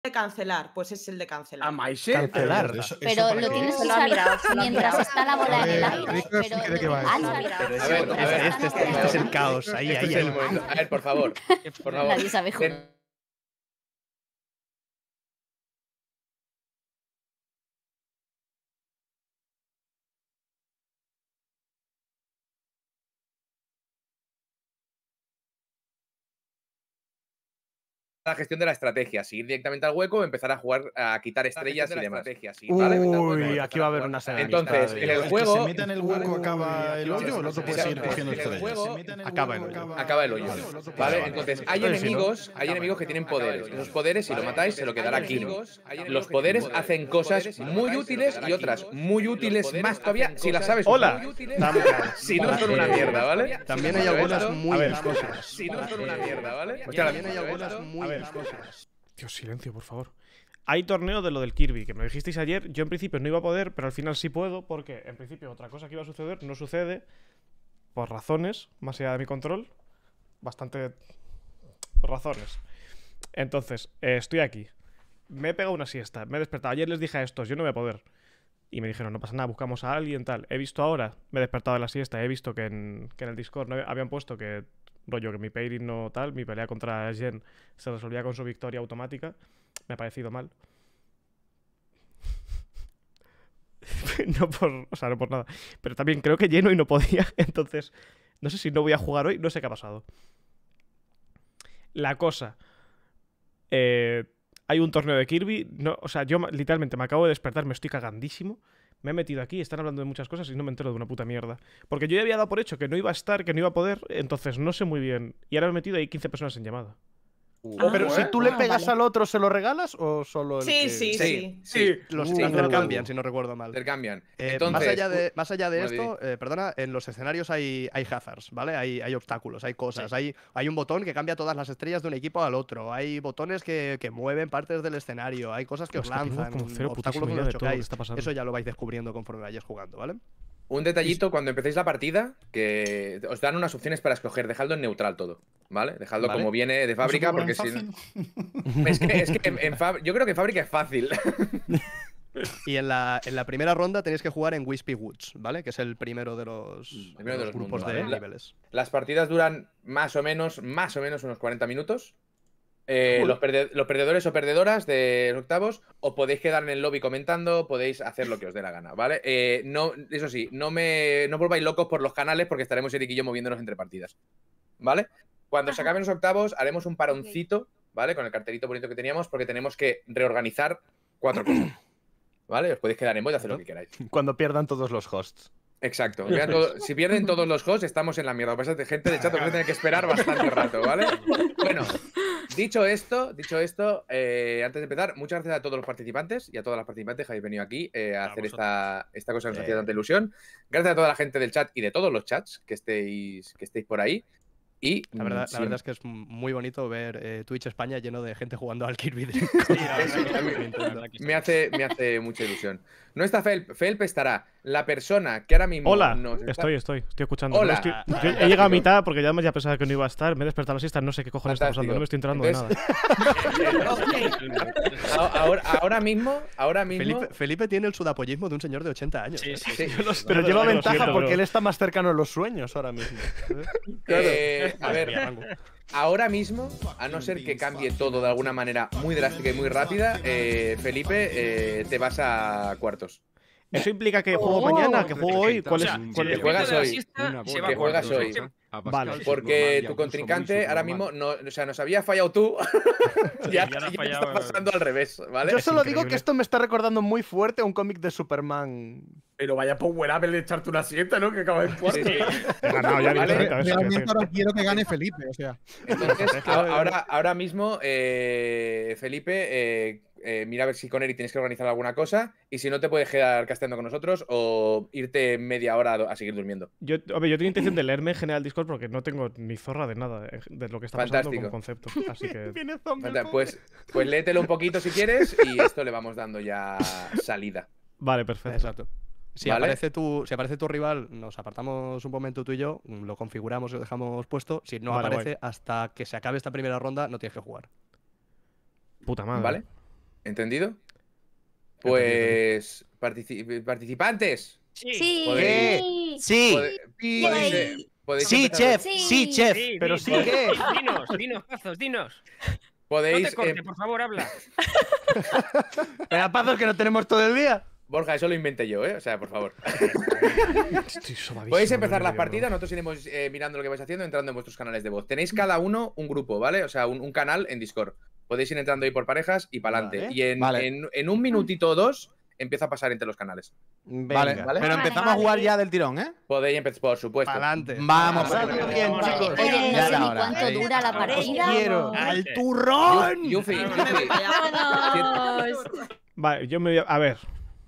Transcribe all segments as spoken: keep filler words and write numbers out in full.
de cancelar, pues es el de cancelar. A Maisel. Cancelar. Eso- eso Pero para lo qué tienes es. que Se lo ha usar mirado, se lo ha mientras mirado. está la bola en el Eh, aire. Rico, Pero explique de qué lo va tienes que esto. usar Pero mientras ese- está a ver, la Este, este, bola este es el en caos. Ahí, Este ahí, es el ahí. momento. A ver, por favor. Por favor. Nadie sabe jugar. Ten- la gestión de la estrategia, seguir directamente al hueco, empezar a jugar, a quitar estrellas y demás. ¿Vale? Uy, aquí va a haber una serie. Entonces, en el El que juego se meta en el hueco acaba el hoyo, el otro puede Exacto. seguir cogiendo En el estrellas. juego acaba el hoyo. acaba el hoyo. ¿Vale? Vale. Entonces, hay Entonces, si no, enemigos, hay enemigos que tienen poderes. Esos poderes, si lo matáis, se lo quedará Kino. Los poderes hacen cosas muy útiles y otras muy útiles más todavía si las sabes. Hola. usar. Si no son una mierda, ¿vale? También hay algunas muy viscosas. Si no son una mierda, ¿vale? Hostia, también hay algunas muy viscosas. Dios, silencio, por favor. Hay torneo de lo del Kirby, que me lo dijisteis ayer. Yo en principio no iba a poder, pero al final sí puedo, porque en principio otra cosa que iba a suceder no sucede, por razones, más allá de mi control. Bastante razones. Entonces, eh, estoy aquí. Me he pegado una siesta, me he despertado. Ayer les dije a estos, yo no voy a poder. Y me dijeron, no pasa nada, buscamos a alguien, tal. He visto ahora, me he despertado de la siesta, he visto que en, que en el Discord no habían puesto que, rollo, que mi pairing no tal, mi pelea contra Jen se resolvía con su victoria automática. Me ha parecido mal. No por, o sea, no por nada. Pero también creo que lleno y no podía. Entonces, no sé si no voy a jugar hoy, no sé qué ha pasado. La cosa. Eh, hay un torneo de Kirby. No, o sea, yo ma- literalmente me acabo de despertar, me estoy cagandísimo. Me he metido aquí, están hablando de muchas cosas y no me entero de una puta mierda. Porque yo ya había dado por hecho que no iba a estar, que no iba a poder, entonces no sé muy bien. Y ahora me he metido y hay quince personas en llamada. Pero si tú le Ah, pegas vale. al otro, ¿se lo regalas o solo el Sí, que- sí, Sí, sí. sí. Los Sí, intercambian, si no recuerdo mal. Intercambian. Eh, Entonces, más allá de, más allá de Madrid. esto, eh, perdona, en los escenarios hay, hay hazards, ¿vale? Hay, hay obstáculos, hay cosas. Hay, hay un botón que cambia todas las estrellas de un equipo al otro. Hay botones que, que mueven partes del escenario. Hay cosas que os Hostia, tengo lanzan. como cero Obstáculos putísima donde idea os de todo lo que chocáis. está pasando. Eso ya lo vais descubriendo conforme vayáis jugando, ¿vale? un detallito cuando empecéis la partida, que os dan unas opciones para escoger. Dejadlo en neutral todo, ¿vale? Dejadlo Vale. como viene de fábrica, ¿No se porque puede si en no... fácil? Es que, es que en, en fab- yo creo que en fábrica es fácil. Y en la, en la primera ronda tenéis que jugar en Wispy Woods, ¿ale? Que es el primero de los, Primero de los grupos mundos, de ¿vale? niveles. Las partidas duran más o menos, más o menos unos cuarenta minutos. Eh, los, perde- los perdedores o perdedoras de los octavos os podéis quedar en el lobby comentando, podéis hacer lo que os dé la gana, ¿vale? Eh, no, eso sí, no me no volváis locos por los canales porque estaremos Eric y yo moviéndonos entre partidas, ¿vale? Cuando se Ajá. acaben los octavos haremos un paroncito, ¿vale? Con el cartelito bonito que teníamos porque tenemos que reorganizar cuatro cosas, ¿vale? Os podéis quedar en voz y hacer lo que queráis. Cuando pierdan todos los hosts. Exacto. Vean todo- si pierden todos los hosts, estamos en la mierda. Pues gente de chat, vais a tener que esperar bastante rato, ¿vale? Bueno, dicho esto, dicho esto, eh, antes de empezar, muchas gracias a todos los participantes y a todas las participantes que habéis venido aquí eh, a, A hacer vosotros. esta, esta cosa que nos hacía Eh. tanta ilusión. Gracias a toda la gente del chat y de todos los chats que estéis, que estéis por ahí. Y La verdad, mm, la sí, verdad es que es muy bonito ver eh, Twitch España lleno de gente jugando al Kirby. Dream me hace, me hace mucha ilusión. No está Felp. Felp estará. La persona que ahora mismo Hola, nos está- estoy, estoy, estoy escuchando. Hola. No estoy- yo Fantástico. he llegado a mitad porque ya, ya pensaba que no iba a estar. Me he despertado a la siesta, no sé qué cojones está pasando. No me estoy enterando de nada. Entonces- A- ahora, ahora mismo, ahora mismo. Felipe, Felipe tiene el sudapollismo de un señor de ochenta años. Sí, ¿eh? sí, Sí. sí. Pero Pero lleva lo ventaja siento, porque bro. él está más cercano a los sueños ahora mismo. Eh, a ver, ahora mismo, a no ser que cambie todo de alguna manera muy drástica y muy rápida, eh, Felipe, eh, te vas a cuartos. ¿Eso implica que juego mañana, que juego hoy? ¿Cuál O es? sea, cuál si es- que juegas pierde la hoy. siesta, se va Que a juegas cuartos. hoy. Vale. Porque tu contrincante ahora mismo, no, o sea, nos había fallado tú. ya, ya nos ha ya fallado- está pasando al revés, ¿vale? Yo solo digo increíble. que esto me está recordando muy fuerte a un cómic de Superman. Pero vaya power up el de echarte una siesta, ¿no? Que acaba en cuarto. Sí, sí. He ganado ya Vale. directamente, a ver si- Realmente ahora quiero que gane Felipe, o sea. Entonces, a- ahora, ahora mismo, eh, Felipe, eh, eh, mira a ver si con Eri tienes que organizar alguna cosa y si no te puedes quedar casteando con nosotros o irte media hora a, a seguir durmiendo. Yo, hombre, yo tengo intención de leerme en general Discord porque no tengo ni zorra de nada eh, de lo que está pasando Fantástico. como concepto. Así que. Viene zombie, Anda, pobre. Pues, pues léetelo un poquito si quieres y esto le vamos dando ya salida. Vale, perfecto. Exacto. Si, ¿Vale? aparece tu, si aparece tu rival, nos apartamos un momento tú y yo, lo configuramos y lo dejamos puesto. Si no Vale, aparece, hasta que se acabe esta primera ronda, no tienes que jugar. Puta madre. ¿Vale? ¿Entendido? Pues. partici- participantes. Sí. Sí. Podéis- Sí. Pode- podéis, eh, podéis Sí, empezar- chef. Sí, chef. Sí, Pero di- sí, di- ¿qué? Dinos, dinos, Pazos, dinos. No Podéis. te corte, eh, por favor, habla. Venga, Pazos, que no tenemos todo el día. Borja, eso lo inventé yo, ¿eh? O sea, por favor. Estoy sobadísimo, Podéis no empezar me las dio, partidas, bro. nosotros iremos eh, mirando lo que vais haciendo, entrando en vuestros canales de voz. Tenéis cada uno un grupo, ¿vale? O sea, un, un canal en Discord. Podéis ir entrando ahí por parejas y para adelante. Vale. Y en, Vale. en- en un minutito o dos empieza a pasar entre los canales. Vale, Venga. ¿vale? pero Vale, empezamos a vale. jugar ya del tirón, ¿eh? Podéis empezar, por supuesto. Para adelante. Vamos, Pasadlo pues, bien, vamos. chicos. Oye, no Ya sé era ni hora. cuánto Ahí. dura la partida. quiero. o- ¡Al Yu- turrón! Yufi, Yufi, ¡Vámonos! Vale, yo me voy a... a ver.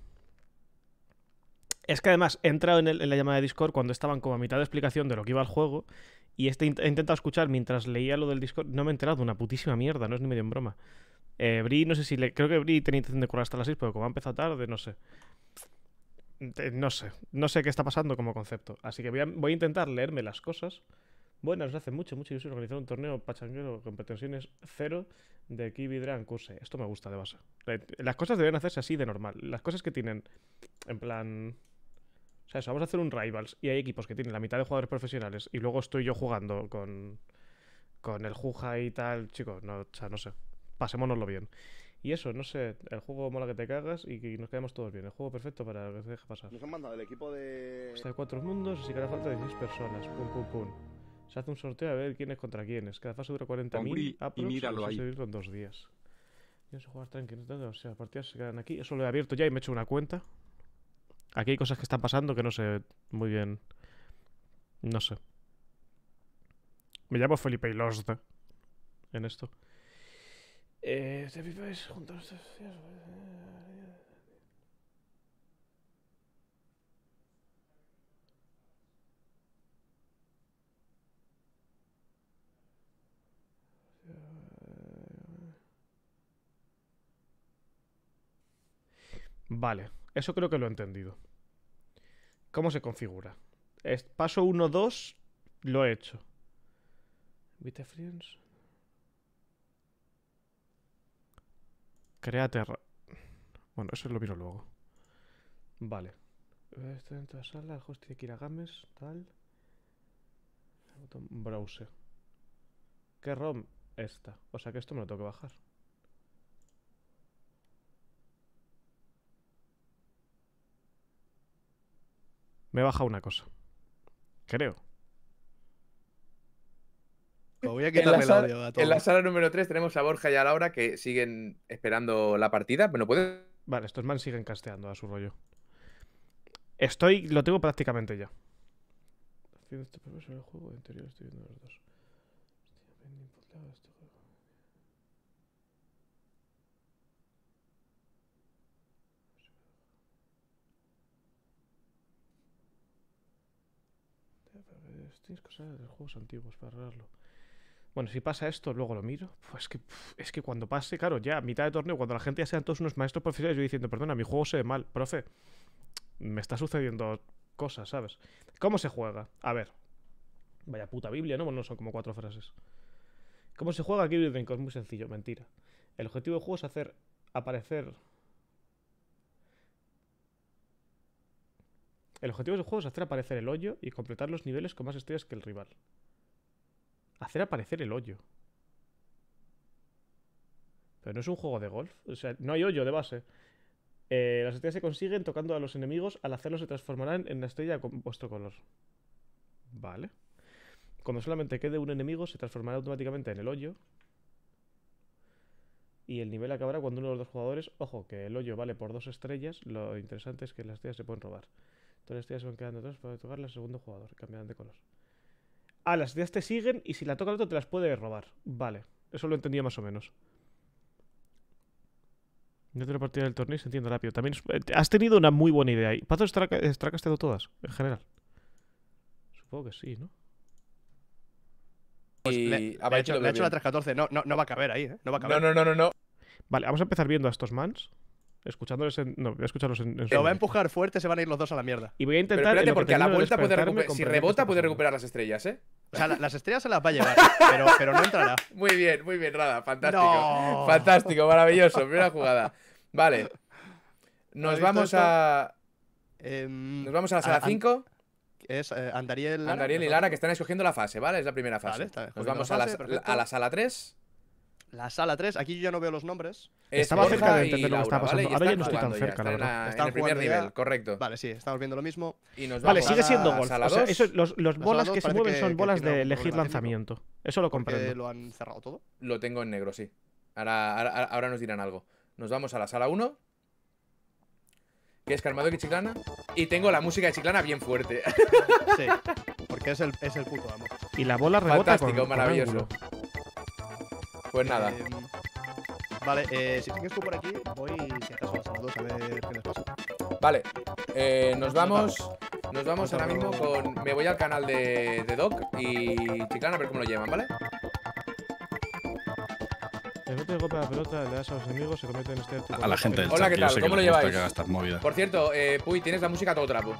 Es que además he entrado en, el- en la llamada de Discord cuando estaban como a mitad de explicación de lo que iba el juego y este int- he intentado escuchar mientras leía lo del Discord. No me he enterado de una putísima mierda, no es ni medio en broma. Eh, Bri, no sé si le... Creo que Bri tenía intención de currar hasta las seis, pero como ha empezado tarde, no sé. Eh, No sé. No sé qué está pasando como concepto. Así que voy a, voy a intentar leerme las cosas. Bueno, nos hace mucho, mucho ilusión organizar un torneo pachanguero con pretensiones cero de Kibidran Curse. Esto me gusta de base. Eh, Las cosas deberían hacerse así de normal. Las cosas que tienen, en plan... O sea, eso, vamos a hacer un Rivals y hay equipos que tienen la mitad de jugadores profesionales y luego estoy yo jugando con, con el Juja y tal. Chicos, no, o sea, no sé. Pasémonoslo bien. Y eso, no sé, el juego mola que te cagas y que nos quedemos todos bien. El juego perfecto para que se deje pasar. Nos han mandado el equipo de. Está de cuatro mundos, así que hará falta de dieciséis personas. Pum, pum, pum. Se hace un sorteo a ver quién es contra quiénes. Cada fase dura cuarenta Pon mil Bri y míralo ahí. seguir con dos días. Tienes que jugar tranquilo. O sea, las partidas se quedan aquí. Eso lo he abierto ya y me he hecho una cuenta. Aquí hay cosas que están pasando que no sé muy bien. No sé. Me llamo Felipe Ilosde en esto. Eh, te vivís juntos. Vale, eso creo que lo he entendido. ¿Cómo se configura? Es- paso uno, dos, lo he hecho. Vite friends. Créate. ra- Bueno, eso lo miro luego. Vale. Estoy dentro de la sala, el host tiene que ir a Games, tal. Botón Browse. ¿Qué ROM? Esta. O sea que esto me lo tengo que bajar. Me he bajado una cosa. Creo. Me voy a En la, quitarme el sala, audio a en la todos. sala número tres tenemos a Borja y a Laura que siguen esperando la partida. Bueno, puede. Vale, estos man siguen casteando a su rollo. Estoy... Lo tengo prácticamente ya. Haciendo este programa sobre el juego anterior, estoy viendo los dos. Hostia, ven, inputado este juego. Tienes cosas de juegos antiguos para arreglarlo. Bueno, si pasa esto, luego lo miro. Pues que, pf, es que cuando pase, claro, ya a mitad de torneo, cuando la gente ya sean todos unos maestros profesionales, yo diciendo, perdona, mi juego se ve mal, profe. Me está sucediendo cosas, ¿sabes? ¿Cómo se juega? A ver. Vaya puta Biblia, ¿no? Bueno, son como cuatro frases. ¿Cómo se juega aquí? Es muy sencillo, mentira. El objetivo del juego es hacer aparecer... El objetivo del juego es hacer aparecer el hoyo y completar los niveles con más estrellas que el rival. Hacer aparecer el hoyo. Pero no es un juego de golf. O sea, no hay hoyo de base. Eh, las estrellas se consiguen tocando a los enemigos. Al hacerlo se transformarán en la estrella con vuestro color. Vale. Cuando solamente quede un enemigo se transformará automáticamente en el hoyo. Y el nivel acabará cuando uno de los dos jugadores... Ojo, que el hoyo vale por dos estrellas. Lo interesante es que las estrellas se pueden robar. Todas las estrellas se van quedando atrás para tocarlas al segundo jugador. Cambiarán de color. Ah, las estrellas te siguen y si la toca el otro te las puede robar. Vale, eso lo entendía más o menos. Dentro de la partida del torneo se entiende rápido. También es- eh, has tenido una muy buena idea ahí. ¿Pazo estará estará casteado todas, en general? Supongo que sí, ¿no? Pues Y le, a le ver he si hecho, lo le he veo hecho la bien. tres catorce. No, no, no va a caber ahí, ¿eh? No va a caber. No, no, no, no, no. Vale, vamos a empezar viendo a estos mans. Escuchándoles en... No, voy a escucharlos en, en su Lo va a audio. empujar fuerte, se van a ir los dos a la mierda. Y voy a Pero intentar... en espérate, lo que porque a la termino de vuelta puede despertarme, recuperar. Si comprender qué rebota, está puede pasando. recuperar las estrellas, ¿eh? O sea, la- las estrellas se las va a llevar, pero, pero no entrará. Muy bien, muy bien, Rada. Fantástico. No. Fantástico, maravilloso. Primera jugada. Vale. Nos ¿Has vamos visto esto? a. Em, Nos vamos a la sala An- cinco. Es eh, Andariel, Lara, Andariel y ¿no? Lara que están escogiendo la fase, ¿vale? Es la primera fase. Vale, está Nos escogiendo vamos la a la, fase, perfecto. a la sala tres. La sala tres, aquí yo ya no veo los nombres. Es Estaba Borja cerca de y entender lo que Laura, estaba pasando. ¿vale? Y Ahora ya están no estoy tan jugando ya, cerca, están la en verdad. la- en Están el primer jugando ya. nivel, correcto. Vale, sí, estamos viendo lo mismo. Y nos Vale, vamos sigue a siendo la golf. sala O sea, dos. eso, los, los La bolas sala que dos se parece mueven que- son que bolas tiene de algún elegir problema técnico. lanzamiento. Eso lo Porque comprendo. lo han cerrado todo. Lo tengo en negro, sí. Ahora, ahora, ahora nos dirán algo. Nos vamos a la sala uno. Que es Carmadoc y Chiclana. Y tengo la música de Chiclana bien fuerte. Sí, porque es el, es el puto amo. Y la bola rebota Fantástico, con, con maravilloso. ángulo. Pues nada. Em, vale, eh, si sigues tú por aquí, voy si acaso a la sala dos a ver qué les pasa. Vale. Eh, nos vamos. Nos vamos ahora mismo con. Me voy al canal de, de Doc y Chiclana a ver cómo lo llevan, ¿vale? Le mete el golpe a la pelota, le das a los enemigos, se convierte en este. A la gente del Hola, chat, ¿qué que yo tal? sé que ¿Cómo les lo gusta lleváis? que haga estas movidas. Por cierto, eh, Puy, tienes la música a todo trapo.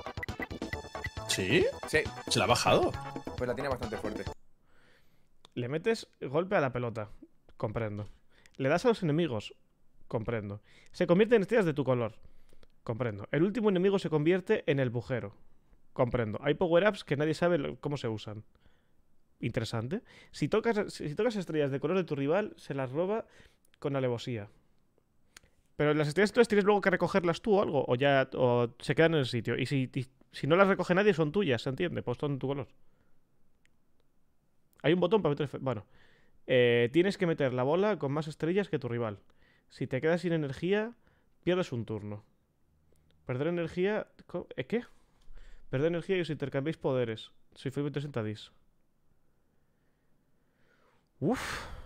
¿Sí? Sí, ¿Se la ha bajado? pues la tiene bastante fuerte. Le metes golpe a la pelota. Comprendo. Le das a los enemigos. Comprendo. Se convierte en estrellas de tu color. Comprendo. El último enemigo se convierte en el bujero. Comprendo. Hay power-ups que nadie sabe lo- cómo se usan. Interesante. Si tocas, si tocas estrellas de color de tu rival, se las roba con alevosía. Pero las estrellas entonces tienes luego que recogerlas tú o algo, o ya o se quedan en el sitio. Y si, y si no las recoge nadie, son tuyas, ¿se entiende? Pues son tu color. Hay un botón para meter... efe- Bueno. Eh, tienes que meter la bola con más estrellas que tu rival. Si te quedas sin energía, pierdes un turno. Perder energía... co- ¿Eh, ¿Qué? Perder energía y os intercambiáis poderes. Soy Felipe trescientos dis. Uf.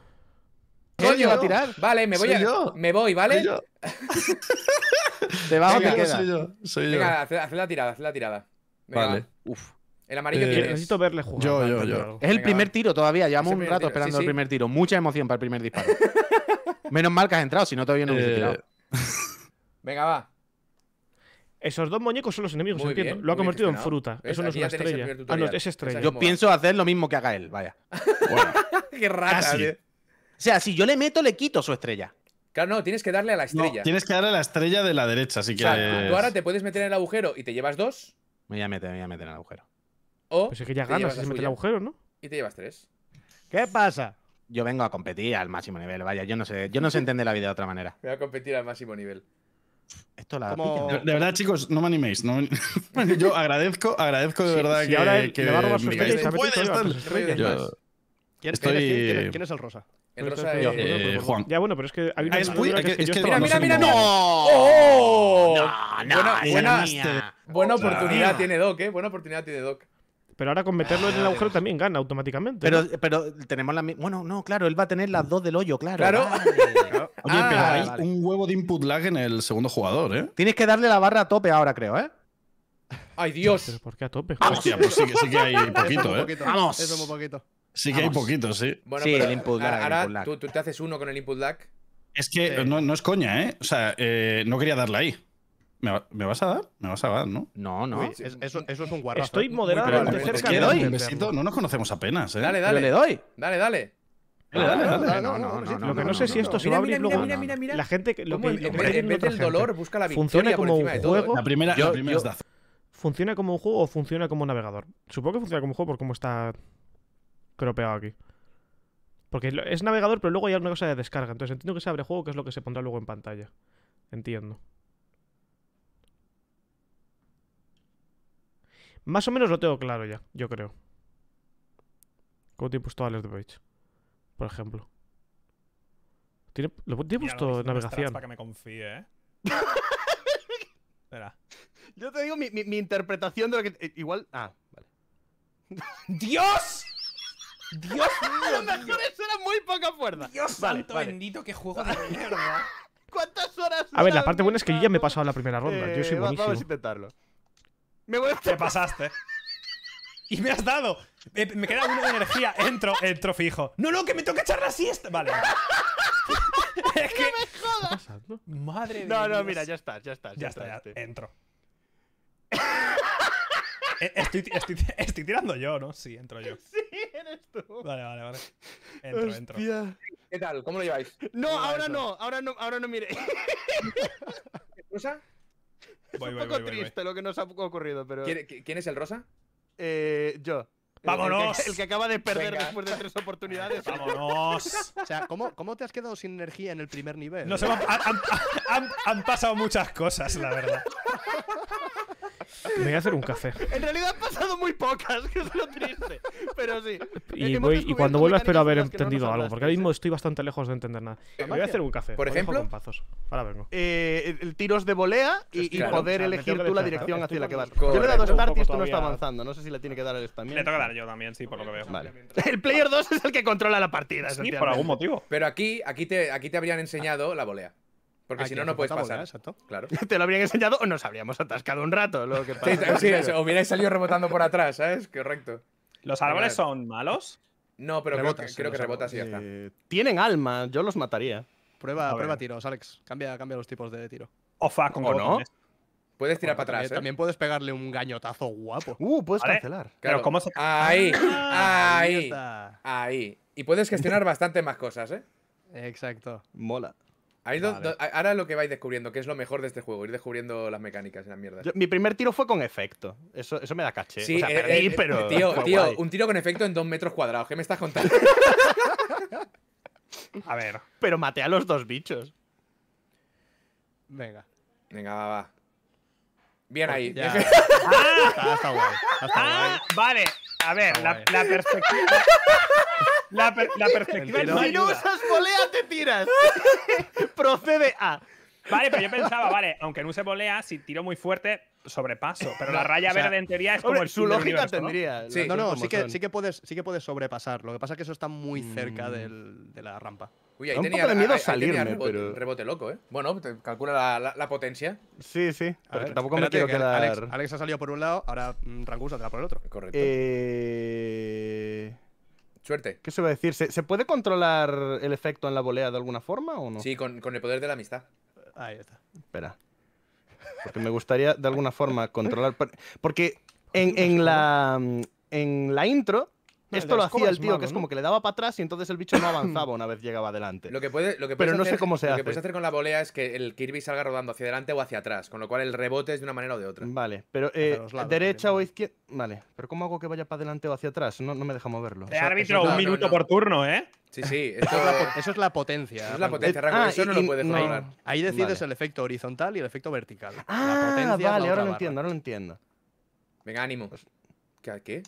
Coño, va a tirar? Vale, me voy Soy a. yo. Me voy, ¿vale? Soy yo. ¿Te vas o Venga, te Soy yo, quedas? soy yo. Soy yo. Venga, haced, haced la tirada, haced la tirada. Venga, Vale. va. Uf. El amarillo Eh, tienes. Necesito verle jugar. Yo, para yo, entender yo. algo. Es el Venga, primer va. tiro todavía, llevamos Es el un primer rato tiro, esperando sí, el sí. primer tiro. Mucha emoción para el primer disparo. Menos mal que has entrado, si no todavía no hubiese Eh, tirado. Venga, va. Esos dos muñecos son los enemigos, Muy entiendo. bien, Lo ha muy bien convertido en gestionado. fruta. ¿Ves? Eso no es Aquí una ya tenéis el estrella. primer Ah, no, tutorial. es estrella. Yo pienso hacer lo mismo que haga él, vaya. Bueno, Qué rata, Casi. tío. O sea, si yo le meto, le quito su estrella. Claro, no, tienes que darle a la no, estrella. tienes que darle a la estrella de la derecha, si O sea, quieres. tú, tú ahora te puedes meter en el agujero y te llevas dos. Me voy a meter, me voy a meter en el agujero. O Pues es que ya te ganas llevas si la se mete el suya agujero, ¿no? y te llevas tres. ¿Qué pasa? Yo vengo a competir al máximo nivel, vaya. Yo no sé, yo no sé entender la vida de otra manera. Voy a competir al máximo nivel. Esto la Como- pilla. De, de verdad, chicos, no me animéis. No me- Yo agradezco, agradezco de Sí, verdad si que, ahora él que le va a robar su me estrella y digáis, se ha "Tú metido puedes, todas tal". las estrellas. Yo- ¿Quién, Estoy- quién es, quién es- quién es el rosa? El Pues rosa yo, es. Eh, pues, Juan. Ya, bueno, pero es que hay una Ah, es armadura Puy, que es que es yo que estaba no Mira, sé mira, cómo- mira. ¡Oh! No, buena, no, buena, mía. buena Otra. oportunidad tiene Doc, ¿eh? Buena oportunidad tiene Doc. Pero ahora con meterlo en el agujero también gana automáticamente. Pero, ¿no? pero tenemos la misma. Bueno, no, claro, él va a tener las dos del hoyo, claro. Claro. vale. Oye, Ah, pero hay vale. un huevo de input lag en el segundo jugador, ¿eh? Tienes que darle la barra a tope ahora, creo, ¿eh? ¡Ay, Dios! Pero ¿por qué a tope? Hostia, pues sí, que- sí que hay Eso es poquito, muy ¿eh? poquito. Vamos. Eso es muy poquito. Sí que hay poquito, sí. Bueno, Sí, pero el input lag, ahora, el ahora input lag. Tú, tú te haces uno con el input lag. Es que Sí. no, no es coña, ¿eh? O sea, eh, no quería darle ahí. ¿Me, va- me vas a dar? Me vas a dar, ¿no? No, no. Uy, es- eso, eso es un guarrazo. Estoy ¿eh? moderadamente probablemente. cerca Es que de doy. un entenderlo. besito, no nos conocemos apenas, ¿eh? Dale, Pero dale. le doy. Dale, dale. Dale, dale, dale. Dale, No, no, no, no, no, sí. no, Lo que no sé si esto se Mira, va a abrir mira, luego. mira, mira, mira. La gente que lo ¿Cómo que, en, lo que en está vez- en diciendo vez del otra dolor, gente. busca la Funciona victoria por como un encima de todo. ¿eh? juego. La primera, Yo- la primera yo- es Daz. ¿Funciona como un juego o funciona como un navegador? Supongo que funciona como un juego por cómo está cropeado aquí. Porque lo- es navegador, pero luego hay una cosa de descarga. Entonces entiendo que se abre juego, que es lo que se pondrá luego en pantalla. Entiendo. Más o menos lo tengo claro ya, yo creo. ¿Cómo tiene puesto Alex de Page? Por ejemplo. Tiene, lo tiene Mira, puesto no, no me navegación. extras para que me confíe, ¿eh? Espera. Yo te digo mi, mi, mi interpretación de lo que. eh, igual. Ah, vale. ¡Dios! ¡Dios A lo mío! mejor eso era muy poca fuerza. ¡Dios Vale, santo vale. bendito! ¡Qué juego de mierda! ¿Cuántas horas? A ver, la dura parte buena es que yo ya me he pasado la Minecraft? primera ronda. Yo soy Eh, va- buenísimo. Vamos a intentarlo. Me voy a Te pasaste. Y me has dado. Eh, me queda uno de energía. Entro, entro fijo. No, no, que me toca echar la siesta. Vale. Es que. pasando? Madre de No, no, Dios. mira, ya está, ya está. Ya está, ya estoy. entro. Eh, Estoy, estoy, estoy tirando yo, ¿no? Sí, entro yo. Sí, eres tú. Vale, vale, vale. Entro, entro. Hostia. ¿Qué tal? ¿Cómo lo lleváis? No, ¿Cómo va ahora eso? no, ahora no, ahora no mire. ¿Rosa? Es Voy, un voy, poco voy, voy, triste lo que nos ha ocurrido, pero. ¿Quién, quién es el rosa? Eh, yo. El- ¡Vámonos! El que, el que acaba de perder Venga. después de tres oportunidades. ¡Vámonos! O sea, ¿cómo, ¿cómo te has quedado sin energía en el primer nivel? No sé, han, han- han- han pasado muchas cosas, la verdad. Me voy a hacer un café. En realidad han pasado muy pocas, que es lo triste. Pero sí. Y, Hemos voy, y descubierto cuando vuelva espero mecánicas haber de las que no nos entendido algo, hablaste, porque ahora mismo ¿eh? estoy bastante lejos de entender nada. Me voy a hacer un café. Por os dejo ejemplo. con pazos. Ahora vengo. Eh, el, el tiros de volea y, y Claro. poder O sea, me elegir tengo que tú la desplazar. dirección Estoy hacia la que vas. con- Yo le he dado Correcto. start y Un esto poco no está todavía- avanzando. No sé si le tiene que dar a él también. Le toca dar yo también, sí, por lo que veo. Vale. El player dos es el que controla la partida. Sí, por algún motivo. Pero aquí, aquí, te, aquí te habrían enseñado la volea. Porque si no, no puedes pasar. Exacto. Claro. Te lo habrían enseñado o nos habríamos atascado un rato. Lo que Sí, pasa. sí, sí, hubierais salido rebotando por atrás, ¿sabes? Correcto. ¿Los árboles son malos? No, pero creo Rebotas, que, creo que los rebotas y ya árboles. está. Eh, Tienen alma, yo los mataría. Prueba, A prueba ver. tiros, Alex. Cambia, cambia los tipos de tiro. O fa, con ¿O qué no? botones. Puedes tirar Porque para atrás, también, ¿eh? también puedes pegarle un gañotazo guapo. Uh, puedes Vale. cancelar. Claro. Pero ¿cómo se- Ahí, Ahí ahí, está. ahí. Y puedes gestionar bastante más cosas, ¿eh? Exacto. Mola. Ahí do- Vale. do- ahora lo que vais descubriendo, que es lo mejor de este juego, ir descubriendo las mecánicas y las mierdas. Yo- mi primer tiro fue con efecto. Eso, eso me da caché. Sí, o sea, eh, perdí, eh, pero. Tío, fue tío, guay. un tiro con efecto en dos metros cuadrados. ¿Qué me estás contando? A ver. Pero maté a los dos bichos. Venga. Venga, va, va. Bien ahí. Ya. está, está guay. Está Ah, vale. A ver, Está la, guay. la perspectiva. La, per- la perspectiva no Si no ayuda. usas volea, te tiras. Procede a. Vale, pero yo pensaba, vale, aunque no use volea, si tiro muy fuerte, sobrepaso. Pero la raya o sea, verde en teoría es como Hombre, el su fin del lógica universo, ¿no? tendría. Sí. las No, cosas no, como sí que, son. sí, que puedes, sí que puedes sobrepasar. Lo que pasa es que eso está muy cerca Mm. del- de la rampa. Uy, ahí Da un tenía, poco de miedo ahí- ahí tenía salirme, rebote, pero- rebote loco, ¿eh? Bueno, te calcula la, la- la potencia. Sí, sí. A Pero ver, tampoco me espérate, quiero que quedar. Alex, Alex ha salido por un lado, ahora mm, Rangus saldrá por el otro. Correcto. Eh... Suerte. ¿Qué se va a decir? ¿Se, se puede controlar el efecto en la volea de alguna forma o no? Sí, con, con el poder de la amistad. Ahí está. Espera. Porque me gustaría de alguna forma controlar. por- Porque en, en la. En la intro. No, el Esto de lo la escoba hacía el es tío, malo, que es ¿no? como que le daba para atrás y entonces el bicho no avanzaba una vez llegaba adelante. Lo que puede, lo que Pero puedes no sé hacer- cómo se lo hace. que puedes hacer con la volea es que el Kirby salga rodando hacia adelante o hacia atrás, con lo cual el rebote es de una manera o de otra. Vale, pero eh, los lados derecha también, o izquierda. Vale, pero ¿cómo hago que vaya para adelante o hacia atrás? No, no me deja moverlo. De árbitro, eso- un no, no, minuto no. por turno, ¿eh? Sí, sí. Eso Esto es la, po- eso es la potencia. eso es la Rangus. potencia, Eh, Rango. ah, Eso no y- lo puedes no. controlar. Ahí decides Vale. el efecto horizontal y el efecto vertical. la Ah, potencia es la vale, otra ahora lo barra. entiendo, ahora lo entiendo. Venga, ánimo. ¿Qué? ¿Qué?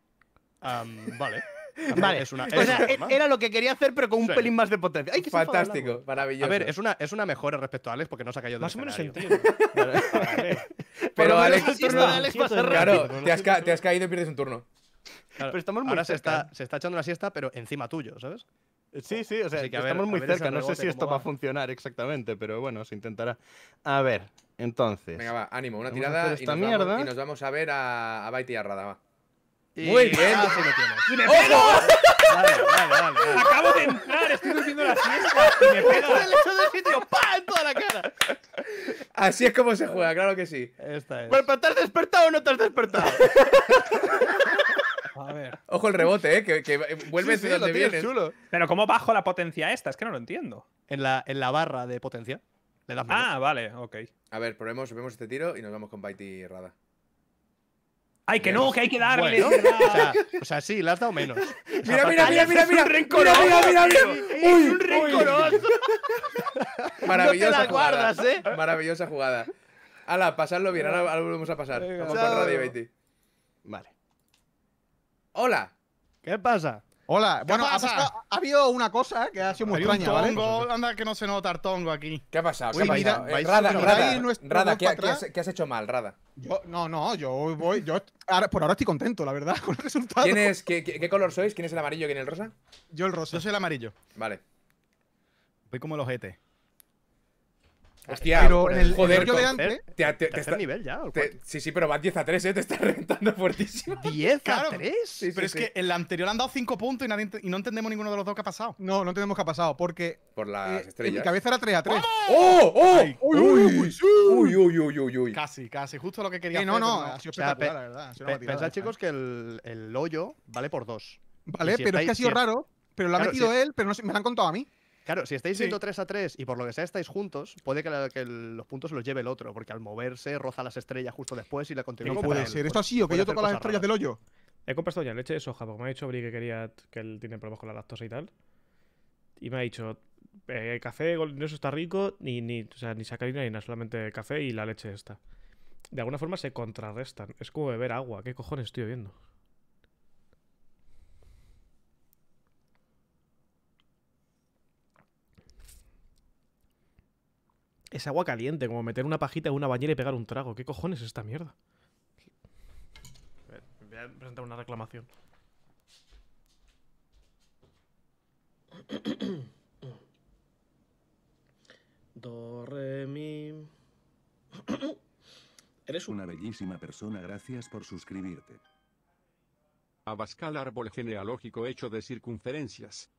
Am, vale. Vale, Es una, o es sea, una e- forma. era lo que quería hacer, pero con un Sí. pelín más de potencia. ¡Ay, que se enfada el Fantástico, agua! maravilloso. A ver, es una, es una mejora respecto a Alex porque no se ha caído del Más o menos se escenario. entiende. Pero Por lo menos Alex, el turno de Alex pasa claro, rápido. te has, ca- te has caído y pierdes un turno. Claro, Pero estamos muy ahora se cerca, está, se está echando una siesta, pero encima tuyo, ¿sabes? Sí, sí, o sea, Así que a ver- estamos a muy ver ese cerca. No sé rebote si esto cómo va a va. funcionar exactamente, pero bueno, se intentará. A ver, entonces. Venga, va, ánimo, una Vamos a tirada hacer y esta nos, vamos, mierda. y nos vamos a ver a, a Baiti y a Rada, va. Y Muy bien. Ah, sí lo tienes. ¡Y me pego! Vale, vale, vale. vale. Acabo de entrar, estoy durmiendo la siesta y me pega. El hecho del sitio, ¡pa! en toda la cara. Así es como se juega, claro que sí. Esta es. Bueno, pero ¿te has despertado o no te has despertado? A ver. Ojo el rebote, eh, que, que vuelve Sí, sí, de lo donde tienes vienes. chulo. Pero ¿cómo bajo la potencia esta? Es que no lo entiendo. En la, en la barra de potencia. Le das menos. Ah, vale, ok. A ver, probemos, vemos este tiro y nos vamos con Baiti y Rada. ¡Ay, que no! ¡Que hay que darle! Bueno, es verdad. o, sea, o sea, sí, le has dado menos. Mira, mira, mira, mira, mira. rencoroso, Mira, mira, mira, tío. mira. Es Uy, un rencoroso. Maravillosa No te la jugada. guardas, ¿eh? Maravillosa jugada. Hala, pasadlo bien, ahora, ahora volvemos a pasar. Venga, Vamos chao. con Rada y Baiti. Vale. Hola. ¿Qué pasa? Hola, bueno, ha, pasa? pasado- ha habido una cosa que ha sido muy Hay un extraña, ¿vale? tongo, anda que no se nota el tongo aquí. ¿Qué ha pasado? ¿Qué Uy, ha mira, pasado? Eh, vais Rada, súper Rada, ahí nuestro Rada, voz ¿qué, para qué has, atrás. qué has hecho mal, Rada? Yo, no, no, yo voy, yo ahora- por ahora estoy contento, la verdad, con el resultado. ¿Quién es, qué, qué- qué color sois? ¿Quién es el amarillo y quién es el rosa? Yo el rosa. Yo soy el amarillo. Vale. Voy como el ojete. Hostia, Pero en el, joder, el rollo de con- antes. te, te- te Tercer está- nivel ya. ¿o te- sí, sí, pero vas diez a tres, ¿eh? Te estás reventando fuertísimo. ¿diez Claro, a tres? Sí, Pero sí, es sí. que en la anterior han dado cinco puntos y, nadie ent- y no entendemos ninguno de los dos qué ha pasado. No, no tenemos qué ha pasado, porque Por las eh, en mi estrellas. cabeza era tres a tres. ¡Oh! ¡Oh! Ay, ¡Uy, uy, uy, uy, uy, uy, uy! Casi, casi. Justo lo que quería Eh, hacer. no, no, pero ha sido O sea, espectacular, pe- la verdad. ha sido Pe- una tirada, Pensad, ¿eh? chicos, que el, el hoyo vale por dos. Vale, y si pero es que ha estáis- sido si- raro, pero lo ha Claro, metido si- él, pero no se- me lo han contado a mí. Claro, si estáis Sí. yendo tres a tres y por lo que sea estáis juntos, puede que, la- que el- los puntos se los lleve el otro, porque al moverse roza las estrellas justo después y la continúa. No para puede él. ser. Pues Esto ha sido que puede yo hacer toco las cosas estrellas raras. del hoyo. He comprado ya leche de soja, porque me ha dicho Bri que quería que él tiene problemas con la lactosa y tal. Y me ha dicho, eh, café, gol- eso está rico, ni, ni, o sea, ni sacarina ni nada, solamente café y la leche esta. De alguna forma se contrarrestan. Es como beber agua. ¿Qué cojones estoy bebiendo? Es agua caliente, como meter una pajita en una bañera y pegar un trago. ¿Qué cojones es esta mierda? A ver, voy a presentar una reclamación. Do, re, mi. Eres una bellísima persona, gracias por suscribirte. Abascal, árbol genealógico hecho de circunferencias.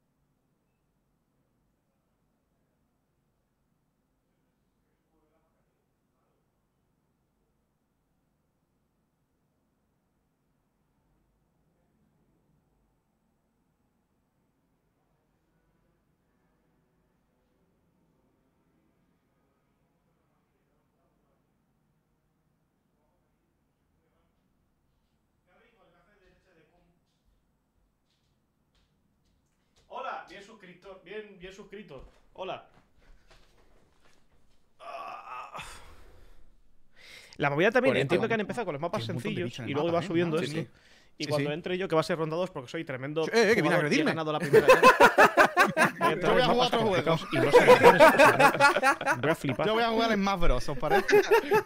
Hola, bien suscrito, bien, bien suscrito. Hola. Ah. La movida también, Poniente, entiendo vamos. que han empezado con los mapas Tiene un montón de sencillos bichos en el y luego mapa, va ¿eh? subiendo Sí, esto. sí. Y Sí, cuando sí. entre yo, que va a ser ronda dos porque soy tremendo. Eh, eh, que viene a jugador y he agredirme. ganado la primera ya. Yo voy a jugar otro juego. Y no sé qué pones, o sea, voy a flipar. Yo voy a jugar en Smash Bros, ¿os parece?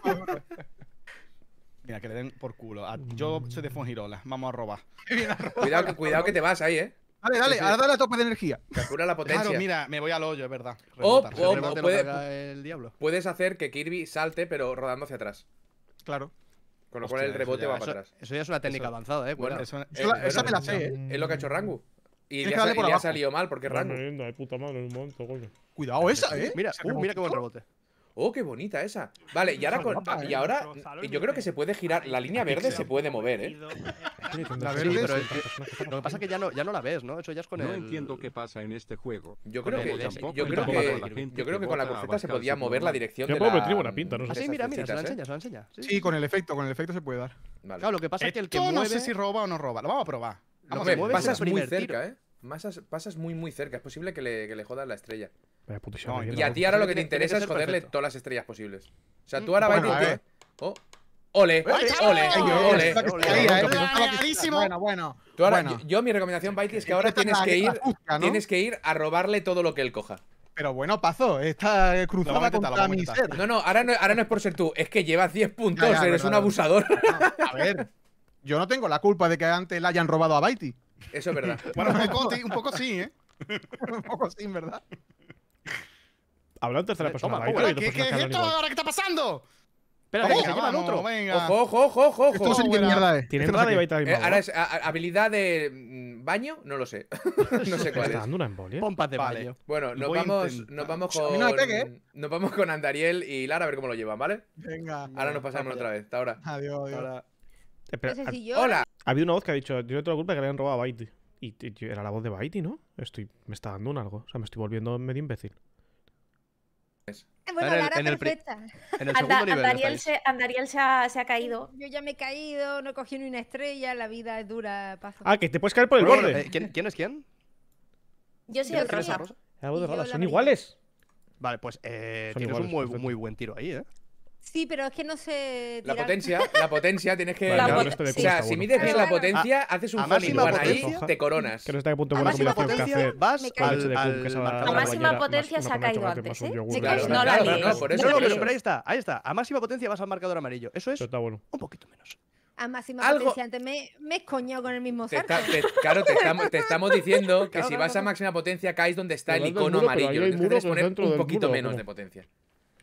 Mira, que le den por culo. A- Yo soy de Fongirola. Vamos a robar. Cuidado, que- cuidado que te vas ahí, ¿eh? Dale, dale, Sí, sí. ahora dale a tope de energía. Calcula la potencia. Claro, mira, me voy al hoyo, es verdad. O, Rebota. o- Rebote o lo puede- carga el diablo. puedes hacer que Kirby salte, pero rodando hacia atrás. Claro. Con lo cual Hostia, el eso rebote ya- va Eso, para atrás. eso ya es una técnica Eso- avanzada, eh. Bueno, Cuidado. Eso- Esa, la- Eh, esa bueno, me la sé, eh. Es lo que ha hecho Rangu. Y Tienes le que ha, darle y por le ha abajo. salido mal porque es Una Rangu. merienda de puta madre, un momento, coño. Cuidado esa, eh. Mira, Ese uh, mira qué buen rebotito. rebote. Oh, qué bonita esa. Vale, y ahora con, guapa, y eh. ahora yo creo que se puede girar. La línea verde se puede mover, ¿eh? La Sí, verde pero es- el- lo que pasa es que ya no, ya no la ves, ¿no? Eso ya es con No el. entiendo qué pasa en este juego. Yo Con creo el- que, tampoco- yo creo tampoco que, con la gente yo creo que que con la vota a cruceta se Abascal podía mover la subnormal. dirección Qué de pobre, la... tiene buena pinta, no sé. Ah, de sí, esas mira, mira, se la flechitas, ¿eh? enseña, se la enseña. Sí, Sí, con el efecto, con el efecto se puede dar. Vale. Claro, lo que pasa es que el que Esto mueve. no sé si roba o no roba. Lo vamos a probar. No, Vamos, hombre, se mueve pasas el muy primer tiro. cerca, ¿eh? Pasas, pasas muy, muy cerca. Es posible que le, que le jodas la estrella. Vaya putísima No, mierda. Y a ti ahora lo que te Tiene- tiene que interesa es ser joderle perfecto. todas las estrellas posibles. O sea, tú ahora Bueno, vas a y ver. te... Oh. Ole, ¡Ay, chaval! ole, Ay, ole. ole. Esta que ole, se caía, ole, eh. ole. Esta que se- Clarísimo. Bueno, bueno. Tú ahora, Bueno. yo, yo mi recomendación, Baiti, es que ahora Esta es tienes la- que ir, la justa, ¿no? tienes que ir a robarle todo lo que él coja. Pero bueno, Pazo, esta Lo cruzada vamos a intentar, contra lo vamos a mi intentar. ser. No, no, ahora no, ahora no es por ser tú, es que llevas diez puntos, Ya, ya, eres verdad, un verdad. abusador. No, a ver, yo no tengo la culpa de que antes le hayan robado a Baiti. Eso es verdad. Bueno, un poco, sí, un poco sí, ¿eh? Un poco sí, ¿verdad? Hablando en tercera persona, Toma, Baito, toma, y dos ¿Qué, qué personas es que hablan esto igual. ahora? ¿Qué está pasando? Espera, que Venga, se lleva al vamos, otro. venga. Ojo, ojo, ojo, ojo, Esto no ojo. sé ni qué buena. mierda es. ¿Tiene Esto no sé entrada y qué. Baito al Eh, mismo ahora agua? es a- a- habilidad de mm, baño, no lo sé. No sé ¿Me cuál está es. dando una embolia? Pompas de Vale. baño. Bueno, nos Voy a vamos, intentar. nos vamos A mí no me pegue, con. Nos vamos con Andariel y Lara a ver cómo lo llevan, ¿vale? Venga. Ahora nos pasamos otra vez. Hasta ahora. Adiós, adiós. Ahora- Espera, No sé ha- si yo. Hola. había una voz que ha dicho, yo no tengo la culpa de que le hayan robado a Baiti. Y, y yo- era la voz de Baiti, ¿no? Estoy, me está dando un algo. O sea, me estoy volviendo medio imbécil. Bueno, en el- Lara en el pri- perfecta. En el Anda- segundo nivel. Andariel, estáis. se, Andariel se, ha, se ha caído. Yo ya me he caído, no he cogido ni una estrella, la vida es dura, Pazo. Ah, que te puedes caer por el Bueno, borde. eh, ¿quién, ¿Quién es quién? Yo soy ¿Quién el es quién es rosa. el rosa? La voz de y yo Rola, la ¿son amarilla. iguales? Vale, pues eh, Son tienes un iguales, muy, perfecto. muy buen tiro ahí, ¿eh? Sí, pero es que no sé La tirar. potencia, la potencia, tienes que. Vale, La ya, pot- pero este de O sí. sea, está si bueno. mides bien la Claro. potencia, haces un a funny máxima one ahí, potencia- te coronas. Que no está que punto A buena máxima combinación que potencia hacer vas Me caí. leche al, de al coco, que se va marcador a A de la máxima bañera. bañera, potencia más- se una ha caído forma de antes, tomar un ¿eh? yogur. Sí, Claro, no claro, la no, líes. no, por eso, No, no, por pero, eso. pero ahí está, ahí está. A máxima potencia vas al marcador amarillo. Eso es Pero está bueno. un poquito menos. A máxima Algo- potencia, antes me, me he escoñado con el mismo Te salto. está- te- claro, te estamos, te estamos diciendo que Claro, si claro, vas a claro. máxima potencia caes donde está el Pero vas del icono muro, pero ahí amarillo. hay Tienes que muros en el poner centro un del poquito muro, menos ¿cómo? de potencia.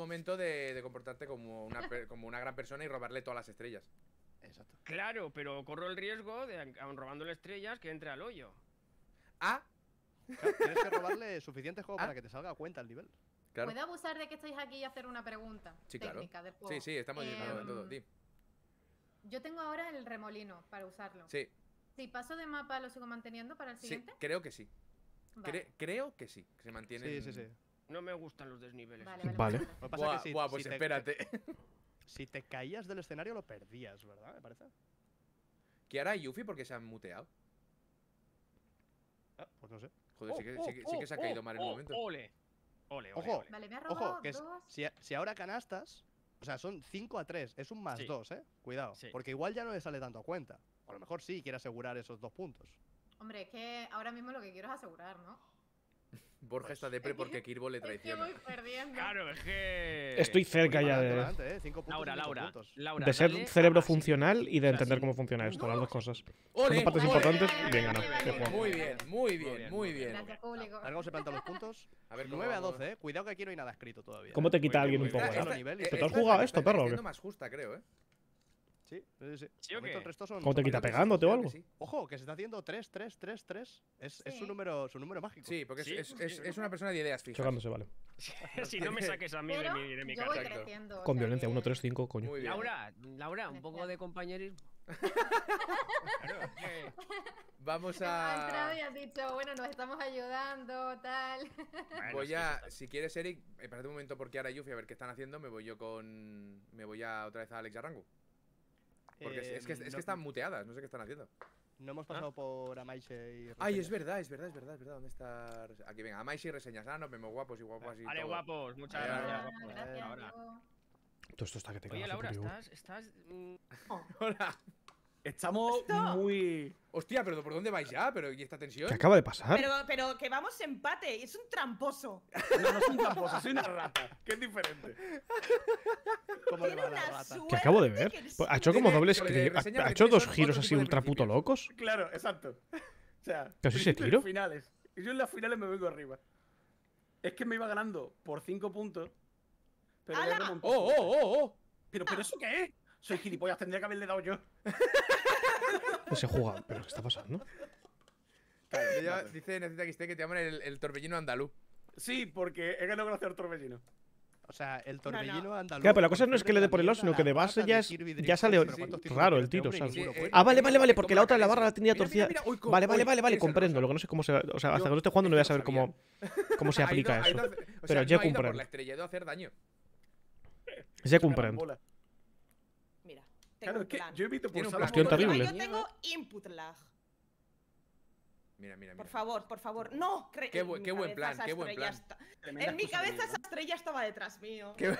momento de, de comportarte como una, per- como una gran persona y robarle todas las estrellas. Exacto. Claro, pero corro el riesgo de, aun robándole estrellas, que entre al hoyo. Ah, Claro, tienes que robarle suficiente juego Ah. para que te salga a cuenta el nivel. Claro. ¿Puedo abusar de que estáis aquí y hacer una pregunta Sí, claro. técnica del juego? Sí, sí, estamos disfrutando de Em, todo. Di. Yo tengo ahora el remolino para usarlo. Sí, Si paso de mapa, ¿lo sigo manteniendo para el sí, siguiente? creo que sí. Vale. Cre- creo que sí, que se mantiene. Sí, en- sí, sí. No me gustan los desniveles. Vale, así. vale. Vale. Lo que pasa Buah, es que si, buah, pues si te- espérate. si te caías del escenario lo perdías, ¿verdad? Me parece. Kiara y Yuffie, ¿por qué se han muteado? Ah, pues no sé. Joder, sí, que, sí, que, sí que se ha Oh, caído mal en un oh, momento. Ole. Ole, ole, Ojo, ole. Vale, me ha robado Ojo, que es- dos. si, si ahora canastas, o sea, son cinco a tres, es un más Sí. dos, ¿eh? Cuidado, Sí. porque igual ya no le sale tanto a cuenta. O a lo mejor sí quiere asegurar esos dos puntos. Hombre, es que ahora mismo lo que quiero es asegurar, ¿no? Borja está depre porque Kirbo le Es que traiciona. voy perdiendo. Claro, es que. Estoy cerca ya Adelante, de, adelante, ¿eh? Cinco puntos Laura, y cinco Laura, puntos. Laura. de ser dale cerebro a- funcional y de o sea, entender sin- cómo funciona esto, las dos cosas. Son ¡Ole! dos partes Vale, importantes. vale, Bien vale, ganado. vale, Qué vale. juego. Muy bien, muy bien, bien, muy muy bien. Gracias, público. Largo se plantan los puntos. A ver, ¿cómo nueve a vamos? doce, ¿eh? Cuidado que aquí no hay nada escrito todavía. ¿Cómo te quita Muy alguien bien, un muy poco? bien. Esta- eh? nivel y eh, ¿Pero todo. tú has jugado esta esto, está perro, o siendo qué? más justa, creo, ¿eh? Sí, sí, sí. ¿Sí o De momento qué? el resto son- ¿Cómo te son quita varios. pegándote o Creo que algo? sí. Ojo, que se está haciendo tres, tres, tres, tres. Es, es su Sí. número, su número mágico. Sí, porque es, Sí, es, sí, es, sí. es una persona de ideas fijas. Chocándose, vale. Si no me saques a mí de Pero mi, de mi yo voy casa. Exacto. creciendo. o Con sea violencia, que- uno, tres, cinco, coño. Muy bien. Laura, Laura, un poco de compañerismo. Claro, es que- Vamos Ha entrado y a. has dicho, bueno, nos estamos ayudando, tal. Bueno, Voy es que a. eso está- Si quieres, Eric, espérate un momento por Kiara y Yuffie a ver qué están haciendo. Me voy yo con. Me voy a otra vez a Alex Arrangu. Porque es- es, que, es Eh, que no- están muteadas, no sé qué están haciendo. No hemos pasado por Amaiche y. Ay, reseñas. es verdad, es verdad, es verdad, es verdad. ¿Dónde está? Aquí, venga, Amais y reseñas. Ah, nos vemos guapos y guapas y Vale, todo. guapos, muchas Ahí, gracias. ahora. Ah, guapos. gracias, Ahora. Diego. Todo esto está que te Oye, cagas. Laura, tío. estás. estás mm, Hola. Estamos muy. Hostia, pero ¿por dónde vais ya? ¿Pero y esta tensión? ¿Qué acaba de pasar? Pero, pero que vamos empate, es un tramposo. No, no soy un tramposo, soy una rata, que es diferente. ¿Cómo le Tiene va a la una rata? ¿Qué acabo de suerte ver? que eres- Pues ha hecho como Tiene- dobles. porque cri- reseña Ha, ha que hecho tiene dos son giros otro así tipo de ultra puto principios. locos. Claro, exacto. O sea, ¿Qué has ese principios y tiro? finales. Y yo en las finales me vengo arriba. Es que me iba ganando por cinco puntos. Pero ya ¡Hala! remontó. ¡Oh, oh, oh, oh! Pero, pero ¿eso qué es? Soy gilipollas, tendría que haberle dado yo. Ese jugador. ¿Pero qué está pasando? Te llama- dice Necesita X T que te llaman el, el torbellino andaluz. Sí, porque he ganado gracias al torbellino. O sea, el torbellino andaluz. Claro, pero la cosa no es que le dé por el lado, sino que de base ya, es, ya sale raro el tiro, ¿sabes? Ah, vale, vale, vale, porque la otra, la barra la tenía torcida. Vale, vale, vale, vale, comprendo. Lo que no sé cómo se. O sea, hasta que no esté jugando no voy a saber cómo, cómo se Ha ido- aplica ha eso. ido a hacer- o sea, Pero no ya ha ido por comprendo. la estrella, ha ido a hacer daño. Ya comprendo. Mira, tengo Claro, un es que plan. yo evito Tiene un pulsar plan. la Cuestión bola. terrible. Yo tengo input lag. Mira, mira, Por mira. favor, por favor. No, cre- Qué en bu- mi qué buen cabeza plan, esa qué buen estrella plan. está- Tremenda En mi excusa cabeza de esa estrella estaba detrás mío. Qué-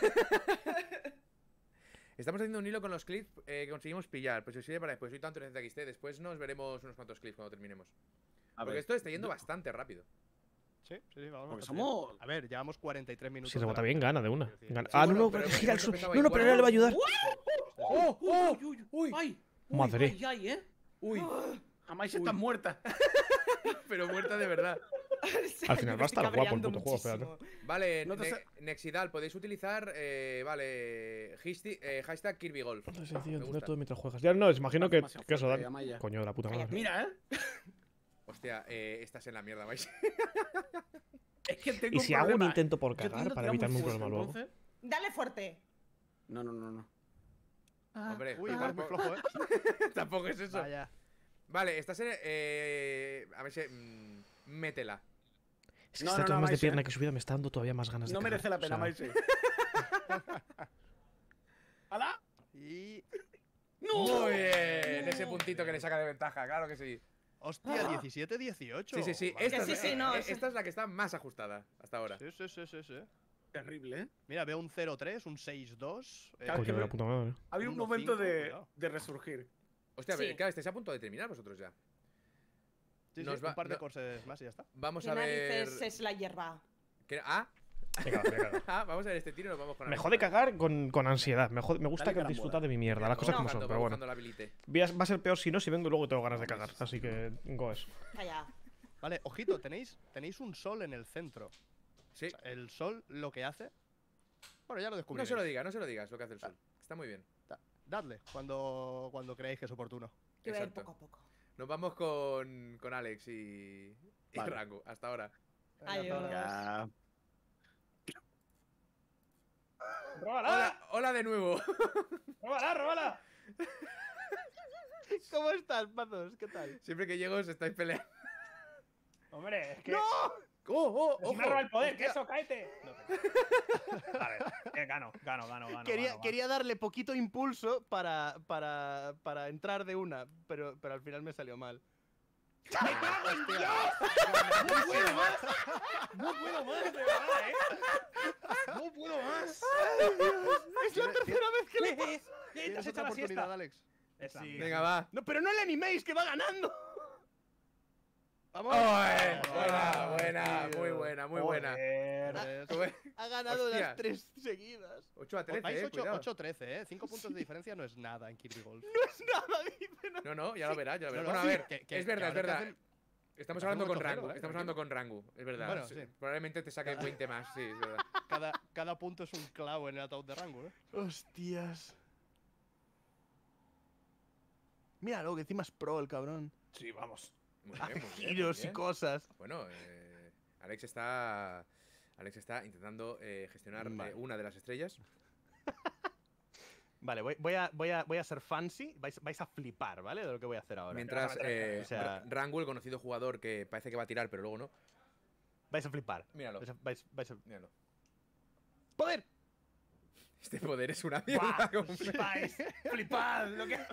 Estamos haciendo un hilo con los clips eh, que conseguimos pillar. Pues os sirve para después. Soy tanto Necesita X T. Después nos veremos unos cuantos clips cuando terminemos. A Porque ver, esto está yendo yo- bastante rápido. Sí, sí, sí, vamos. Porque bastante somos- bien. A ver, llevamos cuarenta y tres minutos. Si rebota bien, gana de una. Gana- Sí, Ah, bueno, no, no, pero pero hemos gira el su- empezado No, no, igual. pero ahora le va a ayudar. ¡Oh! ¡Oh! Uy, ¡Uy! ¡Ay! Madre. Uy, ay, ay, ¿eh? ¡Uy! Amais está muerta. Pero muerta de verdad. Al final va a estar guapo el puto juego, espérate. Vale, No te Ne- sa- Nexidal, podéis utilizar, eh, vale, histi- eh, hashtag Kirby Golf. No es Me sencillo entender gusta. todo mientras juegas. Ya no, imagino que, Demasiado que eso fuerte, da. Amaya. Coño de la puta madre. Mira, ¿eh? Hostia, eh, estás en la mierda, vais. Es que tengo Y si un hago un problema. intento por Yo cagar tiendo a para tirar muy evitarme un fuerte, problema luego. entonces- Dale fuerte. No, no, no, no. Hombre, Uy, ah, igual es muy tampoco, flojo, ¿eh? tampoco es eso. Vaya. Vale, estás en. Eh, a ver si. mm, métela. Es que No, esta no, toma no, más de Maise. pierna que subida me está dando todavía más ganas de No cagar. merece la pena, O sea, Maise. ¡Hala! Y. Muy bien. Ese puntito que le saca de ventaja, claro que sí. Hostia, diecisiete dieciocho. Sí, sí, sí. Vale. Esta, Que es, sí, sí, eh, no, eh, sí. esta es la que está más ajustada hasta ahora. Sí, sí, sí, sí, sí. Terrible, ¿eh? Mira, veo un cero tres, un seis dos. eh, Claro, Coño que de la me- puta madre. Ha habido un uno momento cinco, de, cuidado. de resurgir. Hostia, Sí. claro, estáis a punto de terminar vosotros ya. Sí, sí, Nos va- un par de no- courses más y ya está. Vamos ¿Qué a ver. narices es la hierba? ¿Qué- Ah, Venga, venga. ah, vamos a ver este tiro y nos vamos con Me la jode lista. cagar con, con ansiedad. Me, jode- me gusta Dale que carambola. disfrutar de mi mierda. Las Va cosas como buscando, son, va pero bueno. buscando la habilite. Va a- va a ser peor si no, si vengo y luego tengo ganas de cagar. Así que goes. Calla. Vale, ojito, tenéis, tenéis un sol en el centro. Sí. O sea, el sol lo que hace. Bueno, ya lo No descubriréis. se lo digas, no se lo digas lo que hace el sol. Está muy bien. Da- Dadle cuando, cuando creáis que es oportuno. Que voy a ir Exacto. poco a poco. Nos vamos con, con Alex y, y Vale. Rango. Hasta ahora. Adiós. Ya. ¡Róbala! Hola, hola de nuevo. ¡Róbala, róbala! ¿Cómo estás, Pazos? ¿Qué tal? Siempre que llego os estáis peleando. Hombre, es que. ¡No! ¡Oh, oh! ¡Me ¡Ojo! ha robado el poder! ¡Que Hostia. eso, cáete! No te... Vale, eh, gano, gano, gano, gano. Quería, gano, quería darle poquito impulso para, para, para entrar de una, pero, pero al final me salió mal. ¡Me cago en Dios! ¡No puedo más! ¡No puedo más, de verdad, eh! ¡No puedo más! Es la tercera vez que le pasa. ¡Eh, te ¿Tienes has otra hecho la oportunidad, siesta! Alex? Sí. Venga, va. No, pero no le animéis, que va ganando. ¡Vamos! ¡Ay! Buena, buena, muy buena, muy buena. Joder. Ha ganado Hostia. las tres seguidas. ocho a trece, Vais eh, cuidado. ocho trece, ¿eh? cinco puntos de diferencia no es nada en Kirby Golf. No es nada, dice. No. No, no, ya lo verás, ya lo verás. No, no, Bueno, a sí, ver, que- que- es verdad, que es ahora te verdad. hacen- Estamos te hablando hacen con ocho cero, Rangu, ¿eh? estamos hablando con Rangu, es verdad. Bueno, Sí, sí. Probablemente te saque veinte más, sí, es verdad. Cada, cada punto es un clavo en el ataúd de Rango, ¿eh? Hostias. Míralo, que encima es pro el cabrón. Sí, vamos. Muy Hace bien, muy bien, giros muy y bien. cosas. Bueno, eh, Alex está. Alex está intentando eh, gestionar Vale. eh, una de las estrellas. Vale, voy, voy, a, voy, a, voy a ser fancy. Vais, vais a flipar, ¿vale? De lo que voy a hacer ahora. Mientras eh, O sea- Ra- Rangu, el conocido jugador que parece que va a tirar, pero luego no. Vais a flipar. Míralo. Vais a, vais- vais a- Míralo. ¡Poder! Este poder es una mierda. ¡Buah! ¡Flipáis! ¡Flipad! Lo que...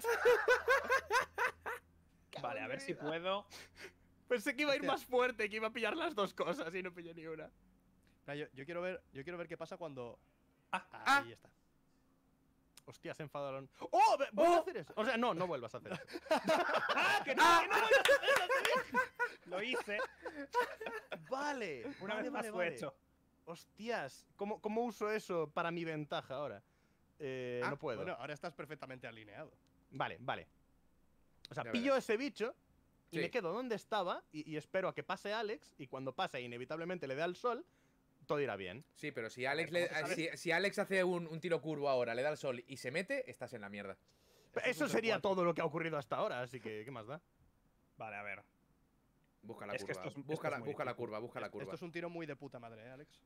Vale, a ver si puedo. Pensé que iba a ir Hostia. más fuerte, que iba a pillar las dos cosas y no pillé ni una. Mira, Yo, yo quiero ver, yo quiero ver qué pasa cuando. Ah, Ahí está. Hostia, se enfadaron. ¡Oh! ve- ¿Vuelves a hacer eso? O sea, no, no vuelvas a hacer eso. ¡Ah! ¡Que no! ¡Que no vuelvas a hacerlo! Lo hice. Vale. Una vale, vez más vale, fue vale. hecho. Hostias, ¿cómo, ¿cómo uso eso para mi ventaja ahora? Eh, Ah, no puedo. Bueno, ahora estás perfectamente alineado. Vale, vale. O sea, Ya pillo verás. ese bicho y Sí. me quedo donde estaba y, y espero a que pase Alex. Y cuando pase, inevitablemente le dé al sol, todo irá bien. Sí, pero si Alex, ¿cómo le- te sabes? si, si Alex hace un, un tiro curvo ahora, le da el sol y se mete, estás en la mierda. Eso sería todo lo que ha ocurrido hasta ahora, así que, ¿qué más da? Vale, a ver. Busca la Es que curva. esto es- busca esto la, es muy busca la difícil. curva, busca la curva. Esto es un tiro muy de puta madre, ¿eh, Alex?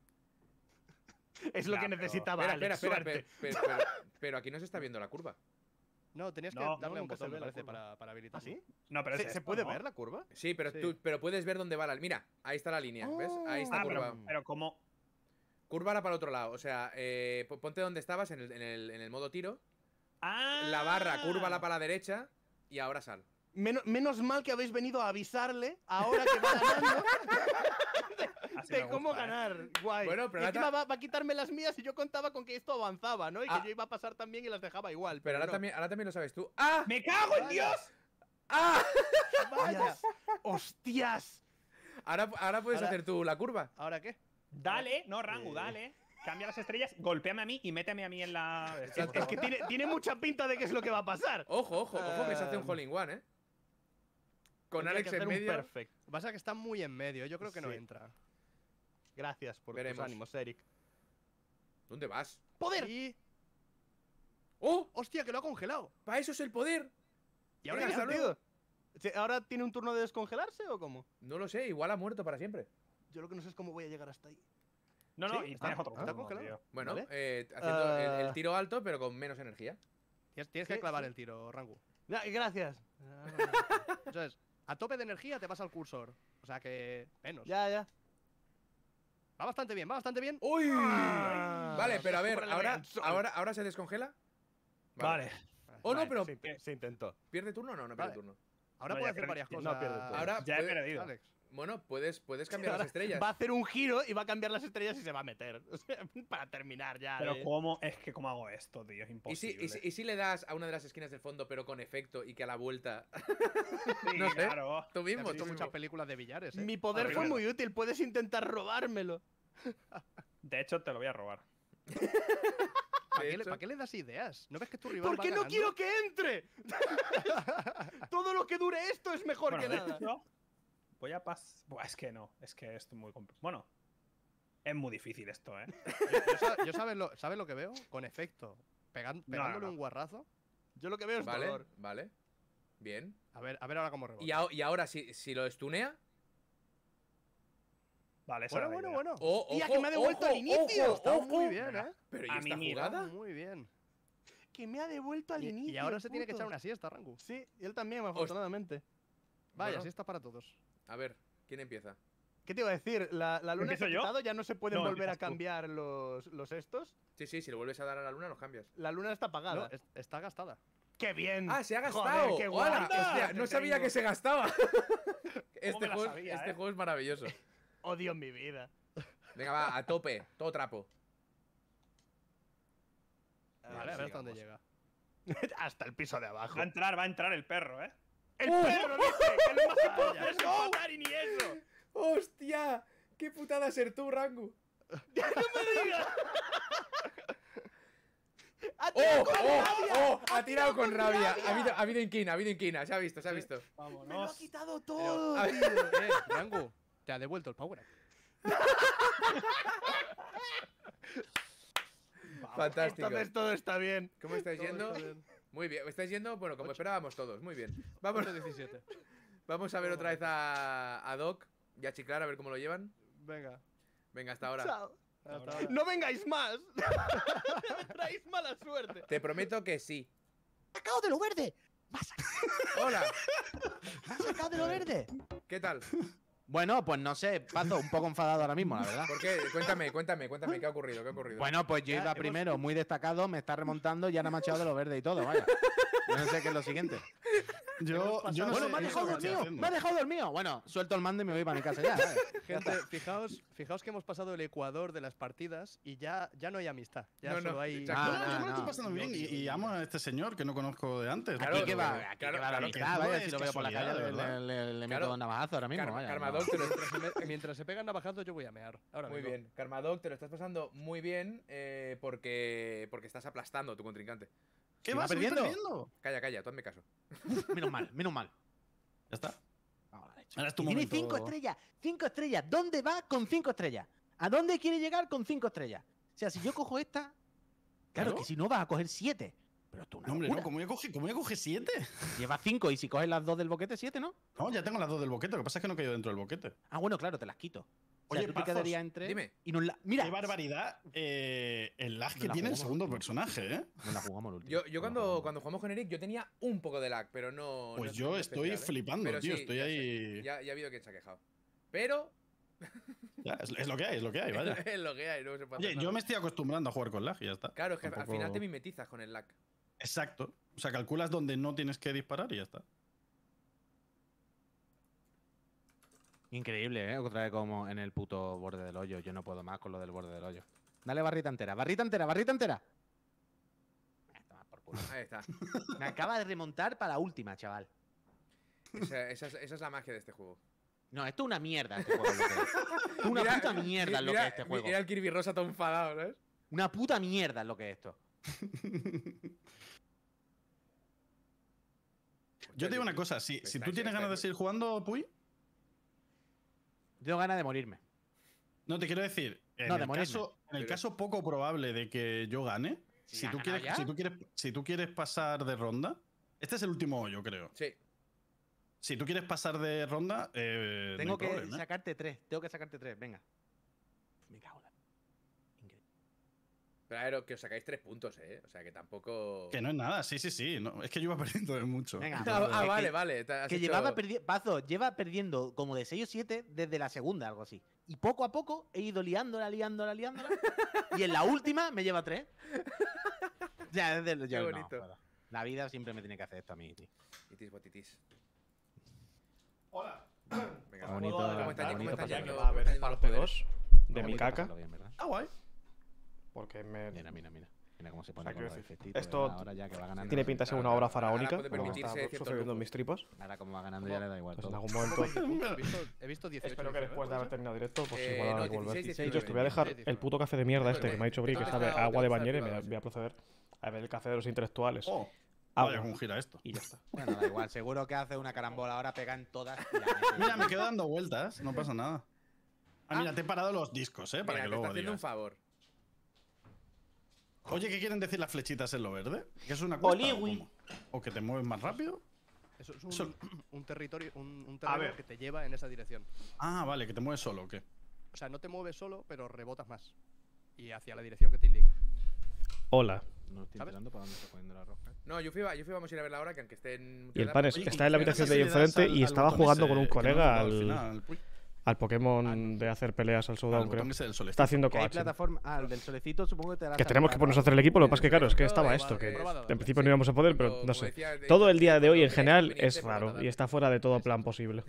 Es lo Ya, que pero- necesitaba Espera, espera, Alex, espera, suerte. pero, pero- pero- pero aquí no se está viendo la curva. No, tenías No, que no, darle a un nunca se botón, ve me la parece, curva. para, para ¿Ah, habilitarlo. sí? No, pero es ¿Se, se esto, puede ¿no? ver la curva? Sí, pero Sí. tú pero puedes ver dónde va la. Mira, ahí está la línea, ¿ves? Ahí está Ah, curva. pero, pero como. Curva ahora para el otro lado. O sea, eh, po- ponte donde estabas en el, en el- en el modo tiro. ¡Ah! La barra, cúrvala para la derecha y ahora sal. Menos, menos mal que habéis venido a avisarle ahora que va ganando Así de me cómo gusta, ¿eh? ganar. Guay. Bueno, pero y ahora encima ta- va, va a quitarme las mías y yo contaba con que esto avanzaba, ¿no? Y Ah. que yo iba a pasar también y las dejaba igual. Pero ahora, no. también, ahora también lo sabes tú. ¡Ah! ¡Me cago en Dios! ¡Ah! ¡Vaya! ¡Hostias! Ahora, ahora puedes Ahora- hacer tú la curva. ¿Ahora qué? Dale, no, Rangu, dale. Cambia las estrellas, golpéame a mí y méteme a mí en la. Es, es que tiene, tiene mucha pinta de que es lo que va a pasar. Ojo, ojo, ojo que se hace un Ah. hole in one, ¿eh? Con Tendría Alex que en hacer un medio. perfect. Lo que pasa es que está muy en medio, yo creo que no Sí. entra. Gracias por Veremos. tus ánimos, Eric. ¿Dónde vas? ¡Poder! Y. ¡Oh! ¡Hostia, que lo ha congelado! ¡Para eso es el poder! ¿Y ahora Venga, qué hasta sentido? Sí, ¿ahora tiene un turno de descongelarse o cómo? No lo sé, igual ha muerto para siempre. Yo lo que no sé es cómo voy a llegar hasta ahí. No, no, Sí, y está- tienes otro está turno, congelado. tío. Bueno, Vale. eh, haciendo Ah. el, el tiro alto, pero con menos energía. Tienes, tienes Sí, que clavar sí. el tiro, Rangu. Ya, Gracias. Entonces, a tope de energía te vas al cursor. O sea que. Menos. ya, ya. Va bastante bien, va bastante bien. ¡Uy! Ah, vale, pero a ver, súper ahora, elegante. ahora, ahora se descongela. Vale. Oh, no, Vale, pero. se, int- se intentó. ¿Pierde turno o no? No pierde Vale. turno. Ahora No, puede ya hacer perdí. varias No cosas. pierde turno. Ahora Ya he puede- perdido. Alex. Bueno, puedes, puedes cambiar Ahora las estrellas. Va a hacer un giro y va a cambiar las estrellas y se va a meter. O sea, para terminar ya. Pero de- cómo, es que cómo hago esto, tío, es ¿Y si, imposible. y, si, y si le das a una de las esquinas del fondo, pero con efecto, y que a la vuelta. Sí, no sé. claro. Tú Te mismo, has tú visto mismo. muchas películas de billares, ¿eh? Mi poder fue Horrible. muy útil. Puedes intentar robármelo. De hecho, te lo voy a robar. ¿Para De qué, le- hecho- ¿Para qué le das ideas? ¿No ves que tu rival Porque va no ganando? quiero que entre. Todo lo que dure esto es mejor Bueno, que de nada. hecho, voy a pasar. Buah, es que no, es que esto es muy complicado. Bueno, es muy difícil esto, ¿eh? Yo, yo sa- yo sabes, lo, ¿sabes lo que veo? Con efecto. Pegan- No, pegándole no. un guarrazo. Yo lo que veo es Vale, dolor. vale. Bien. A ver, a ver ahora cómo rebota. Y, a- y ahora, si, si lo estunea. Vale, esa Bueno, era la bueno, idea. bueno. Oh, Tía, ojo, que me ha devuelto ojo, al inicio. ojo, Está ojo. muy bien, ¿eh? Pero ¿y A esta mí Está jugada? muy bien. Que me ha devuelto al Y, inicio. y ahora el se tiene que puto. echar una siesta, Rangu. Sí, y él también, afortunadamente. Vaya, Bueno. siesta para todos. A ver, ¿quién empieza? ¿Qué te iba a decir? La, la luna se ¿Empiezo ha yo? quitado, ya no se pueden No, volver a empiezas tú. cambiar los, los estos. Sí, sí, si lo vuelves a dar a la luna, los cambias. La luna está No, apagada. es- está gastada. ¡Qué bien! ¡Ah, se ha Joder, gastado! qué ¡Hola! guay. Hostia, Te no sabía tengo. que se gastaba. este me la juego, sabía, este eh? juego es maravilloso. Odio mi vida. Venga, va, a tope, todo trapo. Vale, a ver hasta dónde llega. Hasta el piso de abajo. Va a entrar, va a entrar el perro, ¿eh? ¡El perro dice! ¡Que lo más que puedo hacer es empatar y ni eso! ¡Hostia! ¡Qué putada ser tú, Rangu! ¡Ya no me digas! ¡Ha ¡Oh! tirado con ¡Oh! rabia! ¡Oh! Ha tirado con rabia. Ha habido, ha habido inquina, ha habido inquina. Se ha visto, se ha visto. ¡Me lo ha quitado Pero, todo! a ver, eh, Rangu, te ha devuelto el power up. Fantástico. Esta vez todo está bien. ¿Cómo estáis yendo? Muy bien. ¿Estáis yendo? Bueno, como esperábamos todos. Muy bien. Vamos, diecisiete. vamos a ver otra vez a, a Doc y a Chiclar a ver cómo lo llevan. Venga. Venga, hasta ahora. Chao. Hasta ahora. ¡No vengáis más! ¡Me traéis mala suerte! Te prometo que sí. sacado de lo verde! Hola. ¡Me has sacado de lo verde! ¿Qué tal? Bueno, pues no sé, Pazo, un poco enfadado ahora mismo, la verdad. ¿Por qué? Cuéntame, cuéntame, cuéntame. ¿Qué ha ocurrido? ¿Qué ha ocurrido? Bueno, pues yo Ya iba hemos- primero, muy destacado, me está remontando y ahora me ha echado de lo verde y todo, vaya. Yo no sé qué es lo siguiente. Yo, yo no Bueno, sé me ha qué dejado estoy dormido, haciendo. me ha dejado dormido. Bueno, suelto el mando y me voy para mi casa ya. ¿sabes? Gente, fijaos, fijaos que hemos pasado el ecuador de las partidas y ya, ya no hay amistad. Ya No, no, solo hay. exacto. No, Ah, no, yo me lo no. estoy pasando bien y, y amo a este señor que no conozco de antes. Claro, Aquí que va, claro, aquí claro, que va la claro, amistad, que vaya, no si es lo veo por la casualidad, calle de le, verdad. le- le meto Claro. un navajazo ahora mismo, Karma- vaya. Karmadog te lo, Mientras se, me- mientras se pegan navajazos, yo voy a mear. Ahora muy mismo. bien. Karmadog, te lo estás pasando muy bien eh, porque, porque estás aplastando a tu contrincante. ¿Qué ¿Se vas va perdiendo? perdiendo? Calla, calla, tú hazme caso. Menos mal, menos mal. Ya está. Vamos a la leche. Ahora es tu Y tiene momento. cinco estrellas, cinco estrellas. ¿Dónde va con cinco estrellas? ¿A dónde quiere llegar con cinco estrellas? O sea, si yo cojo esta, claro, Claro. que si no vas a coger siete. Pero tú no. No, hombre, no, ¿cómo voy a coger, cómo voy a coger siete? Lleva cinco y si coges las dos del boquete, siete, ¿no? No, ya tengo las dos del boquete, lo que pasa es que no he caído dentro del boquete. Ah, bueno, claro, te las quito. O sea, Oye, tú te Pazos, quedarías entre. dime. Y nos la... Mira, Qué barbaridad eh, el lag Me que la tiene el jugamos. segundo personaje, ¿eh? nos la jugamos el último. Yo, yo Nos la cuando, jugamos. cuando jugamos con Eric, yo tenía un poco de lag, pero no. Pues no- yo no estoy especial, ¿eh? flipando, Pero tío, sí, estoy ya ahí- sé, Ya, ya ha habido quien se ha quejado. Pero. Ya, es, es lo que hay, es lo que hay, vaya. es lo que hay, no se puede Oye, hacer yo nada. me estoy acostumbrando a jugar con lag y ya está. Claro, es que al Tampoco- final te mimetizas con el lag. Exacto. O sea, calculas donde no tienes que disparar y ya está. Increíble, ¿eh? Otra vez como en el puto borde del hoyo. Yo no puedo más con lo del borde del hoyo. Dale barrita entera, barrita entera, barrita entera. Ah, toma por culo. Ahí está. Me acaba de remontar para la última, chaval. Esa, esa es, esa es la magia de este juego. No, esto es una mierda este juego. Lo que es. Una Mira- puta mierda es lo que mira- es este juego. Mira el Kirby Rosa todo enfadado, ¿sabes? Una puta mierda es lo que es esto. Yo te digo una cosa, si, si tú tienes ganas de seguir jugando, Puy, Tengo ganas de morirme. no te quiero decir, en No, de el, morirme. caso, en el Pero- caso poco probable de que yo gane, Si si ha tú, ganado quieres, ya. si, tú quieres, si tú quieres pasar de ronda, este es el último hoyo, creo. Sí. Si tú quieres pasar de ronda, eh, Tengo no hay que problema, ¿eh? sacarte tres. Tengo que sacarte tres, venga. Me cago en la... Pero a ver, que os sacáis tres puntos, ¿eh? O sea, que tampoco. Que no es nada, sí, sí, sí. No, es que yo iba perdiendo de mucho. Venga, Ah, pues, ah, que- vale, vale. te has Que hecho- llevaba perdiendo. Pazo, lleva perdiendo como de seis o siete desde la segunda, algo así. Y poco a poco he ido liándola, liándola, liándola. y en la última me lleva tres. Ya, desde yo, Qué no, bonito. joder. La vida siempre me tiene que hacer esto a mí, tío. Itis, botitis. Hola. Venga, Está bonito, ¿cómo está está- cómo bonito está pasarlo. yendo- Va a cómo está haber yendo los parte poderes? dos de mi Bonito caca. pasarlo bien, ¿verdad? Ah, guay. Porque me. Mira, mira, mira. Mira cómo se O pone sea, con quiero los decir, efectitos, esto ¿verdad? Ahora ya que va ganando. tiene pinta de ser una Ahora- obra ahora faraónica. puede Como permitirse está ciertos sucediendo en lujos. mis tripas. Ahora como va ganando ya le da igual Pues en todo. algún momento. He visto, he visto dieciocho. Espero que después de haber terminado directo, pues Eh, igual no, habrá que volver. dieciséis, Dicho, te voy a dejar el puto café de mierda este que me ha dicho Bri, que sabe a agua de bañera y me voy a proceder a ver el café de los intelectuales. Oh, Agua. vaya con gira esto. Y ya está. Bueno, da igual. Seguro que hace una carambola ahora, pega en todas. y la mete. Mira, me quedo dando vueltas, no pasa nada. Ah, mira, te he parado los discos, ¿eh? Para Mira, que te luego está haciendo un digas. favor. Oye, ¿qué quieren decir las flechitas en lo verde? ¿Que es una cuesta o Oliwi. cómo? ¿O que te mueves más rápido? Eso es un, Eso- un territorio, un, un A terreno ver. que te lleva en esa dirección. Ah, vale, que te mueves solo, ¿o qué? O sea, no te mueves solo, pero rebotas más. Y hacia la dirección que te indica. Hola. No estoy enterando para dónde está poniendo la roja. No, Yufi, va, Yufi vamos a ir a verla ahora, que aunque esté en... Y el Panes está en la habitación de ahí enfrente y estaba jugando con un colega al, al Pokémon de hacer peleas al Showdown, creo. Está haciendo Hay coaching. plataforma. Ah, el del solecito supongo que te dará. Que tenemos que ponernos a hacer el equipo, lo que pasa es que claro, es que estaba esto, que en principio no íbamos a poder, pero no sé. Todo el día de hoy en general es raro y está fuera de todo plan posible.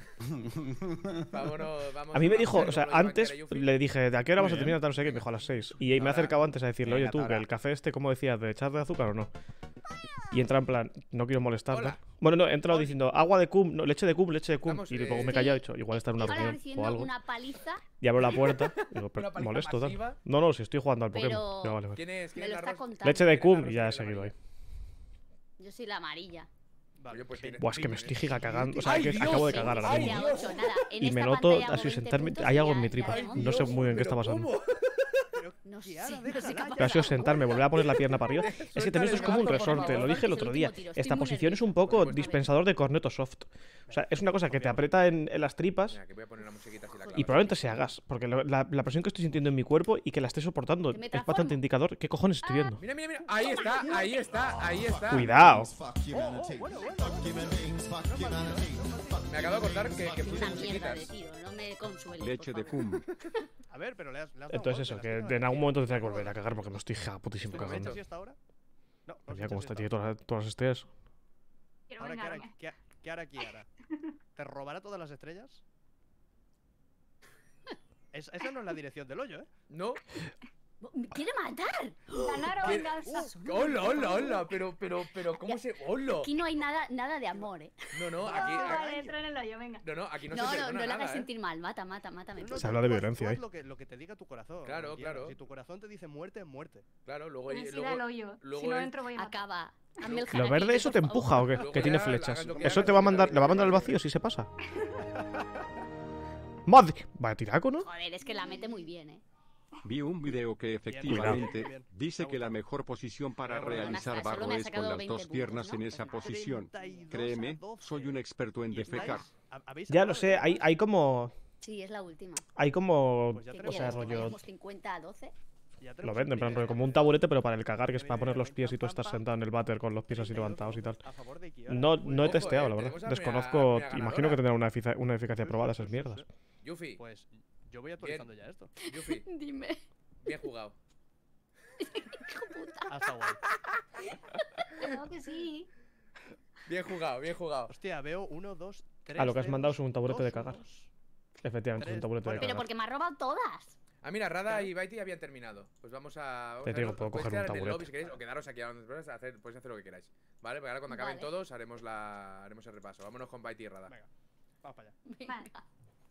A mí me dijo, o sea, antes le dije, ¿de a qué hora vas a terminar? No sé qué, me dijo a las seis. Y me he acercado antes a decirle, oye tú, que el café este, ¿cómo decías? ¿De echarle azúcar o no? Y entra en plan, no quiero molestarle. Bueno, no, he entrado diciendo, agua de cum, no, leche de cum, leche de cum. Y luego me he callado y he dicho, igual está en una reunión o algo. Una paliza. Y abro la puerta. Y digo, pero molesto, tal. No, no, si estoy jugando al Pokémon. Pero... Ya, vale, vale. ¿Quién es? ¿Quién Me es lo la está rosa? contando. Leche de cum y ya he seguido ahí. Yo soy la amarilla. Vale, pues tiene- Buah, es que me estoy giga cagando. O sea, ¡Ay, que Dios! acabo de cagar ahora Ay, mismo. Dios. Nada, en Y me esta noto pantalla hago así veinte sentarme. puntos Hay y algo ya- en mi ya tripa. haremos. No sé muy bien qué está pasando. No sé, no soy capaz. Pero ha sido sentarme, volver a poner la pierna para arriba. Es que también esto es como un resorte, lo dije el otro día. Esta posición es un poco dispensador de corneto soft. O sea, es una cosa que te aprieta en, en las tripas Mira, que voy a poner una musiquita así la y probablemente sea gas. Porque la, la- la presión que estoy sintiendo en mi cuerpo y que la estoy soportando ¿Que me es transformo? bastante indicador. ¿Qué cojones estoy viendo? Mira, mira, mira. Ahí está, ahí está, ahí está. Cuidado. Me acabo de acordar que, que puse Una mierda de musiquitas. tío, no me consueles. Leche por de favor. cum. A ver, pero le has, le has dado Entonces golpe, eso, le has que dado en algún momento tendré que volver a cagar porque me estoy ja putísimo ¿Pero has hecho cagando. siesta ahora? No, no has Mira hecho cómo está, siesta tío, todas, las- todas las estrellas. Quiero ahora. Ahora, ¿qué vengarme. hará, qué, qué hará Kiara? ¿Te robará todas las estrellas? Es- esa no es la dirección del hoyo, ¿eh? No. ¡Me quiere matar! Ganar o ¿Qué? venganza. Hola, hola, hola. Pero, pero, pero, ¿cómo se...? Hola. Aquí no hay nada, nada de amor, ¿eh? No, no, Oh, aquí... vale, aquí- entra en el hoyo, venga. No, no, aquí no, No, se no, perdona no le nada, hagas ¿eh? sentir mal. Mata, mata, mátame. No, tú. no, Se tú- habla de tú haz- violencia tú haz ahí. Lo que, lo que te diga tu corazón. Claro, Kiara. claro. Si tu corazón te dice muerte, muerte. Claro, luego... Me luego da el hoyo. luego Si no él- entro voy a matar. Acaba. Hazme el ¿Lo harakiri, verde eso por te favor. empuja o qué? Luego Que tiene ya flechas. hagas lo que ¿Eso hagas, te va a que mandar, te le va a mandar al lo vacío si se pasa? ¡Madre! Vaya tiraco, ¿no? Joder, es que la mete muy bien, ¿eh? Vi un video que efectivamente dice que la mejor posición para realizar Solo barro me ha es con sacado las veinte dos puntos, piernas ¿no? en esa Pues nada. posición. treinta y dos Créeme, a doce. soy un experto en ¿Y estáis? defecar. ¿Ha- habéis Ya lo acabado sé, de hay, jugar? hay como. Sí, es la última. Hay como. Pues ya ¿Qué O tenemos sea, quieres? ¿Que rollo. vayamos cincuenta a doce? Ya Lo tenemos venden, en plan, un rollo, como un taburete, pero para el cagar, que es para poner los pies y tú estás sentado en el váter con los pies así levantados y tal. a favor de Kiara. No, no he Ojo, testeado, eh, la verdad. tenemos a Desconozco. mea- mea Imagino ganadora. que tendrá una, efica- una eficacia probada esas mierdas. Yufi, Pues yo voy actualizando ya esto. Yufi, Dime. bien jugado. Hijo puta. Hasta guay. Creo que sí. Bien jugado, bien jugado. Hostia, veo uno, dos, tres. Ah, lo que has mandado es ceros, un taburete de dos, cagar. unos. Efectivamente, es un Tres. taburete de Bueno, Pero cagar. porque me ha robado todas. Ah, mira, Rada y Baiti habían terminado. Pues vamos a. Vamos Te a digo, verlo. puedo Podéis coger un quedar en el taburete. lobby si queréis, o quedaros aquí a donde podéis hacer, podéis hacer lo que queráis. Vale, porque ahora cuando acaben Vale. todos haremos la haremos el repaso. Vámonos con Baiti y Rada. Venga, vamos para allá. Venga.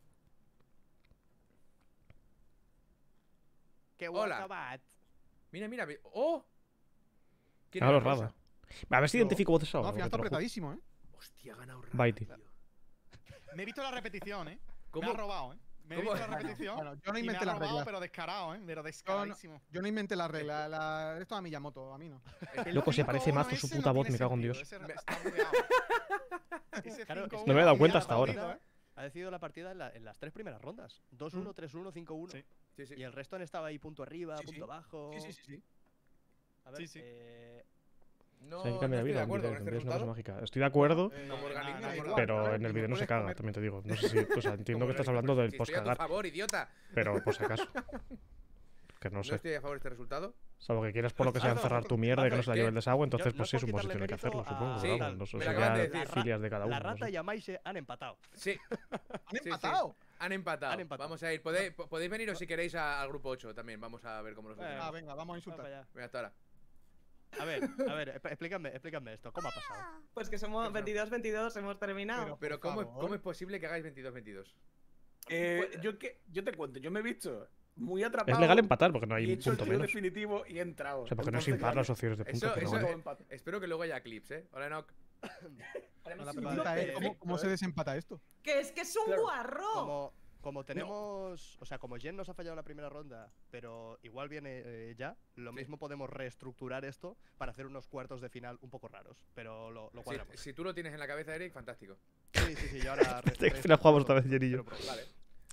¡Qué Hola. guacabat! Mira, mira, vi- ¡oh! ¿Quién Claro, era Rosa? Rada. A ver si No. identifico voces No, ahora. al final porque está te lo juro. apretadísimo, ¿eh? Hostia, ha ganado Rada. Baiti. tío. Me he visto la repetición, ¿eh? ¿Cómo? Me ha robado, ¿eh? Me he ¿Cómo? visto la repetición. Bueno, yo no y me inventé ha la robado, regla. pero descarado, ¿eh? Pero Yo no, descaradísimo. yo no inventé la regla. La, esto a Miyamoto, a mí no. El Loco, se parece cinco uno mazo su ese puta no voz, tiene me cago en sentido, Dios. ese está bugueado. Ese Claro, cinco es- uno No me he dado ya cuenta lo hasta ha ahora. jodido, ¿eh? Ha decidido la partida en, la- en las tres primeras rondas. dos uno, tres uno, cinco uno. Sí. Sí, sí. Y el resto han estado ahí punto arriba, Sí, punto sí. abajo. Sí, sí, sí, sí. A ver, Sí, sí. eh, No, O sea, hay que no cambiar estoy la de vida en acuerdo video, con este es una cosa resultado. mágica. Estoy de acuerdo, Eh, Como nada, organismo, nada, igual. igual. pero Claro, en el no vídeo no se puedes caga, comer- también te digo. No sé si. O sea, entiendo que estás hablando del Si post estoy a tu cagar, favor, idiota. pero por si acaso. Que no No sé. estoy a favor de este resultado. Salvo que quieras por lo que sea Ah, no, encerrar tu mierda y que no se la ¿qué? lleve el desagüe, Yo- entonces no pues sí es por un buen quitarle sitio en el que hacerlo, mérito a- supongo. Sí, pero vamos, no sé, me eso lo acaban ya de decir. filias de cada uno. la no rata sé. y Amaise han empatado. Sí. ¿Han sí. empatado? Han empatado. Han empatado. Vamos a ir. Podéis, po- podéis veniros si queréis a- al grupo ocho también. Vamos a ver cómo lo Venga. Ah, solucionamos. venga, vamos a Vamos insultar. para allá. Venga, hasta ahora. A ver, a ver, exp- explícame, explícame esto. ¿Cómo ha pasado? Pues que somos veintidós veintidós, hemos terminado. Pero- Pero Por ¿cómo, favor. ¿cómo es posible que hagáis veintidós veintidós? Eh, yo, que, yo te cuento, yo me he visto muy atrapado. Es legal empatar porque no y he hay hecho el punto tiro menos. definitivo y he entrado. O sea, porque no es Entonces, impar claro, las opciones de punto. Eso, pero eso, bueno. todo empate. espero que luego haya clips, ¿eh? Hola, Enoch. No, la pregunta es, ¿cómo, cómo se desempata esto? Que es que es un Claro. guarro. Como, como tenemos. O sea, como Jen nos ha fallado la primera ronda, pero igual viene eh, ya, lo mismo podemos reestructurar esto para hacer unos cuartos de final un poco raros. Pero lo, lo Si, cuadramos. si tú lo tienes en la cabeza, Eric, fantástico. Sí, sí, sí, yo ahora. re- Al final jugamos otra vez reestructuro, Jen y yo. pero- Vale.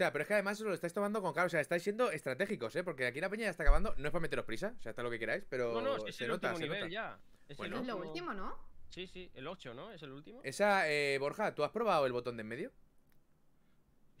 Hostia, pero es que además os lo estáis tomando con calma. O sea, estáis siendo estratégicos, ¿eh? Porque aquí la peña ya está acabando. No es para meteros prisa, o sea, está lo que queráis, pero. No, no, es que es se el nota, último se nivel nota. ya. Es, Bueno. el Es lo último, ¿no? Sí, sí, el ocho, ¿no? Es el último. Esa, eh, Borja, ¿tú has probado el botón de en medio?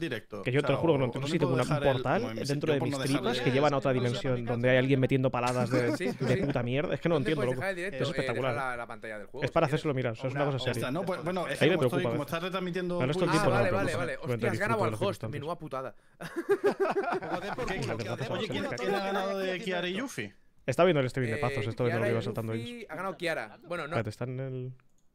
directo. Que yo O te sea, lo juro que no o- entiendo ¿dónde si tengo puedo una- un dejar el portal movimiento? mis- dentro yo de por mis no tripas dejarle- que llevan a otra dimensión, donde hay alguien metiendo paladas de, Sí, de sí. puta mierda. Es que no lo ¿Dónde entiendo, puedes loco. dejar el directo? Es Eh, espectacular. dejar la, la pantalla del juego. Es para si quieres. hacérselo mirar, o sea, es una cosa O sea, seria. no, pues, bueno, es Ahí que me como, preocupa estoy, a como veces. estás retransmitiendo. Pero esto el Twitch- tiempo Ah, no me vale, preocupa. vale, vale. Durante Hostia, has el ganado al disfrute de los host. episodios. Menuda putada. Oye, ¿quién, ¿quién ha ganado de Kiara y Yuffie? Estaba viendo el streaming de Eh, Pazos, esto de lo Kiara que y iba saltando Luffy- ellos. Ha ganado Kiara. Bueno, no. Espérate, está en el.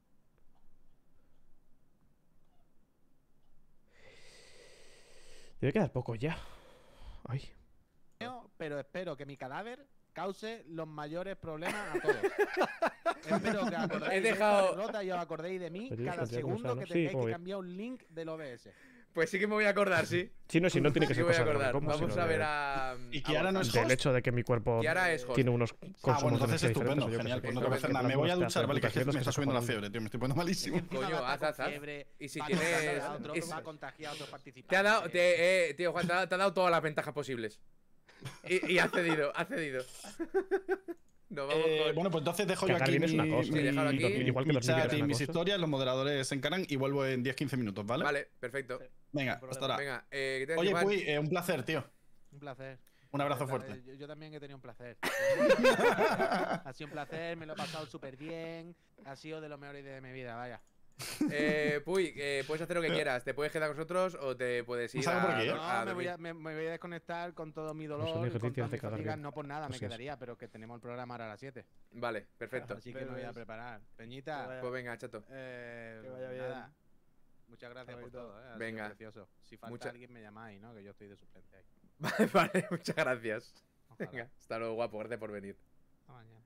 Debe quedar poco ya. Ay. Pero espero que mi cadáver cause los mayores problemas a todos. Espero que acordéis He de dejado- esta derrota y os acordéis de mí Pero cada ya, ¿cómo segundo sea, no? que Sí, tengáis como que bien. cambiar un link del O B S. Pues sí que me voy a acordar, sí. Sí, no, si no tiene que Sí ser voy a cosa de acordar. Robocop, Vamos sino a ver de- a. ¿Y a Kiara no es Del host? hecho de que mi cuerpo Kiara es host. tiene unos Ah, bueno, consumos de entonces energía estupendo, diferentes, o yo qué genial. sé, Pues no que tengo que hacer nada. las Me voy a nuevas duchar, pedazo de vale, que es que mutaciones me está se subiendo la ponen- fiebre, tío. Me estoy poniendo malísimo. Coño, haz, haz, haz. Y si va tienes. contagiando a otro, es- va a contagiar a otros participantes. Te ha dado. Te, eh, tío, Juan, te ha, te ha dado todas las ventajas posibles. Y, y ha cedido, ha cedido. Nos vamos Eh, con- bueno, pues entonces dejo Que yo aquí Karim es mi, una cosa. mi- Sí, déjalo aquí. mi- Igual que mi los niños chat es y una mis cosa. historias, los moderadores se encargan y vuelvo en diez quince minutos, ¿vale? Vale, perfecto. Venga, hasta ahora. Venga, eh, ¿qué te Oye, decía, Juan? Puy, eh, un placer, tío. Un placer. Un abrazo Eh, fuerte. Yo, yo también he tenido un placer. Ha sido un placer, me lo he pasado súper bien. Ha sido de los mejores días de mi vida, vaya. Eh, Puy, eh, puedes hacer lo que quieras. Te puedes quedar con nosotros o te puedes ir ¿Sabes a, por qué? a No, me voy, dormir. a, me, me voy a desconectar con todo mi son dolor, con ejercicios todas de mis cagar fatigas. bien. No por nada me Así es. quedaría, pero que tenemos el programa ahora a las siete. Vale, perfecto. Así que me voy a preparar. Peñita, Pues venga, chato. eh, Que vaya bien. nada. Muchas gracias por todo, eh. Ha sido Venga. precioso. Si falta Mucha- alguien me llamáis, ¿no? Que yo estoy de suplente ahí. Vale, vale, muchas gracias. Ojalá. Venga, hasta luego, guapo. Gracias por venir. Hasta mañana.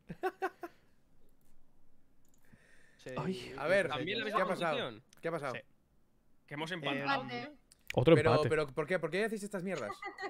Ay. A ver, También la ¿qué misma ha pasado? posición. ¿Qué ha pasado? Sí. Que hemos empatado. Empate. Otro Pero, empate. pero, ¿por qué? ¿Por qué hacéis estas mierdas?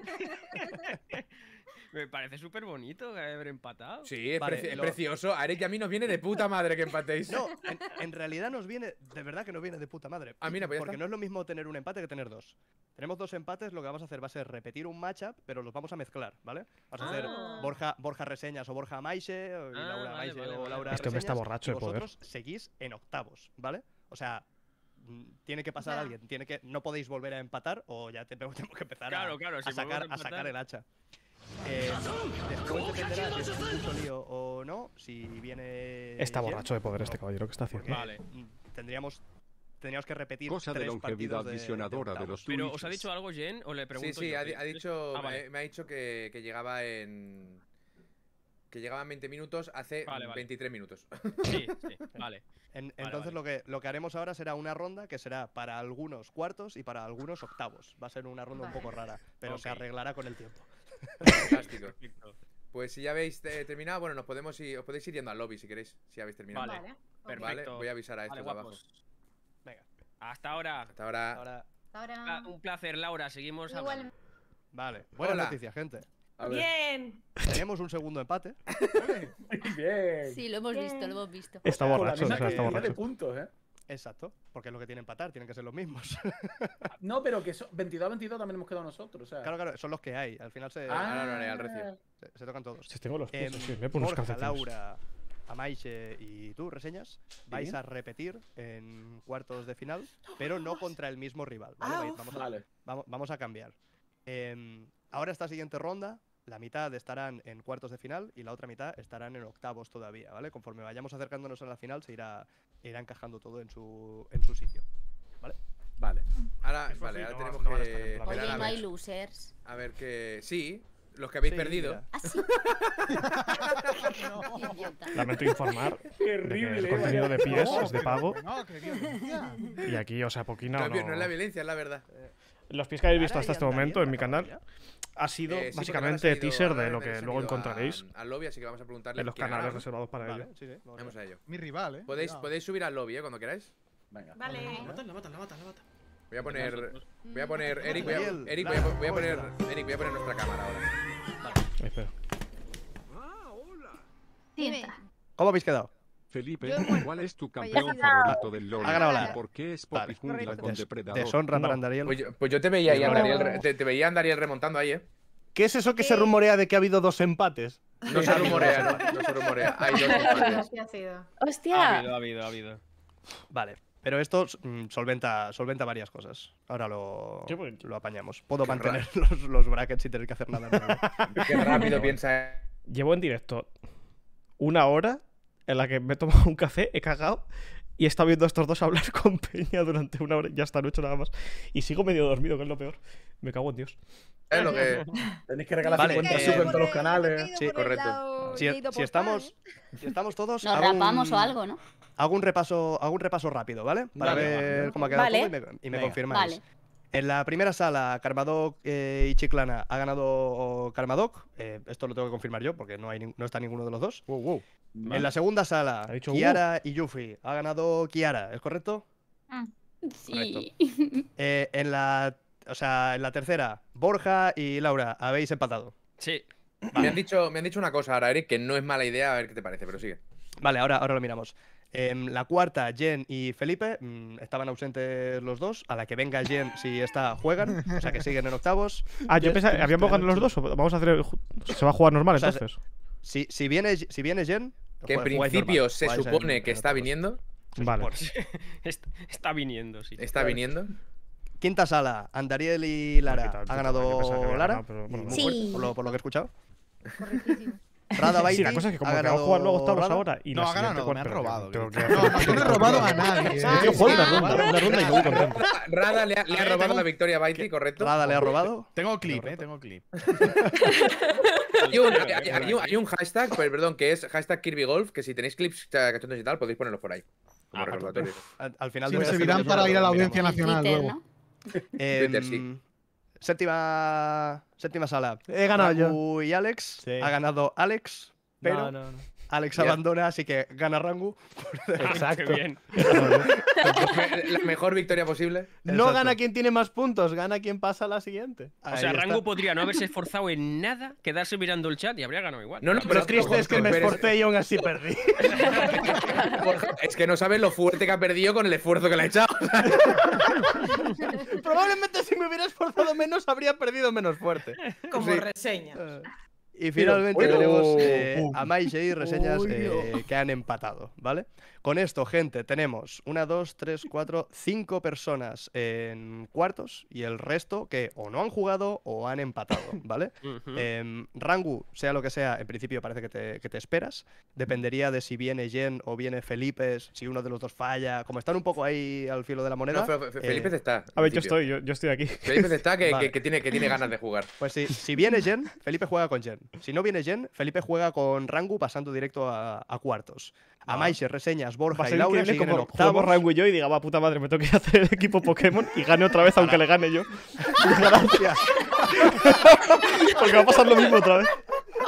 Me parece súper bonito haber empatado. Sí, es, Vale, preci- es lo- precioso. A Eric y a mí nos viene de puta madre que empatéis. No, en, en realidad nos viene, de verdad que nos viene de puta madre. Ah, mira, pues ya Porque está. no es lo mismo tener un empate que tener dos. Tenemos dos empates, lo que vamos a hacer va a ser repetir un matchup, pero los vamos a mezclar, ¿vale? Vamos a hacer Ah. Borja, Borja Reseñas o Borja Maixe, o y Ah, Laura vale, Maixe vale, o vale. Laura Este hombre está Reseñas, borracho y de poder. vosotros seguís en octavos, ¿vale? O sea, mm, tiene que pasar Ya. alguien, tiene que, no podéis volver a empatar o ya te- tenemos que empezar a- Claro, claro, a, si sacar, volvemos a a sacar empatar. el hacha. Eh, después dependerá si es un puto lío o no, si viene. Está Jen, borracho de poder este o- caballero que está haciendo. porque, Vale. mm, Tendríamos, tendríamos que repetir Cosa de tres longevidad partidos de- de visionadora de octavos. los Pero, ¿os ha Twitches. dicho algo Jen? ¿O le Sí, pregunto sí, yo? ha, di- ha dicho, Ah, vale. me, me ha dicho que, que llegaba en. Que llegaban veinte minutos hace Vale, vale. veintitrés minutos. Sí, sí, vale. En- Vale, entonces vale. Lo, que, lo que haremos ahora será una ronda que será para algunos cuartos y para algunos octavos. Va a ser una ronda un poco rara, pero se Ok. arreglará con el tiempo. Fantástico. Perfecto. Pues si ya habéis eh, terminado, bueno, nos podemos ir, os podéis ir yendo al lobby si queréis, si habéis terminado. Vale. Vale. Vale, Perfecto. voy a avisar a estos Vale, de abajo. guapos. Venga. Hasta ahora. Hasta ahora. Ahora, Ahora. Pla- Un placer, Laura. Seguimos Igual. hablando. vale, buena Hola. noticia, gente. A ver. Bien. Tenemos un segundo empate. Bien. Sí, lo hemos Bien. visto, lo hemos visto. Está Con la borracho, o misma sea, está cantidad de borracho. puntos, ¿eh? Exacto, porque es lo que tiene empatar, tienen que ser los mismos. No, pero que son veintidós a veintidós también hemos quedado nosotros. O sea. claro, claro, son los que hay. Al final se, Ah, no, no, al recio. se, se tocan todos. Si tengo los pies, Em, sí, me pongo unos Borja, calcetines. Laura, Amaiche y tú, Reseñas, vais a repetir en cuartos de final, pero no contra el mismo rival. ¿vale? Ah, Vais- uf. vamos, a, Vale. vamos, vamos a cambiar. Em, ahora esta siguiente ronda, la mitad estarán en cuartos de final y la otra mitad estarán en octavos todavía, ¿vale? Conforme vayamos acercándonos a la final se irá, irá encajando todo en su, en su sitio. Vale. Ahora, Es vale, fácil, ahora no, tenemos no van a estar que en plan. esperar Oye, a no hay ver, losers. a ver que. Sí, los que habéis Sí, perdido. mira. ¿Ah, sí? Idiota. Lamento informar de que el Terrible, contenido de pies No, es de pero pago. que No, que violencia. Y aquí, o sea, No, Poquina es vi- no es la no. violencia, es la verdad. Los pies que habéis visto Ahora hasta este ya momento Daniel en mi acaba canal ya. ha sido Eh, sí, porque ahora básicamente se ha ido- teaser ahora de lo se ha que ido luego a- encontraréis Al lobby, así que vamos a preguntarle. en los quién ha canales ganado. reservados para Vale, ello. sí, sí, vamos Vamos a a ello. Mi rival, ¿eh? Podéis, Cuidado. podéis subir al lobby, ¿eh? Cuando queráis. Venga. Vale. Mátala, mátala, mátala, mátala. Voy a poner. Voy a poner. Eric, voy a, Daniel, Eric, voy a, voy a Lara, poner. hola. Eric, voy a poner nuestra cámara ahora. Ahí, espera. Dime. ¿Cómo habéis quedado? Felipe, Yo, bueno, ¿cuál es tu pues ya campeón está. favorito del LoL? Ha ganado ¿Y Lara. por qué es Poppy Vale. Jungla Correcto. con Des- Depredador? Deshonra para No. Andariel. Pues yo, pues yo te veía ahí, No. Andariel, re- te, te veía a Andariel remontando ahí, ¿eh? ¿Qué es eso que se rumorea de que ha habido dos empates? No se rumorea, ¿no? No se rumorea. Hay dos empates. Así ha sido. Ha ¡Hostia! habido, ha habido, ha habido. Vale. Pero esto mm, solventa, solventa varias cosas. Ahora lo, Qué buen- lo apañamos. Puedo Qué mantener los, los brackets sin tener que hacer nada. nuevo. Qué rápido piensa. Llevo en directo una hora en la que me he tomado un café, he cagado y he estado viendo a estos dos hablar con Peña durante una hora. Ya está, no he hecho nada más. Y sigo medio dormido, que es lo peor. Me cago en Dios. Es lo que. Tenéis que regalar Vale, cincuenta eh, subs en todos los he canales. caído Sí, por el correcto. lado- Si, he ido si por estamos, pan. si estamos todos. Nos hago un- rapamos o algo, ¿no? Hago un repaso, hago un repaso rápido, ¿vale? Para Dale, ver rápido. cómo ha quedado Vale. todo y me, y me Venga. confirmáis. Vale. En la primera sala, Karmadok eh, y Chiclana ha ganado Karmadok. Eh, esto lo tengo que confirmar yo porque no, hay, nin- no está ninguno de los dos. Wow, wow. En la segunda sala, Ha dicho, Kiara y Yuffie ha ganado Kiara, ¿es correcto? Sí. Eh, en la, o sea, en la tercera, Borja y Laura habéis empatado. Sí. Me han, dicho, me han dicho una cosa ahora, Eric, que no es mala idea, a ver qué te parece, pero sigue. Vale, ahora, ahora lo miramos. En la cuarta, Jen y Felipe mm, estaban ausentes los dos. A la que venga Jen, si está, juegan. O sea que siguen en octavos. Ah, yo pensaba, ¿habíamos ganado los dos? ¿O vamos a hacer el ju- ¿Se va a jugar normal O sea, entonces? Si, si, viene, si viene Jen. Que en jugáis principio normal, se jugáis en- supone en que está octavos. viniendo. Vale. Está, está viniendo, sí. Está viniendo. Quinta sala, Andariel y Lara. quitado el Ha título, yo pensaba que ganado había Lara. ganado, pero y bueno, muy Sí. fuerte, por, lo, por lo que he escuchado. Correctísimo. Rada Baiti Sí, la cosa es que como ha que vamos a ganado jugar luego octavos Rada. ahora y No, la ha ganado, siguiente no, me cuarta, han robado, tengo creo. que No, no, yo no he robado a nadie. Yo juego una ronda, una ronda y me voy contento. Rada le ha, le ha A ver, robado tengo- la victoria a Baiti, ¿correcto? Rada le ha robado. Tengo clip, eh, tengo clip. Hay un, hay- hay- hay un- hay un hashtag, pues, perdón, que es hashtag Kirby Golf, que si tenéis clips cachondos y tal, podéis ponerlos por ahí. Como Ah, recordatorio. Al, al final Sí, de me este servirán vídeo para lo ir a la miramos. audiencia nacional Twitter, luego. ¿no? Em, Twitter, sí. Séptima, séptima sala. He ganado yo. Rangu y Alex. Sí. Ha ganado Alex, pero No, no, no. Alex Bien. abandona, así que gana Rangu. Exacto. Qué bien. La mejor victoria posible. No Exacto. gana quien tiene más puntos, gana quien pasa a la siguiente. O sea, Ahí Rangu está. podría no haberse esforzado en nada, quedarse mirando el chat y habría ganado igual. No, no, Lo pero triste es que me pero- esforcé y aún así perdí. Es que no sabes lo fuerte que ha perdido con el esfuerzo que le ha echado. Probablemente si me hubiera esforzado menos habría perdido menos fuerte. Como Sí. reseña. Y finalmente bueno. tenemos eh, Pum. a Maisha y reseñas Uy, eh, que han empatado, ¿vale? Con esto, gente, tenemos una, dos, tres, cuatro, cinco personas en cuartos y el resto que o no han jugado o han empatado, ¿vale? Ujú. Em, Rangu, sea lo que sea, en principio parece que te, que te esperas. Dependería de si viene Jen o viene Felipe, si uno de los dos falla. Como están un poco ahí al filo de la moneda. No, Fe- Fe- Felipe eh, está. A ver, yo en principio. estoy, yo, yo estoy aquí. Felipe está que, Vale. que, que tiene, que tiene ganas de jugar. Pues sí, si viene Jen, Felipe juega con Jen. Si no viene Jen, Felipe juega con Rangu pasando directo a, a cuartos. A Maisha, reseñas, Va Borja a y ser Laura increíble siguen en como octavos. juguemos Rangu y yo y diga, va puta madre, me tengo que ir a hacer el equipo Pokémon y gane otra vez aunque le gane yo. Gracias. Porque va a pasar lo mismo otra vez.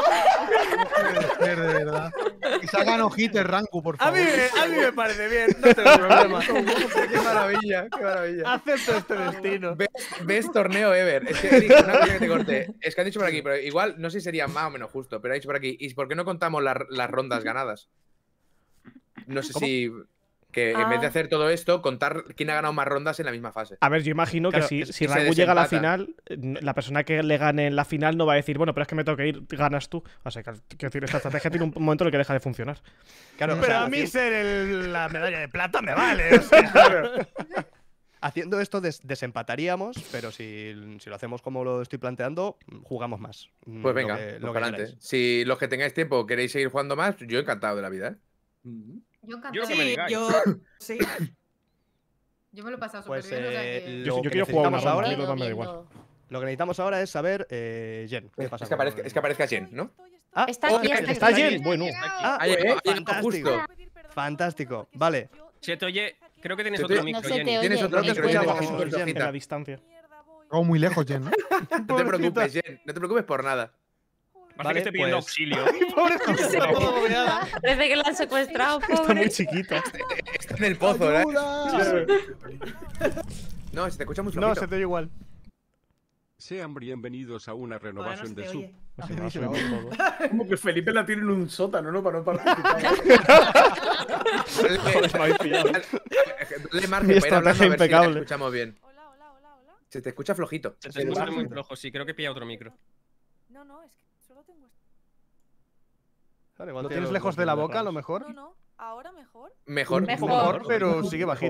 De verdad. Que se hagan ojitos, Ranku, por A favor. mí, me- a mí me parece bien, no tengo problema. Qué maravilla, qué maravilla. Acepto este destino. Best, best torneo ever. Es que, Eric, una cosa que te corte. Es que han dicho por aquí, pero igual no sé si sería más o menos justo, pero ha dicho por aquí, ¿y por qué no contamos la- las rondas ganadas? No sé ¿Cómo? si. Que en vez de Ah. hacer todo esto, contar quién ha ganado más rondas en la misma fase. A ver, yo imagino Claro, que si, es- si y se Rangu llega a la desempata. final, eh, la persona que le gane en la final no va a decir, bueno, pero es que me tengo que ir, ganas tú. O sea, que, quiero decir, esta estrategia tiene un momento en el que deja de funcionar. Claro, o Pero sea, a mí haci- ser el- la medalla de plata me vale. o sea. haciendo esto des- desempataríamos, pero si, si lo hacemos como lo estoy planteando, jugamos más. Mm, Pues lo venga, que- pues lo que para adelante. queráis. Si los que tengáis tiempo queréis seguir jugando más, yo encantado de la vida, ¿eh? Yo encantada. Yo lo que me Sí, digáis. yo. Sí. Yo me lo he pasado súper Pues bien, o sea eh, que... Yo- lo, yo que quiero jugar una necesitamos ronda, ahora, a mí lo demás me da Viendo- igual. lo que necesitamos ahora es saber, eh, Jen, ¿qué pasa Es que, con- aparezca, es que aparezca Jen, ¿no? Ah, Está oh, aquí, está está ¿Está aquí. Jen? Bueno. Ah, Ah, llegado, ha llegado fantástico. justo. Fantástico. Vale. Se te oye, creo que tienes Se te- otro No micro, se te Jenny. oye. Tienes otro Creo que micro, Jen, escuchamos, bajito, Jen. En flojita. la distancia. Vamos muy lejos, Jen, ¿no? No te preocupes, Jen. No te preocupes por nada. Parece Vale, que estoy pidiendo pues- auxilio. Pobrecita, está toda agobiada. Parece que la han secuestrado, Está muy pobre. chiquita. Está en el pozo, ¿eh? ¡Ayuda! No, se te escucha muy No, flojito. se te oye igual. Sean bienvenidos a una Todavía no renovación se de te sub. oye. Pues si no, subimos todo. Como que Felipe la tiene en un sótano, ¿no? Para no participar. Dale, Joder, me habéis pillado. dale Mi margen para ir hablando estrategia a ver si la impecable. escuchamos bien. Hola, hola, hola, hola. Se te escucha flojito. Se te escucha muy flojo, sí, creo que pilla otro micro. No, no, es que solo tengo esto. Vale, igual ¿Lo tiene tienes los- lejos los de la niveles boca, a lo raros. mejor? No, no, ahora mejor. Mejor. Mejor. Mejor, pero sigue bajito.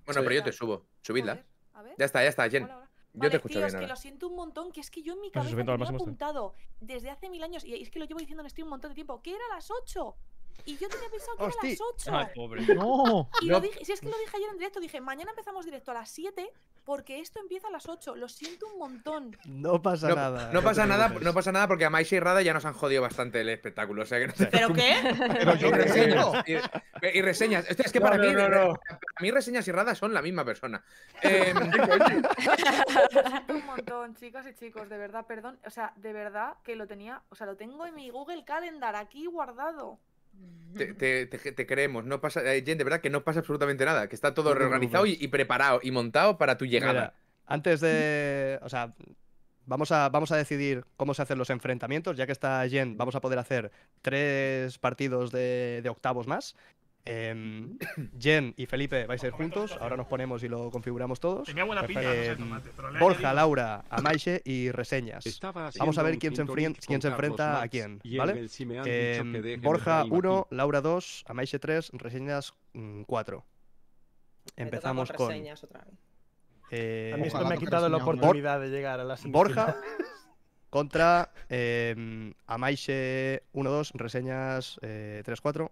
Bueno, Sí. pero yo te subo. Subidla. A ver. Ya está, ya está, Jen. Hola, hola. Yo Vale, te escucho tío, bien es que ahora. lo siento un montón, que es que yo en mi Pues cabeza subiendo al tenía máximo está. apuntado desde hace mil años, y es que lo llevo diciendo en stream un montón de tiempo, que era a las ocho. Y yo tenía pensado que era a Hosti. las ocho. Ay, pobre. No. Y No. lo dije, si es que lo dije ayer en directo, dije, mañana empezamos directo a las siete porque esto empieza a las ocho. Lo siento un montón. No pasa No, nada. no te pasa nada, preocupes. no pasa nada porque a Maisha y Rada ya nos han jodido bastante el espectáculo. O sea que no te ¿Pero qué? Pero yo reseño. Y, y reseñas. Esto es que No, para no, mí, no, no. para mí reseñas y Rada son la misma persona. Eh, Lo siento un montón, chicas y chicos, de verdad, perdón. O sea, de verdad que lo tenía, o sea, lo tengo en mi Google Calendar aquí guardado. te, te- te- te creemos, no pasa, eh, Jen, de verdad que no pasa absolutamente nada, que está todo No te reorganizado y, preocupes. y preparado y montado para tu llegada. Mira, antes de. O sea, vamos a, vamos a decidir cómo se hacen los enfrentamientos. Ya que está Jen, vamos a poder hacer tres partidos de, de octavos más. Em, Jen y Felipe vais a ir juntos. Ahora nos ponemos y lo configuramos todos. Tenía buena pinta, no sé, Em, tomate, pero le he Borja, añadido- Laura, Amaixe y Reseñas. Estaba Vamos a ver haciendo quién se, un enfrien- Tintoric quién se con Carlos enfrenta a Max quién, y ¿vale? Engel sí me han dicho Em, que dejen Borja el time uno, aquí. Laura dos, Amaixe tres, Reseñas cuatro. Empezamos con con. reseñas otra vez. eh, A mí esto Ojalá me ha toque quitado la reseña ahora. oportunidad de llegar a la Borja contra eh, Amaixe uno dos, Reseñas eh, tres cuatro.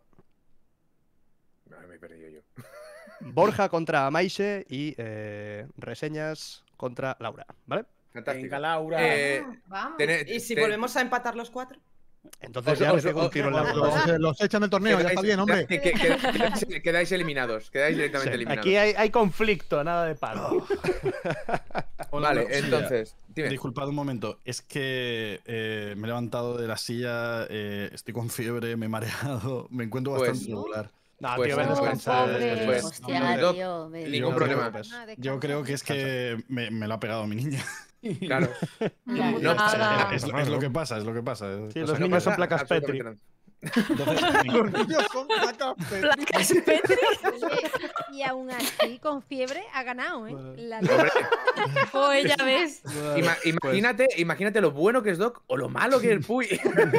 Ay, me he perdido yo. Borja contra Amaixe y eh, Reseñas contra Laura, ¿vale? Fantástico. Venga, Laura. Eh, Vamos. tené- ¿Y si te- volvemos a empatar los cuatro? Entonces Os- ya me os- pego un os- tiro en la os- bola. Los, los echan del torneo, ya está quedáis- bien, hombre. que- que- que- quedáis, quedáis eliminados, quedáis directamente Sí, eliminados. Aquí hay, hay conflicto, nada de paro. Hola, Vale, una cosilla. entonces, dime. Disculpad un momento. Es que eh, me he levantado de la silla, eh, estoy con fiebre, me he mareado, me encuentro Pues- bastante regular. No, Pues- tío, ven a pues- descansar. pues- descansa. pues- Hostia, no, no, tío, ven. ningún Yo problema. creo- Ah, Yo creo que es que me, me lo ha pegado mi niña. Claro. La No, putada. Es, es lo que pasa, es lo que pasa. Sí, O los sea, No niños son pasa placas Petri. absolutamente nada. entonces, Los niños son placas Petri. Placas Petri. Y aún así, con fiebre, ha ganado, ¿eh? La Hombre, Joder, ya ves. ima- imagínate, imagínate lo bueno que es Doc o lo malo que es el Puy.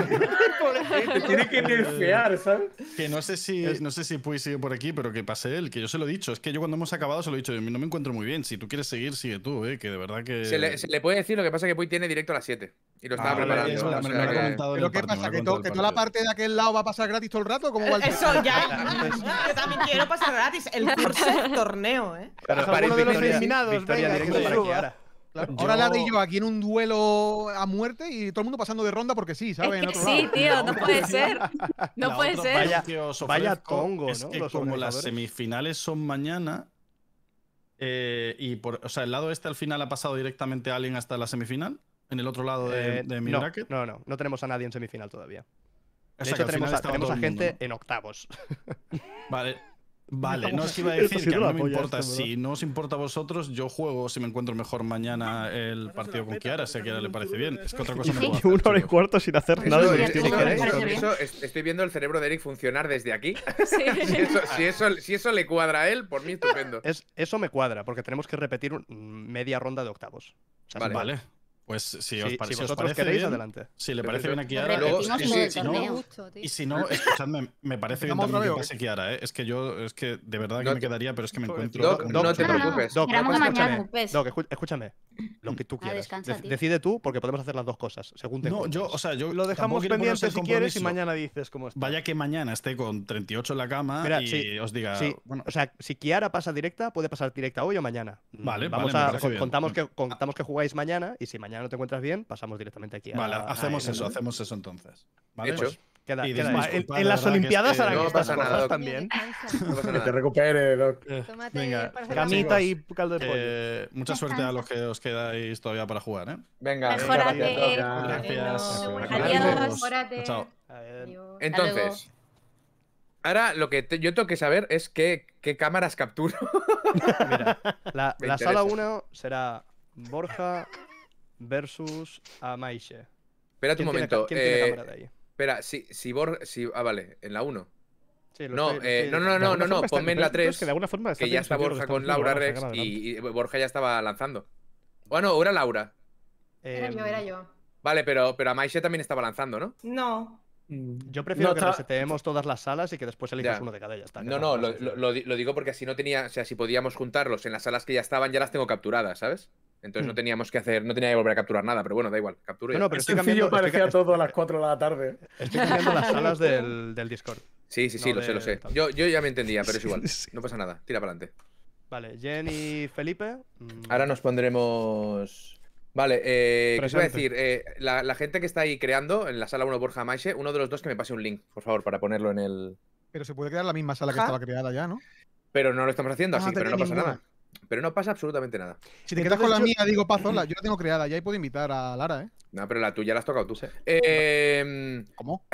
Te tiene que nerfear, ¿sabes? que no sé si no sé si Puy sigue por aquí, pero que pase él, que yo se lo he dicho. Es que yo cuando hemos acabado se lo he dicho, no me encuentro muy bien. Si tú quieres seguir, sigue tú, eh, que de verdad que. Se le, se le puede decir, lo que pasa es que Puy tiene directo a las siete. Y lo estaba Ah, vale, preparando. eso me- o me sea lo ha que- comentado en ¿Pero el qué partido, pasa? me lo ¿Que, ha to- comentado que el toda la partido. parte de aquel lado va a pasar gratis todo el rato? ¿Cómo va el Eso ya. Yo también quiero pasar gratis. El tercer torneo, ¿eh? Pero Para alguno de los victoria- eliminados, victoria venga, directa que para suba. Kiara. Claro, Yo- ahora la haré yo aquí en un duelo a muerte y todo el mundo pasando de ronda porque sí, ¿sabes? En Es que otro sí, lado. tío, no puede ser. No La puede otra ser. opción Vaya- que os vaya ofrezco tongo, es ¿no? que Los como las organizadores. semifinales son mañana eh, y por, o sea, el lado este al final ha pasado directamente a alguien hasta la semifinal, en el otro lado de, Eh, de mi no, bracket. no, no, no tenemos a nadie en semifinal todavía. O De sea, hecho, que al tenemos final a, estaba tenemos todo a el gente mundo, en octavos. ¿no? Vale. Vale, no es que iba a Esto decir sí que a te mí lo no me apoyas, importa. esto, ¿verdad? Si no os importa a vosotros, yo juego si me encuentro mejor mañana el partido con Kiara, si a Kiara le parece bien. Es que otra cosa no puedo hacer. Una hora y chicos. cuarto sin hacer Eso, nada. eso- de eso- tiempo. me eso- parece bien. eso- es- estoy viendo el cerebro de Eric funcionar desde aquí. Sí. Si eso, si eso- si eso le cuadra a él, por mí estupendo. Es, eso me cuadra, porque tenemos que repetir un- media ronda de octavos. O sea, Vale. Vale. Pues si, Si, os, si pare- si os vosotros parece queréis, bien, adelante. si le parece bien a Perfecto. Kiara, Luego- Repetimos sí, lo sí, del si no- torneo. Mucho, tío. y si no, escuchadme, me parece bien Empezamos también otra que vez, pase Kiara, ¿eh? Es que yo, es que de verdad que No me te- quedaría, pero es que me encuentro. Doc, con- no te No, no, preocupes. Doc, Esperamos a escúchame. mañana, pues. Doc, escu- escúchame. Lo que tú Ah, quieras. descansa, Dec- tío. decide tú, porque podemos hacer las dos cosas. Según te No, yo, encuentres. o sea, yo Lo tampoco dejamos quiero poneros pendiente el si quieres y compromiso. mañana dices cómo está. Vaya que mañana esté con treinta y ocho en la cama Mira, y sí, os diga. Sí, Bueno, o sea, si Kiara pasa directa, puede pasar directa hoy o mañana. Vale, Vamos vale, me a, parece con- bien. contamos, que, contamos que jugáis mañana y si mañana no te encuentras bien, pasamos directamente aquí. a- vale, a- hacemos a- eso, hacemos eso entonces. ¿Vale? Hecho. Pues, Queda, Y queda disculpa, hecho. En, de en las verdad que es Olimpiadas que harán no estas pasa cosas nada. también. Descansa. No pasa Que nada. te recupere, Doc. Tómate Venga, para hacer Camita chicos, y caldo de pollo. eh, mucha suerte a los que os quedáis todavía para jugar, ¿eh? Venga, Mejórate. Gracias. Adiós. Mejórate. Chao. A ver. Adiós. Entonces, ahora lo que te- yo tengo que saber es qué, qué cámaras capturo. Mira, la, Me la sala interesa. uno será Borja versus Amaixe. Espera un ¿Quién tiene momento. ca- ¿Quién tiene eh, cámara de ahí? espera, si, si Bor. Si, ah, vale, en la uno. Sí, lo No, estoy- eh, sí, no, no, de no, no, alguna no, forma está- ponme en la Pero es tres. que de alguna forma está Que ya bien está sentido lo Borja que con estamos Laura haciendo, Rex vamos a sacar y, y Borja ya estaba lanzando. Bueno, o era Laura. Era Em, yo, era yo. Vale, pero, pero Amaixe también estaba lanzando, ¿no? No. Yo prefiero No, que está- reseteemos todas las salas y que después elijas Ya. uno de cada ya está. que No, está no, más lo, sencillo. lo- lo di- lo digo porque así no tenía. O sea, si podíamos juntarlos en las salas que ya estaban, ya las tengo capturadas, ¿sabes? Entonces no teníamos que hacer, no tenía que volver a capturar nada, pero bueno, da igual, capturo y No, ya no, pero Es estoy sencillo, cambiando, estoy, parecía ca- todo a las cuatro de la tarde. estoy cambiando las salas del, del Discord. Sí, sí, sí, No lo sé, de lo sé. tal. Yo, yo ya me entendía, pero es igual. No pasa nada, tira para adelante. Vale, Jen y Felipe. mm, Ahora nos pondremos. Vale, eh, ¿qué os iba a Presente. decir? Eh, la, la gente que está ahí creando en la sala uno Borja Maixe, uno de los dos que me pase un link, por favor, para ponerlo en el. Pero se puede crear la misma sala que Ajá. estaba creada ya, ¿no? Pero no lo estamos haciendo Ah, así, no pero no tenéis pasa ninguna. nada. Pero no pasa absolutamente nada. Si te quedas con la mía, digo Paz, hola, yo la tengo creada, ya ahí puedo invitar a Lara, ¿eh? No, pero la tuya la has tocado tú. Eh, ¿Cómo?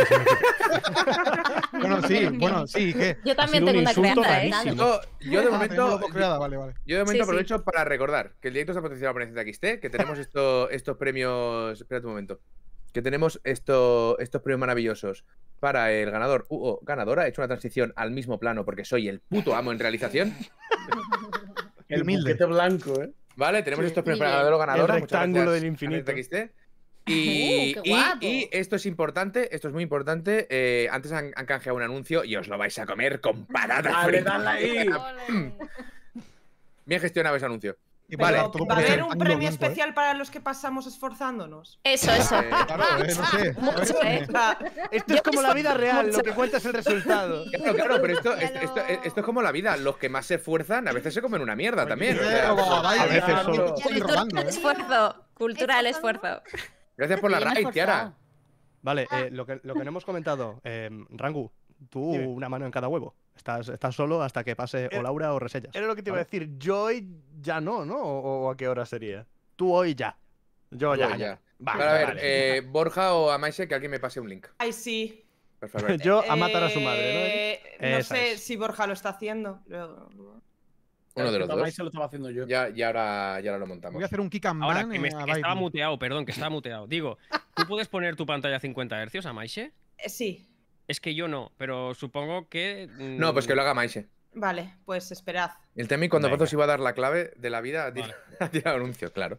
Bueno, sí, bueno, sí, ¿qué? Yo también sido tengo un una insulto creada, ¿eh? rarísimo. yo, yo de Ah, momento. tenemos las dos creadas, vale, vale. Yo de momento Sí, sí. aprovecho para recordar que el directo está patrocinado por N Z X T, que tenemos esto, estos premios. Espérate un momento. Que tenemos esto, estos premios maravillosos para el ganador u o ganadora. He hecho una transición al mismo plano porque soy el puto amo en realización. El humilde. buquete blanco, ¿eh? Vale, tenemos estos premios muy para bien. ganador o ganadora. El Muchas rectángulo gracias del a infinito. N Z X T. Y, Uh, qué y- guapo. y esto es importante, esto es muy importante. eh, antes han, han canjeado un anuncio y os lo vais a comer con patatas Dale, fritas. dale ahí. Bien gestionado ese anuncio. Y Pero, vale, ¿va todo a por haber ser un ángulo premio blanco, ¿eh? especial para los que pasamos esforzándonos? Eso, eso. Eh, Claro, eh, no sé. Mucho, ¿eh? Esto es como la vida real, lo que cuenta es el resultado. Claro, claro, pero esto, Ya esto, esto- lo- esto es como la vida. Los que más se esfuerzan a veces se comen una mierda también. o Eh, sea, como vais, a veces claro, solo. estoy robando, Cultura ¿eh? esfuerzo. Cultura el esfuerzo. gracias por la Yo me he raid, Tiara. esforzado. Vale, eh, lo, que, lo que no hemos comentado, eh, Rangu, tú Dime. una mano en cada huevo. Estás, estás solo hasta que pase o Eh, Laura o Resellas. Era lo que te iba a ¿vale? decir. Yo hoy ya no, ¿no? ¿O, o a qué hora sería? Tú hoy ya. Yo ya. Yo ya. Vale, Para ver, vale. eh, Borja o Amaise, que alguien me pase un link. Ay, sí. Por favor. Yo a matar a su madre, Eh, ¿no? No Esa sé es. si Borja lo está haciendo. pero- Uno de los Tamay dos. se lo estaba haciendo yo. Ya, ya, ahora, ya ahora lo montamos. Voy a hacer un kick and Ahora, ban que, me- eh, a que estaba Biden. muteado, perdón, que estaba muteado. Digo, ¿tú puedes poner tu pantalla a cincuenta hercios, Amaise? Eh, Sí. Es que yo no, pero supongo que. mm, No, pues que lo haga Maise. Vale, pues esperad. El Temi cuando Venga. Pozos iba a dar la clave de la vida a Vale. tirar anuncio, claro.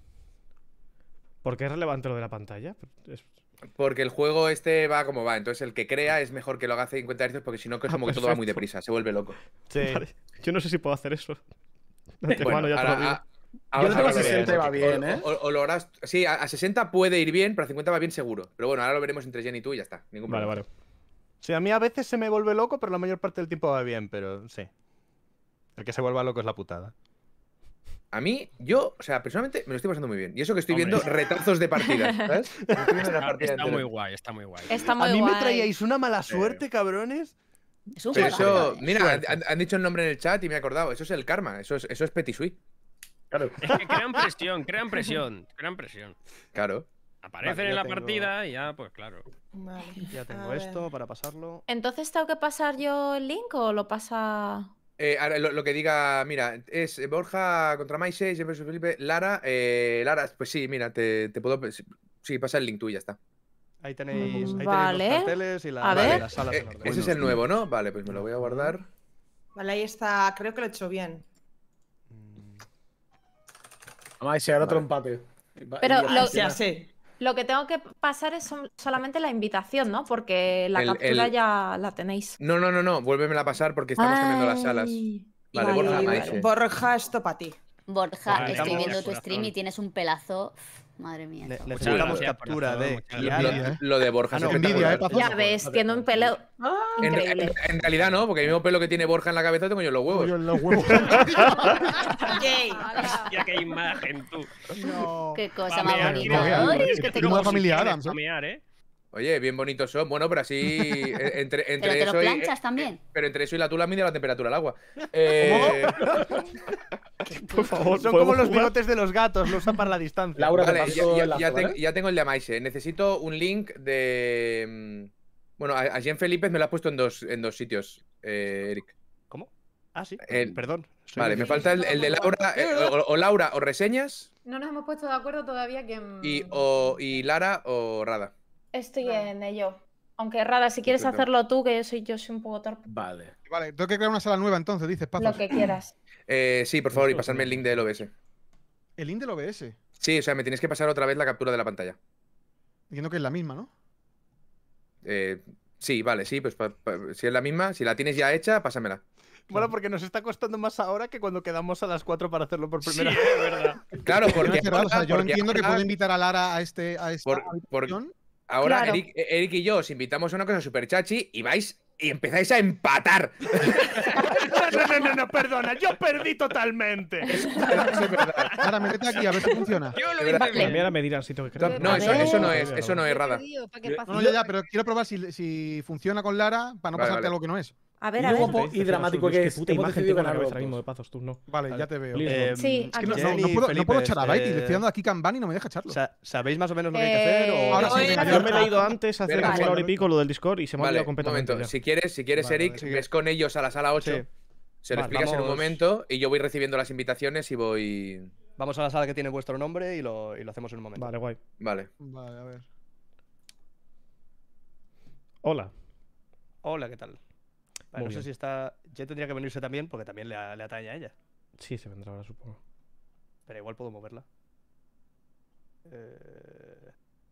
¿Por qué es relevante lo de la pantalla? Es- Porque el juego este va como va. Entonces el que crea es mejor que lo haga a cincuenta hercios porque si no, que es Ah, como que todo va muy perfecto. deprisa, se vuelve loco. Sí. Vale. Yo no sé si puedo hacer eso. De Bueno, antemano ya te lo ahora, digo. a- ahora- Yo lo tengo a ahora lo sesenta y veremos. va bien, O- ¿eh? O, o lo harás. Sí, a, a sesenta puede ir bien, pero a cincuenta va bien seguro. Pero bueno, ahora lo veremos entre Jen y tú y ya está. Ningún Vale, problema. vale. Sí, a mí a veces se me vuelve loco, pero la mayor parte del tiempo va bien, pero sí. El que se vuelva loco es la putada. A mí, yo, o sea, personalmente me lo estoy pasando muy bien. Y eso que estoy Hombre. viendo retazos de partida, ¿sabes? Me estoy viendo las Está, partidas está muy enteras. guay, está muy guay. Está A muy mí guay. me traíais una mala suerte, cabrones. Es un Pero juegazo, eso, ¿eh? mira, han, Suerte. han- han dicho el nombre en el chat y me he acordado. Eso es el karma, eso es, eso es Petit Suisse. Claro. Es que crean presión, crean presión, crean presión. Claro. Aparecen Vale, en ya la tengo- partida y ya, pues claro. Vale. Ya a tengo ver. esto para pasarlo. Entonces, ¿tengo que pasar yo el link o lo pasa...? Eh, ahora, lo, lo que diga, mira, es eh, Borja contra Maise, Jen versus Felipe, Lara, eh, Lara, pues sí, mira, te, te puedo. Sí, pasa el link tú y ya está. Ahí tenéis, ahí Vale. tenéis los carteles y, la, A y ver. las salas Eh, en orden. ese es el nuevo, ¿no? Vale, pues me lo voy a guardar. Vale, ahí está. Creo que lo he hecho bien. Además, si ahora otro empate. Va- Pero y lo- ojalá. Sí, así. Lo que tengo que pasar es som- solamente la invitación, ¿no? Porque la El- captura el- ya la tenéis. No, no, no, no, vuélvemela a pasar porque estamos cambiando las salas. Ay. Vale, Vale, Borja, vale, Maise. Borja, esto para ti. Borja, Vale, estoy estamos- viendo tu stream y corazón. tienes un pelazo. Madre mía. Ne- Muchas necesitamos gracias, captura corazón, de muchas Lo, Kiara. Envidia, ¿eh? lo de Borja Ah, es no, espectacular. envidia, ¿eh, Pazo? Ya ves, tiene un pelo En, increíble. en- en realidad no, porque el mismo pelo que tiene Borja en la cabeza tengo yo en los huevos. Yo en los huevos. Yay. Hostia, qué imagen, tú. No. Qué cosa Pa' más mear, bonita. tienes- Ay, tienes es que te una como- familia Tienes Adams, ¿eh? pa' mear, ¿eh? Oye, bien bonitos son. Bueno, pero así. eh, entre, entre Pero te lo eso y- planchas eh, también. Pero entre eso y la tula mide la temperatura del agua. Eh, Por favor, Son ¿podemos como los jugar? bigotes de los gatos, lo usan para la distancia. Laura, te vale, paso ya, ya- el lazo, ya ten- ¿vale? ya tengo el de Amaise. Necesito un link de. mm, Bueno, a, a Jean Felipe me lo has puesto en dos, en dos sitios, eh, Eric. ¿Cómo? Ah, sí. El- Perdón. soy Vale, me nervioso. falta el, el de Laura. eh, o, o Laura o reseñas. No nos hemos puesto de acuerdo todavía quién. Y, o, y Lara o Rada. Estoy en ello. Aunque Rada, si quieres Perfecto. hacerlo tú, que yo soy, yo soy un poco torpe. Vale. Vale, tengo que crear una sala nueva entonces, dices, Pazos. Lo que quieras. Eh, sí, por favor, y pasarme el link del O B S. El link del O B S. Sí, o sea, me tienes que pasar otra vez la captura de la pantalla. Entiendo que es la misma, ¿no? Eh, sí, vale, sí, pues pa- pa- si es la misma, si la tienes ya hecha, pásamela. Bueno, porque nos está costando más ahora que cuando quedamos a las cuatro para hacerlo por primera Sí, vez. es verdad. Claro, porque, Qué raro, o sea, ahora- yo porque entiendo que ahora- puedo invitar a Lara a, este, a esta por- por- habitación. ahora Claro. Eric, Eric y yo os invitamos a una cosa super chachi y vais y empezáis a empatar. No, no, no, no, perdona, yo perdí totalmente. Lara, métete aquí a ver si funciona. Yo lo De hice verdad. bien. También ahora me dirán si tengo que creer. No, A eso, ver. eso no es, eso no es, Rada. No, no, ya, ya, pero quiero probar si, si funciona con Lara para no Vale, pasarte vale. algo que no es. A Y ver, a luego ver. po- y dramático que Qué es. puta Hemos imagen decidido tengo en la ganar cabeza los ahora mismo de dos. Pazos, tú no. Vale, ya te veo. Please, Eh, Sí, Es que aquí no, estoy. no, Jenny, no puedo, no Felipe, puedo echar a Byte y le eh, estoy dando aquí Kanban y no me deja echarlo. Sa- ¿Sabéis más o menos lo que hay que hacer? Eh, O... Ahora sí, oye, venga, la Yo ya. me he leído antes hace Venga, como una hora y vale. pico lo del Discord y se me ha Vale, olvidado un completamente momento. ya. Si quieres, si quieres, Vale, Eric, vale, sí que- ves con ellos a la sala ocho. Sí. Se lo Vale, explicas en un vamos- momento y yo voy recibiendo las invitaciones y voy. Vamos a la sala que tiene vuestro nombre y lo, y lo hacemos en un momento. Vale, guay. Vale. Vale, a ver. Hola. Hola, ¿qué tal? Vale, Muy no sé bien. si está... Jet tendría que venirse también porque también le, a- le atañe a ella. Sí, se vendrá ahora, supongo. Pero igual puedo moverla. Eh...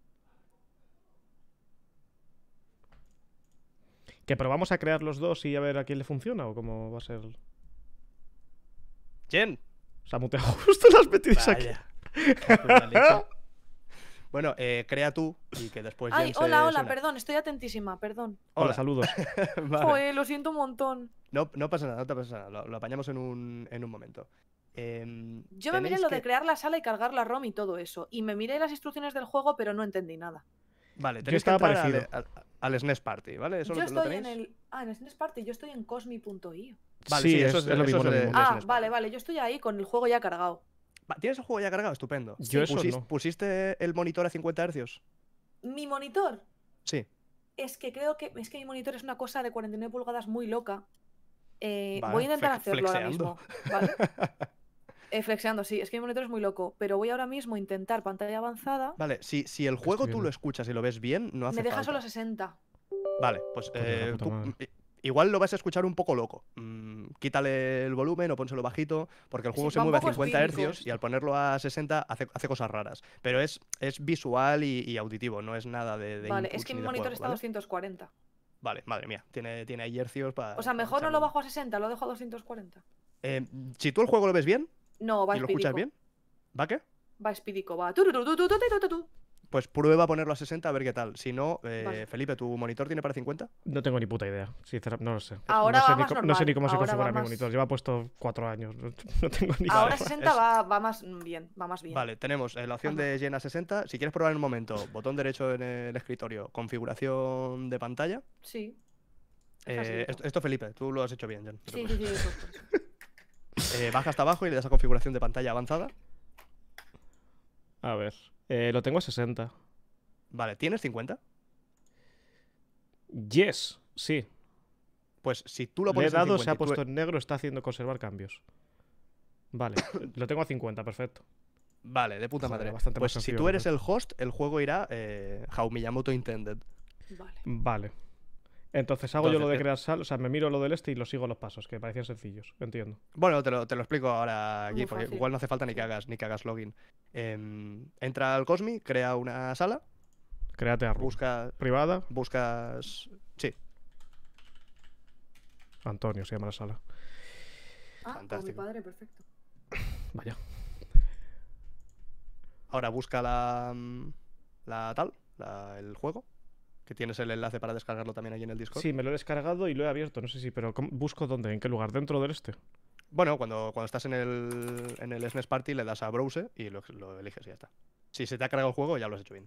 ¿Que probamos a crear los dos y a ver a quién le funciona o cómo va a ser? ¡Jen! Se ha muteado justo las metidas aquí. Vaya. Cago en la leche. Bueno, eh, crea tú y que después Ay, Jen se hola, hola, suena. perdón, estoy atentísima, perdón. Hola, Hola. saludos. Vale. Joder, lo siento un montón. No, no pasa nada, no te pasa nada. Lo, lo apañamos en un, en un momento. Em, Yo me miré tenéis lo que- de crear la sala y cargar la ROM y todo eso. Y me miré las instrucciones del juego, pero no entendí nada. Vale, Yo tenéis que estaba entrar al, parecido. al- al S N E S Party, ¿vale? ¿Eso Yo lo, lo estoy en tenéis? el. Ah, en el S N E S Party, yo estoy en cosmi punto i o. Vale, sí, sí, es, eso es- es lo eso mismo. es lo de- mismo. de- Ah, S N E S vale, vale, yo estoy ahí con el juego ya cargado. Va, ¿tienes el juego ya cargado? Estupendo. Yo eso ¿Pusis- no. ¿Pusiste el monitor a cincuenta hercios? Mi monitor. Sí. Es que creo que. Es que mi monitor es una cosa de cuarenta y nueve pulgadas muy loca. Eh, Vale, voy a intentar fle- hacerlo ahora flexeando. mismo. ¿Vale? Eh, flexeando, sí, es que mi monitor es muy loco. Pero voy ahora mismo a intentar pantalla avanzada. Vale, si, si el juego tú viendo. lo escuchas y lo ves bien, no hace Me deja falta. solo sesenta. Vale, pues Joder, la eh, puta tú, madre. i- igual lo vas a escuchar un poco loco. Mm, quítale el volumen o pónselo bajito, porque el juego Sí, se va un mueve a poco cincuenta espírico hercios esto. y al ponerlo a sesenta hace, hace cosas raras. Pero es, es visual y, y auditivo, no es nada de, de Vale, es inputs que ni mi de monitor juego, está a ¿vale? doscientos cuarenta. Vale, madre mía, tiene, tiene ahí hercios para... O sea, mejor no lo bajo a sesenta, lo dejo a doscientos cuarenta. Eh, si tú el juego lo ves bien No, va y lo escuchas espídico. bien, ¿va qué? Va espídico, va. Tururututututututu. Pues prueba a ponerlo a sesenta a ver qué tal. Si no, eh, Vale. Felipe, ¿tu monitor tiene para cincuenta? No tengo ni puta idea. Sinceramente, no lo sé. Ahora no sé va ni más cómo- No sé ni normal, cómo se ahora configura va mi más- monitor. Lleva puesto cuatro años. No, no tengo ni Ahora idea. sesenta es- va, va más bien, va más bien. Vale, tenemos eh, la opción Ajá. de llena sesenta. Si quieres probar en un momento, botón derecho en el escritorio, configuración de pantalla. Sí. Eh, Facilito. esto, esto, Felipe, tú lo has hecho bien, Jen. no te Sí, sí, preocupes. sí, eso, por eso. Eh, baja hasta abajo y le das a configuración de pantalla avanzada. A ver. eh, lo tengo a sesenta. Vale, ¿tienes cincuenta? Yes, sí. Pues si tú lo Le he pones en dado, se cincuenta ha y tú- puesto en negro, está haciendo conservar cambios. Vale, lo tengo a cincuenta, perfecto. Vale, de puta Joder, madre. bastante Pues más si sencillo, tú eres perfecto. el host, el juego irá eh, How Miyamoto Intended. Vale. Vale. Entonces hago yo lo de Entonces, eh, crear sal, o sea, me miro lo del este y lo sigo los pasos, que parecían sencillos, entiendo. Bueno, te lo, te lo explico ahora aquí, Muy porque fácil. igual no hace falta ni que hagas, ni que hagas login. Em, entra al Cosmi, crea una sala, Créate a room. busca, Privada, buscas... Sí, Antonio se llama la sala. Ah, como mi Fantástico. padre, perfecto. Vaya. ahora busca la, mm, la tal, la- el juego, que tienes el enlace para descargarlo también aquí en el Discord. Sí, me lo he descargado y lo he abierto, no sé si, pero ¿cómo- ¿busco dónde? ¿En qué lugar? ¿Dentro del este? Bueno, cuando, cuando estás en el, en el S N E S Party le das a Browse y lo, lo eliges y ya está. Si se te ha cargado el juego, ya lo has hecho bien.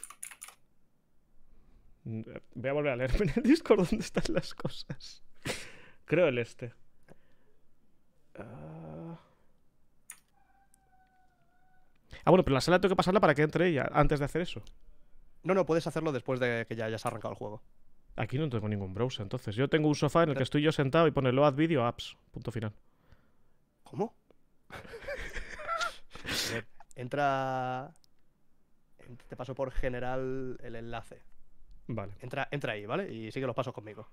Mm, eh, Voy a volver a leerme en el Discord dónde están las cosas. Creo el este. Ah, Ah, bueno, pero la sala tengo que pasarla para que entre ella antes de hacer eso. No, no, puedes hacerlo después de que ya hayas arrancado el juego. Aquí no tengo ningún browser, entonces. Yo tengo un sofá en el que estoy yo sentado y pone load video apps. Punto final. ¿Cómo? A ver, entra... en- Te paso por general el enlace. Vale. Entra, entra ahí, ¿vale? Y sigue los pasos conmigo.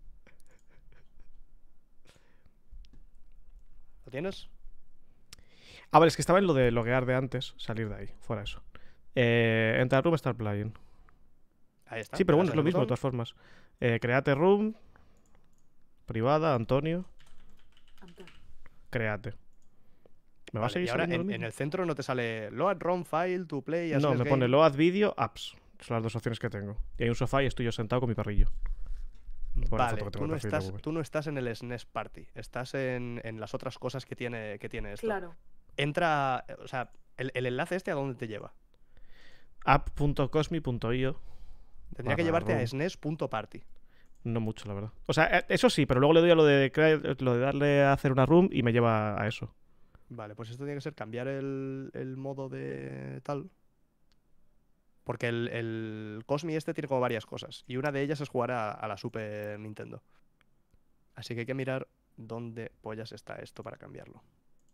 ¿Lo tienes? Ah, vale, es que estaba en lo de loguear de antes. Salir de ahí. Fuera eso. Eh, enter room, start playing. Ahí está. Sí, pero le bueno, das es lo al mismo de botón. todas formas. Eh, create room. Privada, Antonio. Antonio. Create. ¿Me va a Vale, seguir y ahora saliendo lo en, en mismo? el centro no te sale Load ROM File to Play as No, less me pone game. Load Video Apps. Son las dos opciones que tengo. Y hay un sofá y estoy yo sentado con mi perrillo. Buena Vale, foto que tengo tú en no, el perfil de estás, Google. tú no estás en el S N E S Party, estás en, en las otras cosas que tiene, que tiene esto. Claro. Entra, o sea, el, el enlace este, ¿a dónde te lleva? app punto cosmi punto io. Tendría que llevarte a S N E S punto party. No mucho, la verdad. O sea, eh, eso sí, pero luego le doy a lo de, crear- lo de darle a hacer una room y me lleva a eso. Vale, pues esto tiene que ser cambiar el, el modo de tal. Porque el, el Cosmi este tiene como varias cosas. Y una de ellas es jugar a, a la Super Nintendo. Así que hay que mirar dónde pollas está esto para cambiarlo.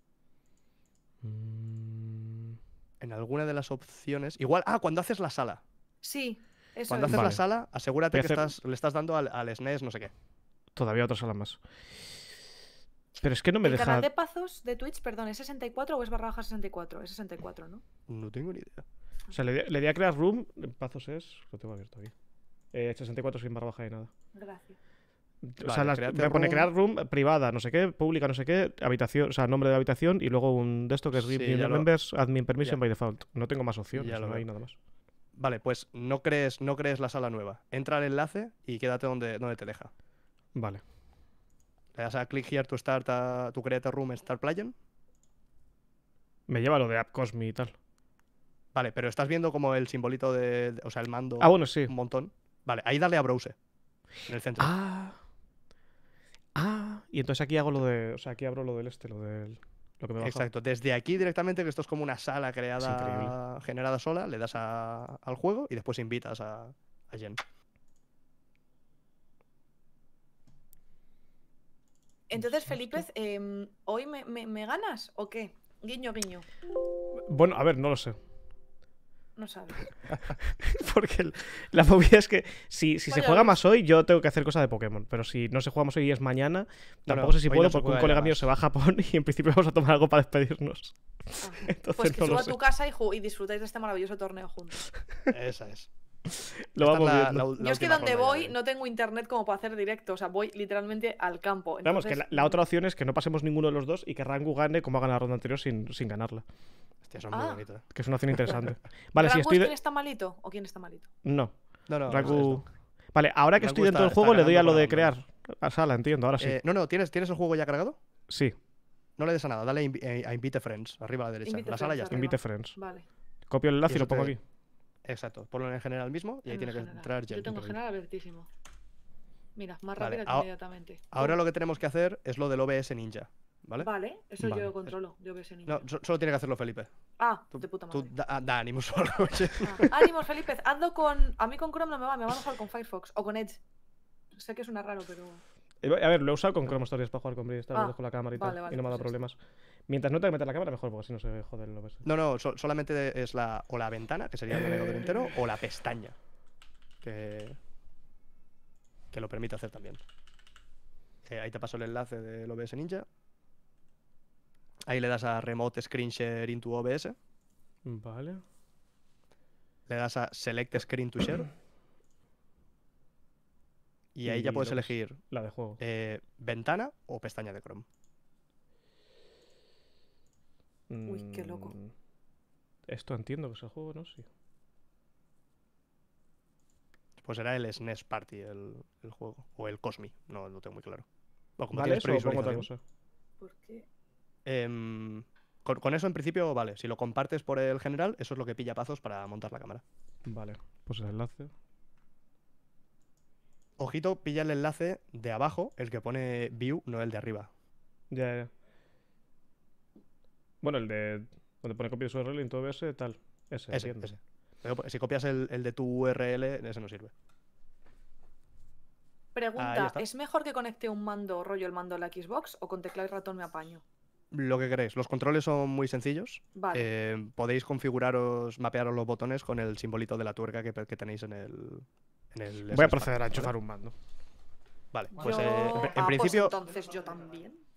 Mm. En alguna de las opciones. Igual. Ah, cuando haces la sala. Sí, eso Cuando es. haces la Vale. sala, asegúrate Voy a que hacer- estás, le estás dando al, al S N E S no sé qué. Todavía otra sala más. Pero es que no me ¿El deja. canal de Pazos de Twitch, perdón, es sesenta y cuatro o es barra baja sesenta y cuatro? Es sesenta y cuatro, ¿no? No tengo ni idea. O sea, le, di- le di a crear room. Pazos es. Lo tengo abierto aquí. Eh, sesenta y cuatro sin barra baja y nada. Gracias. O Vale, sea, las- créate me pone room. crear room privada, no sé qué, pública, no sé qué, habitación, o sea, nombre de la habitación y luego un de esto que es Sí, Give ya New lo- Members, Admin Permission ya. by default. No tengo más opciones, Ya lo no hay veo. nada más. Vale, pues no crees, no crees la sala nueva. Entra al enlace y quédate donde, donde te deja. Vale. Le das a click here to start a tu create room en Start Playing. Me lleva lo de App Cosmi y tal. Vale, pero estás viendo como el simbolito de, de- o sea, el mando. Ah, bueno, sí. Un montón. Vale, ahí dale a browse. En el centro. Ah. Ah. Y entonces aquí hago lo de. O sea, aquí abro lo del este, lo del. Lo que me baja. Exacto. Desde aquí directamente, que esto es como una sala creada, increíble. generada sola, le das a- al juego y después invitas a, a Jen. Entonces, Felipe, em, ¿hoy me, me- me ganas o qué? Guiño, guiño. Bueno, a ver, no lo sé. No sabes. Porque el- la movida es que si, si se Vaya juega ves. más hoy, yo tengo que hacer cosas de Pokémon. Pero si no se juega más hoy y es mañana, No, tampoco no, sé si hoy puedo no se porque un juega ya colega mío más. se va a Japón y en principio vamos a tomar algo para despedirnos. Entonces Pues que no suba lo a sé. tu casa y, ju- y disfrutáis de este maravilloso torneo juntos. Esa es. Lo Esta vamos es la- viendo. la u- la Yo es que última donde ronda ya voy de- no tengo internet como para hacer directo, o sea, voy literalmente al campo. Vamos, que entonces- la, la otra opción es que no pasemos ninguno de los dos y que Rangu gane como ha ganado la ronda anterior sin, sin ganarla. Hostia, son muy Ah. bonitos. Que es una opción interesante. Vale, si ¿Rangu estoy. es de- quién está malito o quién está malito? No. No, no, Rangu- esto, Vale, ahora que Rangu estoy dentro está- del juego está le doy a ganando lo de por crear. A sala, entiendo, ahora sí. Eh, no, no, ¿tienes, ¿tienes el juego ya cargado? Sí. No le des a nada, dale a, invi- eh, a Invite Friends, arriba a la derecha. Invite la sala friends ya está. arriba. Invite friends. Vale. Copio el enlace y, eso lo pongo te- aquí. Exacto, ponlo en el general mismo y ahí En tiene que general. entrar Jen. Yo tengo general abiertísimo. Mira, más Vale, rápido que ahora- inmediatamente. Ahora lo que tenemos que hacer es lo del O B S Ninja, ¿vale? Vale, eso Vale. yo controlo. Yo veo ese niño. No, so- solo tiene que hacerlo Felipe. Ah, Tú, de puta tú madre. da, ah, da ánimos o algo, Jen. Ah, ánimos, Felipe, hazlo con. A mí con Chrome no me va, me va mejor con Firefox o con Edge. Sé que suena raro, pero. Eh, A ver, lo he usado con Chrome Stories para jugar con Breeze, Ah, con la cámara y vale, tal. vale, y no me ha dado pues problemas. Mientras no te metas la cámara, mejor, porque si no se jode el O B S. No, no, so- solamente es la o la ventana, que sería el navegador entero, o la pestaña, que, que lo permite hacer también. Eh, ahí te paso el enlace del O B S Ninja. Ahí le das a Remote Screen Share into O B S. Vale. Le das a Select Screen to Share. Y ahí ya Y puedes lo que es elegir La de juego. eh, ventana o pestaña de Chrome. Uy, qué loco. Mm, Esto entiendo que es el juego, ¿no? Sí. Pues era el S N E S Party el, el juego. O el Cosmi, no lo tengo muy claro. Bueno, como Vale, tienes eso o pongo otra previsualización. cosa. ¿Por qué? Em, con, con eso en principio, vale. Si lo compartes por el general, eso es lo que pilla Pazos para montar la cámara. Vale, pues el enlace. Ojito, pilla el enlace de abajo, el que pone view, no el de arriba. Ya, ya. Bueno, el de. Donde pone copia de su U R L en todo O B S, tal. Ese, Ese, entiendo. ese. Pero si copias el, el de tu U R L, ese no sirve. Ahí Pregunta: está. ¿es mejor que conecte un mando, rollo el mando a la Xbox, o con teclado y ratón me apaño? Lo que queréis. Los controles son muy sencillos. Vale. Eh, podéis configuraros, mapearos los botones con el simbolito de la tuerca que, que tenéis en el. En el Voy a S S proceder a Party, enchufar ¿vale? un mando. Vale, pues Yo- eh, en, Ah, en pues principio. entonces yo también.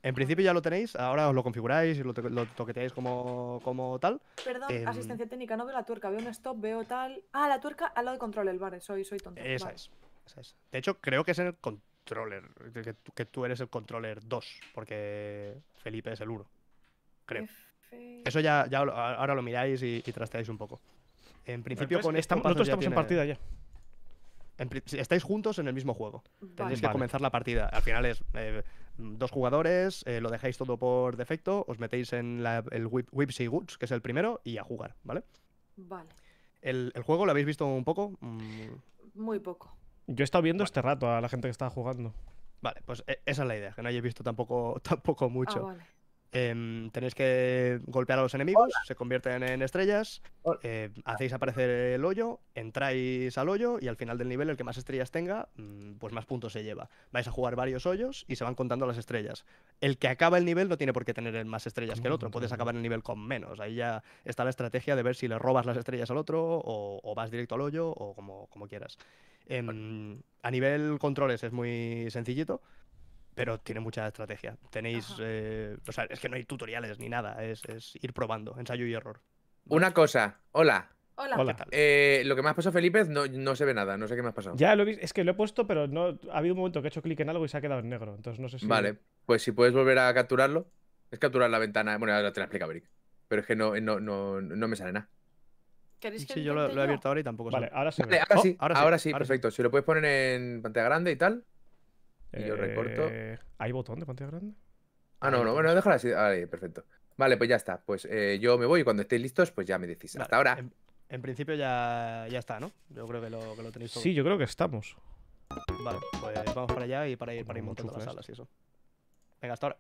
En principio ya lo tenéis, ahora os lo configuráis y lo, to- lo toqueteáis como, como tal. Perdón, Em, asistencia técnica, no veo la tuerca, veo un stop, veo tal. Ah, la tuerca al lado de control, vale, soy, soy tonto. Esa vale. es, esa es. De hecho, creo que es en el controller, que, que tú- que tú eres el controller dos, porque Felipe es el uno. Creo. F- Eso ya, ya lo- a- ahora lo miráis y, y trasteáis un poco. En principio Entonces, con esto estamos- Pazos nosotros ya estamos en tiene- partida ya. En pri- si estáis juntos en el mismo juego. Tendréis que Vale. comenzar la partida. Al final es eh, dos jugadores, eh, lo dejáis todo por defecto, os metéis en la- el Whip, Whipsy Goods, que es el primero, y a jugar, ¿vale? Vale, El, el juego lo habéis visto un poco. Mm, muy poco. Yo he estado viendo este rato a la gente que estaba jugando. Vale, pues e- esa es la idea, que no hayáis visto tampoco, tampoco mucho. Ah, vale. Em, tenéis que golpear a los enemigos, se convierten en estrellas, eh, hacéis aparecer el hoyo, entráis al hoyo y al final del nivel el que más estrellas tenga, mm, pues más puntos se lleva. Vais a jugar varios hoyos y se van contando las estrellas. El que acaba el nivel no tiene por qué tener más estrellas que el otro, puedes acabar el nivel con menos. Ahí ya está la estrategia de ver si le robas las estrellas al otro o, o vas directo al hoyo o como, como quieras. Em, a nivel controles es muy sencillito. Pero tiene mucha estrategia. Tenéis. eh, o sea, es que no hay tutoriales ni nada. Es, es ir probando, ensayo y error. Una cosa, hola. Hola. Hola. ¿Qué tal? Eh, lo que me has pasado, Felipe, no, no se ve nada, no sé qué me has pasado. Ya lo he visto, es que lo he puesto, pero no ha habido un momento que he hecho clic en algo y se ha quedado en negro. Entonces no sé si. Vale, pues si puedes volver a capturarlo. Es capturar la ventana. Bueno, ahora te la explica Brick. Pero es que no, no, no, no me sale nada. ¿Queréis que Sí, yo lo, intente lo he abierto ahora y tampoco Vale, sale. ahora sí. Vale, veo. ahora Oh, sí, ahora ahora sí, sí, ahora sí. perfecto. Si lo puedes poner en pantalla grande y tal. Y yo recorto. Eh, ¿Hay botón de pantalla grande? Ah, no, no, bueno, déjala así. Vale, perfecto. Vale, pues ya está. Pues eh, yo me voy y cuando estéis listos, pues ya me decís. Hasta Vale, ahora. En, en principio ya, ya está, ¿no? Yo creo que lo, que lo tenéis todo. Sí, yo creo que estamos. Vale, pues vamos para allá y para ir, para ir Como montando las enchufes. salas y eso. Venga, hasta ahora.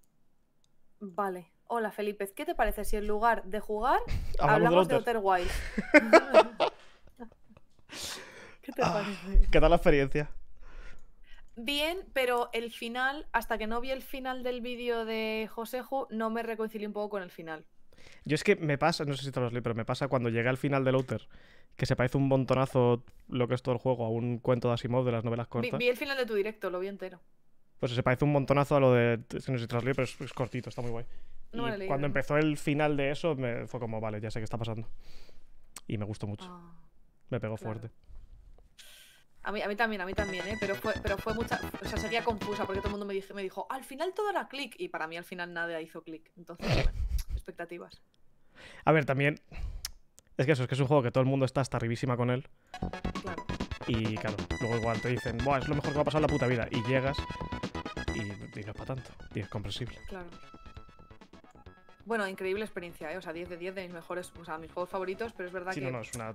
Vale. Hola, Felipe. ¿Qué te parece si en lugar de jugar Hablamos hablamos de de Outer. Outer Wilds? ¿Qué te Ah. parece? ¿Qué tal la experiencia? Bien, pero el final, hasta que no vi el final del vídeo de Joseju, no me reconcilié un poco con el final. Yo es que me pasa, no sé si te lo has leído, pero me pasa cuando llegué al final del Outer, que se parece un montonazo lo que es todo el juego a un cuento de Asimov de las novelas Vi, cortas. vi el final de tu directo, lo vi entero. Pues se parece un montonazo a lo de. No sé si te lo has leído, pero es, es cortito, está muy guay. No me lo he Y leído, cuando no. empezó el final de eso, me fue como, vale, ya sé qué está pasando. Y me gustó mucho. Ah, Me pegó claro. fuerte. A mí, a mí también, a mí también, ¿eh? Pero fue, pero fue mucha. O sea, seguía confusa porque todo el mundo me, dije, me dijo, al final todo era clic. Y para mí al final nada hizo clic. Entonces, bueno, expectativas. A ver, también. Es que eso, es que es un juego que todo el mundo está hasta arribísima con él. Claro. Y claro, luego igual te dicen, Buah, es lo mejor que va a pasar en la puta vida. Y llegas y, y no es para tanto. Y es comprensible. Claro. Bueno, increíble experiencia, ¿eh? O sea, diez de diez de mis mejores, o sea, mis juegos favoritos, pero es verdad Sí, que. no, no, es una.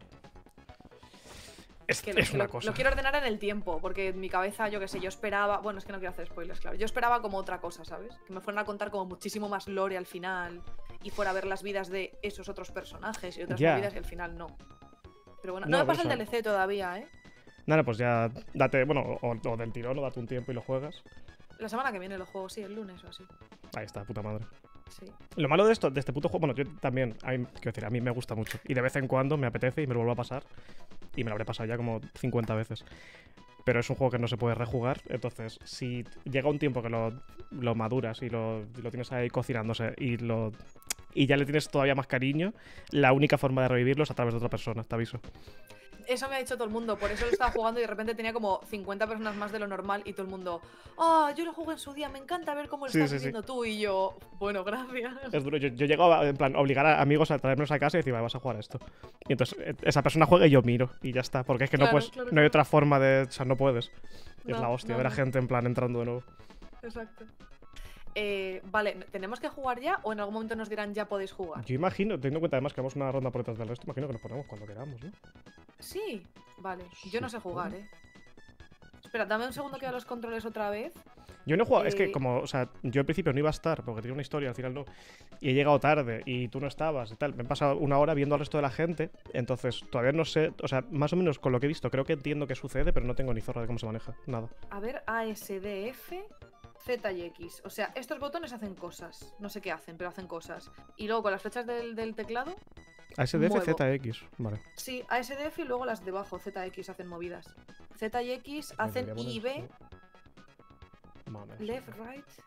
Es, que lo- es que una lo, cosa. lo quiero ordenar en el tiempo, porque en mi cabeza, yo qué sé, yo esperaba. Bueno, es que no quiero hacer spoilers, claro. Yo esperaba como otra cosa, ¿sabes? Que me fueran a contar como muchísimo más lore al final y fuera a ver las vidas de esos otros personajes y otras Ya. vidas y al final no. Pero bueno, No, no, me por pasa el eso. D L C todavía, ¿eh? Nada, pues ya date, bueno, o, o del tirón o date un tiempo y lo juegas. La semana que viene lo juego, sí, el lunes o así. Ahí está, puta madre. Sí. Lo malo de esto, de este puto juego, bueno, yo también, a mí, quiero decir, a mí me gusta mucho. Y de vez en cuando me apetece y me lo vuelvo a pasar. Y me lo habré pasado ya como cincuenta veces. Pero es un juego que no se puede rejugar. Entonces, si llega un tiempo que lo, lo maduras y lo, y lo tienes ahí cocinándose y lo y ya le tienes todavía más cariño, la única forma de revivirlo es a través de otra persona, te aviso. Eso me ha dicho todo el mundo, por eso lo estaba jugando y de repente tenía como cincuenta personas más de lo normal y todo el mundo, ah, yo lo jugué en su día, me encanta ver cómo lo Sí, estás sí, sí. viviendo tú y yo, bueno, gracias. Es duro. Yo, yo llego a, en plan, obligar a amigos a traernos a casa y decir, vale, vas a jugar a esto. Y entonces eh, esa persona juega y yo miro y ya está. Porque es que no Claro, puedes, claro, no hay claro. otra forma de. O sea, no puedes. Y es No, la hostia no, ver a no. gente en plan entrando de nuevo. Exacto. Eh, vale, ¿tenemos que jugar ya o en algún momento nos dirán ya podéis jugar? Yo imagino, teniendo en cuenta además que vamos una ronda por detrás del resto, imagino que nos ponemos cuando queramos, ¿no? Sí, vale. Yo no sé jugar, ¿eh? Espera, dame un segundo que vea los controles otra vez. Yo no he jugado, es que Eh, como, o sea, yo al principio no iba a estar porque tenía una historia, al final no. Y he llegado tarde y tú no estabas y tal. Me he pasado una hora viendo al resto de la gente, entonces todavía no sé, o sea, más o menos con lo que he visto, creo que entiendo qué sucede, pero no tengo ni zorra de cómo se maneja, nada. A ver, A, S, D, F, Z y X. O sea, estos botones hacen cosas. No sé qué hacen, pero hacen cosas. Y luego con las flechas del, del teclado, A S D F, muevo. Z X, vale. sí, A, S, D, F y luego las debajo, Z, X hacen movidas. Z y X hacen debería I y poner B, Mames. left, right.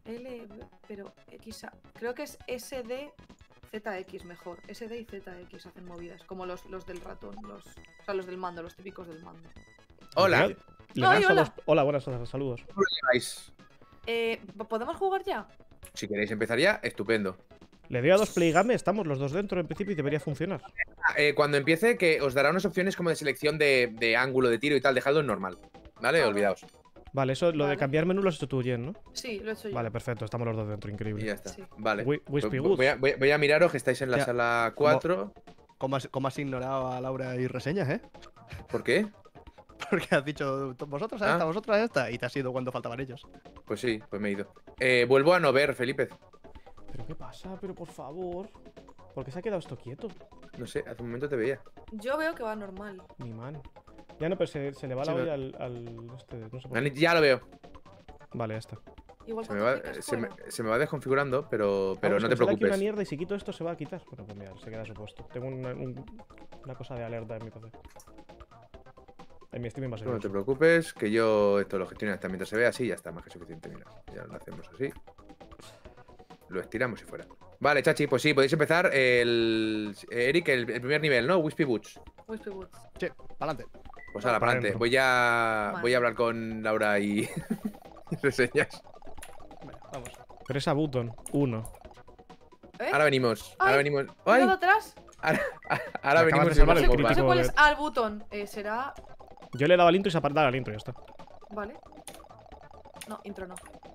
L, B, pero X, A. Creo que es S, D, Z, X mejor. S, D y Z, X hacen movidas. Como los, los del ratón, los, o sea, los del mando, los típicos del mando. Hola. Le das Ay, a hola. los- Hola, buenas tardes, saludos. ¿Cómo lo lleváis? Eh, ¿Podemos jugar ya? Si queréis empezar ya, estupendo. Le doy a dos playgame, estamos los dos dentro en principio y debería funcionar. Ah, eh, cuando empiece, que os dará unas opciones como de selección de, de ángulo de tiro y tal. Dejadlo en normal. ¿Vale? Olvidaos. Vale, eso, lo de Vale. cambiar menú lo has hecho tú, Jen, ¿no? Sí, lo he hecho yo. Vale, perfecto, estamos los dos dentro, increíble. Y ya está. Sí. Vale. Wi- Wispy Voy- Good. voy, a, voy a- voy a miraros que estáis en la Ya. sala cuatro. ¿Cómo has, cómo has ignorado a Laura y reseñas, eh? ¿Por qué? Porque has dicho vosotros a Ah. esta, vosotros a esta, y te has ido cuando faltaban ellos. Pues sí, pues me he ido. Eh, vuelvo a no ver, Felipe. ¿Pero qué pasa? Pero por favor. ¿Por qué se ha quedado esto quieto? No sé, hace un momento te veía. Yo veo que va normal. Mi man. Ya no, pero se, se le va Sí, la pero- olla al, al este, no sé por Nani, qué. Ya lo veo. Vale, ya está. Igual Se me, cuando va, clicas se, me, fuera. se me va desconfigurando, pero, pero Vamos, no que te me sale aquí una preocupes. mierda y si quito esto se va a quitar. Bueno, pues mira, se queda supuesto. Tengo una, un- una cosa de alerta en mi P C. En mi Steam va a ser No te preocupes, que yo esto lo gestiono hasta mientras se vea así, ya está más que suficiente. Mira, ya lo hacemos así. Lo estiramos y fuera. Vale, chachi, pues sí, podéis empezar el. Eric, el, el primer nivel, ¿no? Wispy Boots. Wispy Woods. Sí, pa'lante. Pues ahora, Pa' para adelante. dentro. Voy a. Vale. Voy a hablar con Laura y. y reseñas. Venga, vamos. Presa button, uno. ¿Eh? Ahora venimos. Ahora Ay, venimos. ¿Mirad ¡Ay! atrás? Ahora, ahora Me acabas venimos de y salvar vamos el a No sé crítico. cuál es. de- Ah, el botón. Eh, será. Yo le he dado al intro y se ha dado al intro, ya está. Vale. No, intro no.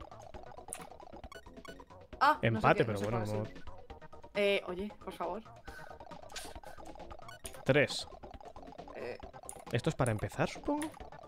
Ah, no sé Empate, qué, pero no sé bueno, cuál no. ha sido. Eh, oye, por favor. Tres. Eh, ¿Esto es para empezar, supongo?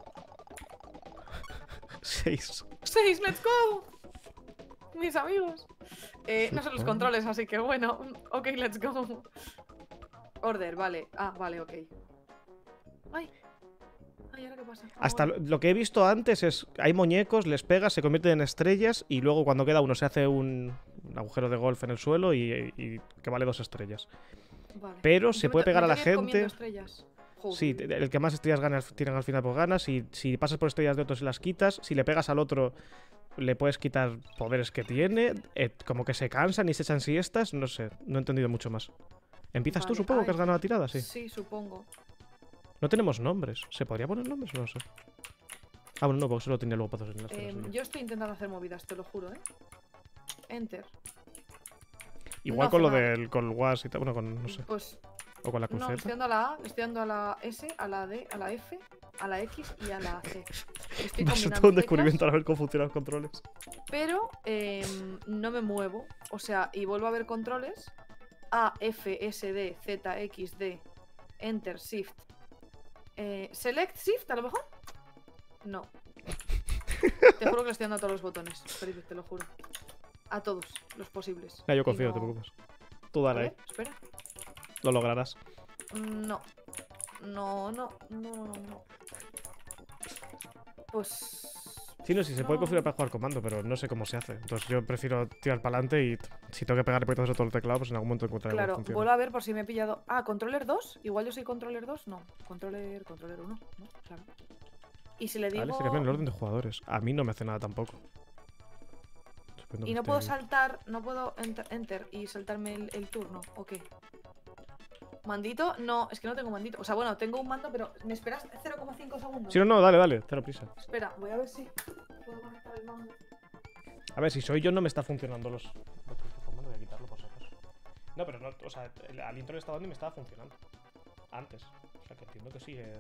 Seis. ¡Seis! ¡Let's go! Mis amigos. Eh, no son los Supongo. controles, así que bueno. Ok, let's go. Order, vale. Ah, vale, ok. Ay. Ay, ¿ahora qué pasa? Ah, Hasta bueno. lo, lo que he visto antes es. Hay muñecos, les pegas, se convierten en estrellas y luego cuando queda uno se hace un, un agujero de golf en el suelo y, y que vale dos estrellas. Vale. Pero ¿Y se tú puede me te- pegar a me la tenías comiendo gente. estrellas? Sí, Joder. te- el que más estrellas gana, tienen al final pues ganas. Y si pasas por estrellas de otros y las quitas, si le pegas al otro, le puedes quitar poderes que tiene. eh, como que se cansan y se echan siestas. No sé, no he entendido mucho más. ¿Empiezas tú, Vale, supongo, que ay, has ganado la tirada? Sí. Sí, supongo. No tenemos nombres. ¿Se podría poner nombres? No sé. Ah, bueno, no, porque solo tiene luego pasos en las Eh, cosas. yo estoy intentando hacer movidas, te lo juro, ¿eh? Enter. Igual no con lo hace nada. del con el was y tal. Bueno, con. No sé. Pues O con la no, cruceta. estoy dando a la A, estoy dando a la S, a la D, a la F, a la X y a la C. Estoy Va a ser combinando todo un teclas, descubrimiento a ver cómo funcionan los controles. pero em, no me muevo. O sea, y vuelvo a ver controles. A, F, S, D, Z, X, D, Enter, Shift. Eh, Select, Shift, a lo mejor. No. Te juro que le estoy dando a todos los botones, Felipe, te lo juro. A todos los posibles. Ya, yo Y confío, no te no- preocupes. Tú A dale ahí. ver, espera. Lo lograrás. No. No, no, no, no, no. Pues. Sí, no, sí, se puede no. configurar para jugar comando, pero no sé cómo se hace. Entonces yo prefiero tirar para adelante y t- si tengo que pegar puñetazos a todo el teclado, pues en algún momento encontraré Claro, cómo funciona. vuelvo a ver por si me he pillado. Ah, ¿controller dos? Igual yo soy controller dos. No, controller, controller uno. No, claro. Y si le digo. Vale, se cambia el orden de jugadores. A mí no me hace nada tampoco. Supongo Y que no esté puedo ahí. saltar, no puedo enter, enter y saltarme el, el turno. ¿O qué? ¿Mandito? No, es que no tengo mandito. O sea, bueno, tengo un mando, pero ¿me esperas cero coma cinco segundos? Sí, no, no, dale, dale, cero prisa. Espera, voy a ver si puedo conectar el mando. A ver, si soy yo no me está funcionando los... los que estoy jugando, voy a quitarlo por si acaso. No, pero no, o sea, el- al intro le estaba dando y me estaba funcionando. Antes. O sea, que entiendo que sigue...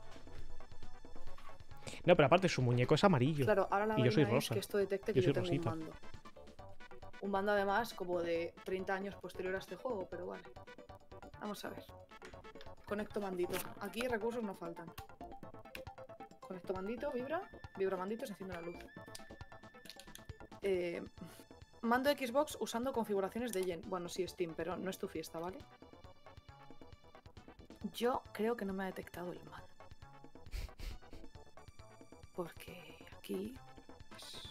No, pero aparte su muñeco es amarillo. Claro, ahora la y yo soy vaina es rosa. que esto detecte que yo yo, soy tengo rosita. un mando. Un mando además como de treinta años posterior a este juego, pero vale. Vamos a ver. Conecto mandito. Aquí recursos no faltan. Conecto mandito, vibra. Vibra mandito, se enciende la luz. Eh, mando Xbox usando configuraciones de Jen. Bueno, sí, Steam, pero no es tu fiesta, ¿vale? Yo creo que no me ha detectado el mando. Porque aquí... Pues,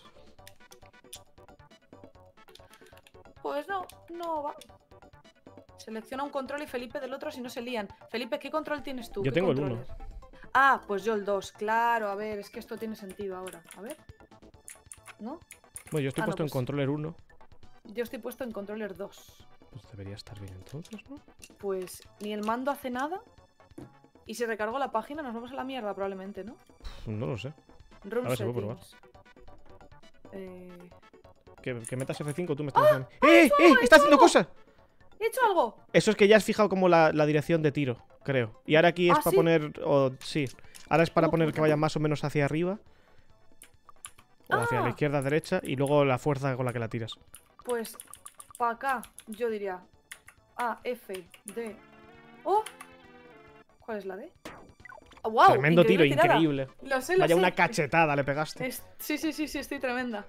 pues no, no va. Selecciona un control y Felipe del otro si no se lían. Felipe, ¿qué control tienes tú? Yo ¿Qué tengo el controles? uno. Ah, pues yo el dos. Claro, a ver, es que esto tiene sentido ahora. A ver. ¿No? Bueno, yo estoy Ah, no, puesto en pues- controller uno. Yo estoy puesto en controller dos. Pues debería estar bien entonces, ¿no? Pues ni el mando hace nada. Y si recargo la página nos vamos a la mierda probablemente, ¿no? Pff, No lo sé. Room A ver si puedo probar. settings. Eh... Que, que metas F cinco, tú me estás diciendo. ¡Eh! ¡Eh! ¡Está haciendo cosas! ¡He hecho algo! Eso es que ya has fijado como la, la dirección de tiro, creo. Y ahora aquí es ¿Ah, para sí? poner. O, sí. Ahora es para Oh, poner que puta. vaya más o menos hacia arriba. O hacia la Ah. izquierda, derecha. Y luego la fuerza con la que la tiras. Pues para acá yo diría A, F, D. ¡Oh! ¿Cuál es la D? Oh, ¡Wow! Tremendo tiro, increíble tirada. increíble. Lo sé, lo Vaya sé. una cachetada le pegaste. Es- Sí, sí, sí, sí, estoy tremenda.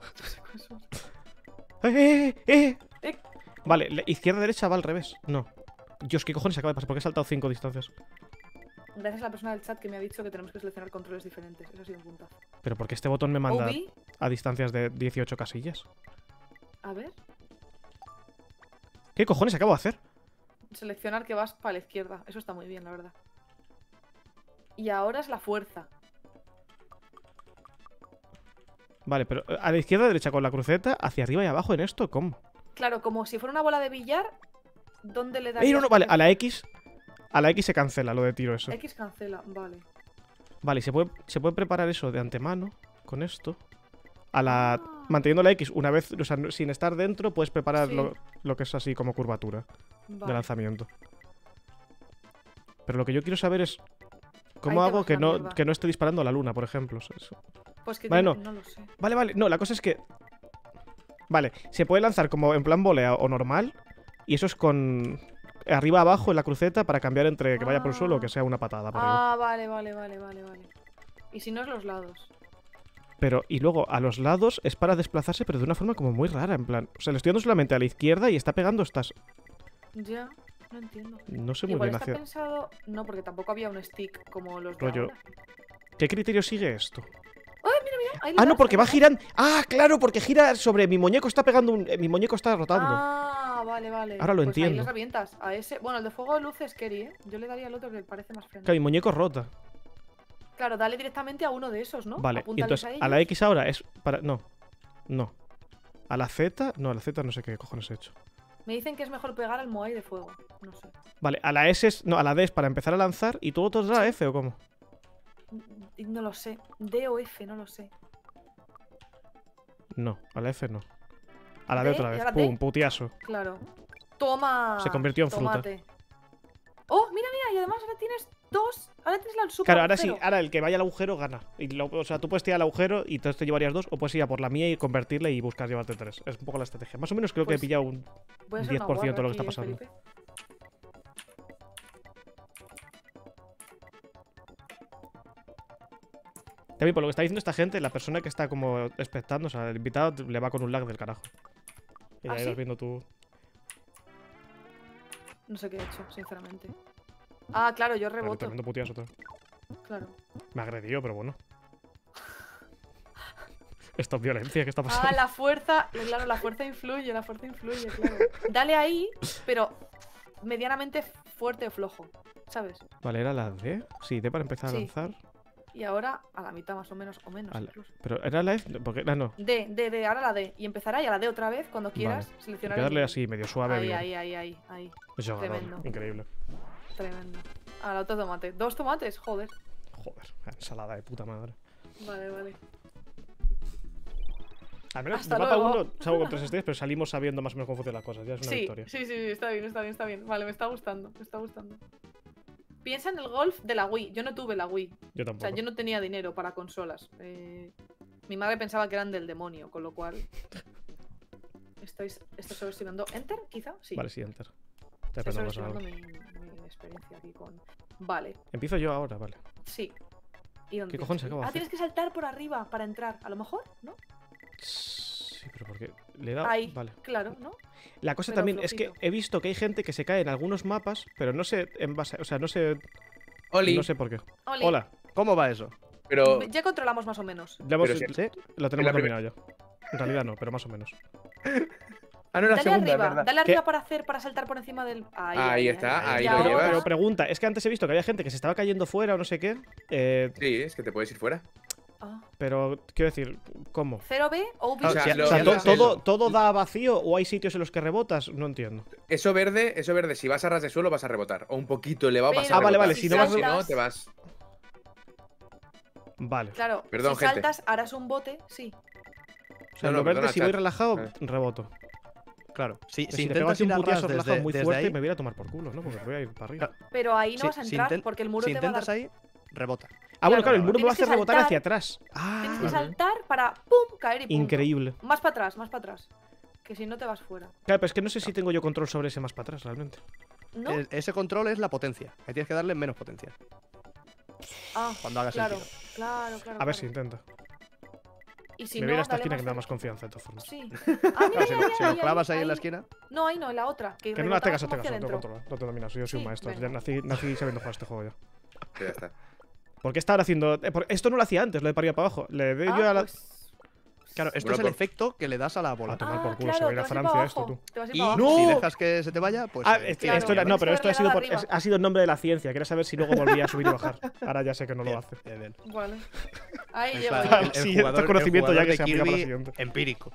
¡Eh, eh, eh! Eh. Vale, la izquierda, derecha va al revés. No. Dios, ¿qué cojones acaba de pasar? Porque he saltado cinco distancias. Gracias a la persona del chat que me ha dicho que tenemos que seleccionar controles diferentes. Eso ha sido un puntazo. Pero porque este botón me manda O B. a distancias de dieciocho casillas. A ver. ¿Qué cojones acabo de hacer? Seleccionar que vas para la izquierda. Eso está muy bien, la verdad. Y ahora es la fuerza. Vale, pero eh, a la izquierda, derecha con la cruceta, hacia arriba y abajo en esto, ¿cómo? Claro, como si fuera una bola de billar. ¿Dónde le ¡Eh, darías? no, no! Vale, a la X. A la X se cancela lo de tiro eso. X cancela, vale. Vale, y se puede, se puede preparar eso de antemano con esto. A la. Manteniendo la X una vez, o sea, no- sin estar dentro, puedes preparar Sí. lo, lo que es así como curvatura de Vale. lanzamiento. Pero lo que yo quiero saber es. ¿Cómo Ahí te hago vas que la no, mierda. que no esté disparando a la luna, por ejemplo? O sea, eso- Pues que Vale, yo no. no lo sé. Vale, vale. No, la cosa es que. Vale, se puede lanzar como en plan volea o normal. Y eso es con. Arriba abajo en la cruceta para cambiar entre que vaya por el suelo o que sea una patada por arriba. Ah, vale, vale, vale, vale, vale. Y si no es los lados. Pero, y luego a los lados es para desplazarse, pero de una forma como muy rara, en plan. O sea, le estoy dando solamente a la izquierda y está pegando estas. Ya, no entiendo. No sé muy Igual bien está hacia. pensado. No, porque tampoco había un stick como los de Rollo. ahora. ¿Qué criterio sigue esto? ¡Ay, mira, mira! Ahí le Ah, no, das, porque ahí va le das. girando. Ah, claro, porque gira sobre mi muñeco. Está pegando un. eh, Mi muñeco está rotando. Ah, vale, vale. Ahora lo Pues Ahí entiendo. les revientas. A ese. Bueno, el de fuego de luz es Kerry, ¿eh? Yo le daría al otro que parece más frente. Claro, mi muñeco rota. Claro, dale directamente a uno de esos, ¿no? Vale, y Apúntales entonces a a la ellos. X ahora es para. No. No. A la Z. No, a la Z no sé qué cojones he hecho. Me dicen que es mejor pegar al Moai de fuego. No sé. Vale, a la S es. No, a la D es para empezar a lanzar y todo otro es la F o cómo. No lo sé. D o F, no lo sé. No, a la F no. A la D D, otra ¿y vez. ahora D? Pum, putiazo. Claro. Toma. Se convirtió en fruta. tomate. Oh, mira, mira, y además ahora tienes dos. Ahora tienes la super Claro, ahora sí, agujero. ahora el que vaya al agujero gana. Y lo- o sea, tú puedes tirar al agujero y entonces te llevarías dos, o puedes ir a por la mía y convertirla y buscar llevarte tres. Es un poco la estrategia. Más o menos creo que he Pues, pillado un Voy a ser diez una por ciento de lo que guarra está aquí, pasando. Felipe. También por lo que está diciendo esta gente, la persona que está como expectando, o sea, el invitado le va con un lag del carajo. Y ¿Ah, ahí sí? vas viendo tú. No sé qué he hecho, sinceramente. Ah, claro, yo Vale, reboto. tremendo putiazo todo. Claro. Me agredió, pero bueno. Esto es violencia, ¿qué está pasando? Ah, la fuerza. Claro, la fuerza influye, la fuerza influye, claro. Dale ahí, pero medianamente fuerte o flojo, ¿sabes? Vale, era la D. Sí, D para empezar Sí. a lanzar. Y ahora a la mitad más o menos, o menos A la- incluso. Pero era la F. Porque, ah, no. D, D, D, ahora la D. Y empezará y a la D otra vez cuando quieras. Vale. Seleccionar Hay que el darle nivel. así, medio suave. Ahí, bien. ahí, ahí, ahí, ahí. Eso, ganador. Tremendo. Increíble. Tremendo. Ahora otro tomate. Dos tomates, joder. Joder, la ensalada de puta madre. Vale, vale. Al menos Hasta de mapa luego. uno salgo con tres estrellas, pero salimos sabiendo más o menos cómo funcionan las cosas. Ya es una Sí, victoria. sí, sí, sí, está bien, está bien, está bien. Vale, me está gustando, me está gustando. Piensa en el golf de la Wii. Yo no tuve la Wii. Yo O tampoco. sea, yo no tenía dinero para consolas. Eh, mi madre pensaba que eran del demonio, con lo cual. ¿Estáis, ¿Estás seleccionando Enter, quizá? Sí. Vale, sí, enter. Te Estoy aprendo seleccionando algo. mi, mi experiencia aquí con. Vale, Empiezo yo ahora, vale. sí. ¿Y dónde ¿Qué tienes cojones que ir? acabo de Ah, hacer? tienes que saltar por arriba para entrar. A lo mejor, ¿no? Sí, pero porque le he dado. Ahí, Vale. claro, ¿no? La cosa Pero también es flojito. que he visto que hay gente que se cae en algunos mapas, pero no sé en base. O sea, no sé. Oli. No sé por qué. Oli. Hola. ¿Cómo va eso? Pero. Ya controlamos más o menos. Ya hemos- Pero si- sí, lo tenemos la primer- dominado ya. En realidad no, pero más o menos. Ah, no, la Dale segunda, arriba, ¿verdad? dale ¿Qué? arriba para hacer, para saltar por encima del. Ahí, Ahí está, ahí Y lo ahora- llevas. Pero pregunta, es que antes he visto que había gente que se estaba cayendo fuera o no sé qué. Eh, Sí, es que te puedes ir fuera. Ah. Pero, quiero decir, ¿cómo? ¿cero B o O sea, sea, lo- o sea, ya to- lo sé, todo, lo- todo da vacío o hay sitios en los que rebotas? No entiendo. Eso verde, eso verde, si vas a ras de suelo vas a rebotar. O un poquito elevado vas a Pero Ah, vale, rebotar. vale, si no vas- Si no, te vas. Vale. Claro, Perdón, si gente. saltas, harás un bote, sí. O sea, No, lo no, verde, perdona, si voy chat. relajado, A ver. reboto. Claro, si, Pero si si te pego intentas así un ir a ras putiazo relajado desde, muy desde fuerte, ahí, me voy a ir a tomar por culo, ¿no? Porque voy a ir para arriba. Pero ahí no si- vas a si entrar inten- porque el muro si te va a intentas dar. ahí, rebota. Ah, bueno, Claro, claro, el muro me va a tienes que hacer rebotar saltar. hacia atrás. Tienes que Ah, saltar para ¡pum! Caer y punto. increíble. Más para atrás, más para atrás. Que si no te vas fuera. Claro, pero es que no sé si tengo yo control sobre ese más para atrás, realmente. ¿No? E- ese control es la potencia. Ahí tienes que darle menos potencia. Ah, Cuando hagas claro, el tiro. claro, claro. A ver claro. si intenta. Y si me no, voy a ir a esta dale esquina más que me da cerca. más confianza, de todas formas. Sí. Ah, Claro, mira, si lo, mira, si lo ahí, clavas ahí en la ahí. esquina. No, ahí no, en la otra. Que, Que no la hagas, rebotabas te como caso, hacia te adentro. controlo. No te dominas, yo soy un Sí, maestro. venga. Ya nací, nací sabiendo jugar este juego ya. Ya está. ¿Por qué estaba haciendo.? eh, por- Esto no lo hacía antes, lo de para arriba para abajo. Le doy Ah, yo a la. pues, Claro, esto Bueno, es el por- efecto que le das a la bola. A tomar Ah, por culo, claro, se va a ir te a vas a ir Francia para esto, abajo. tú. Te vas a ir Y para abajo. si dejas que se te vaya, pues. Ah, eh, es- claro, esto, era- no, tienes pero que esto ha darle sido, a por- arriba. es- ha sido el nombre de la ciencia. Quería saber si luego volvía a subir y bajar. Ahora ya sé que no lo Bien, hace. bien, bien. Vale. Ahí En llego plan, yo. el- el Sí, jugador- esto es conocimiento el ya jugador que de se aplica para la Kirby siguiente. empírico.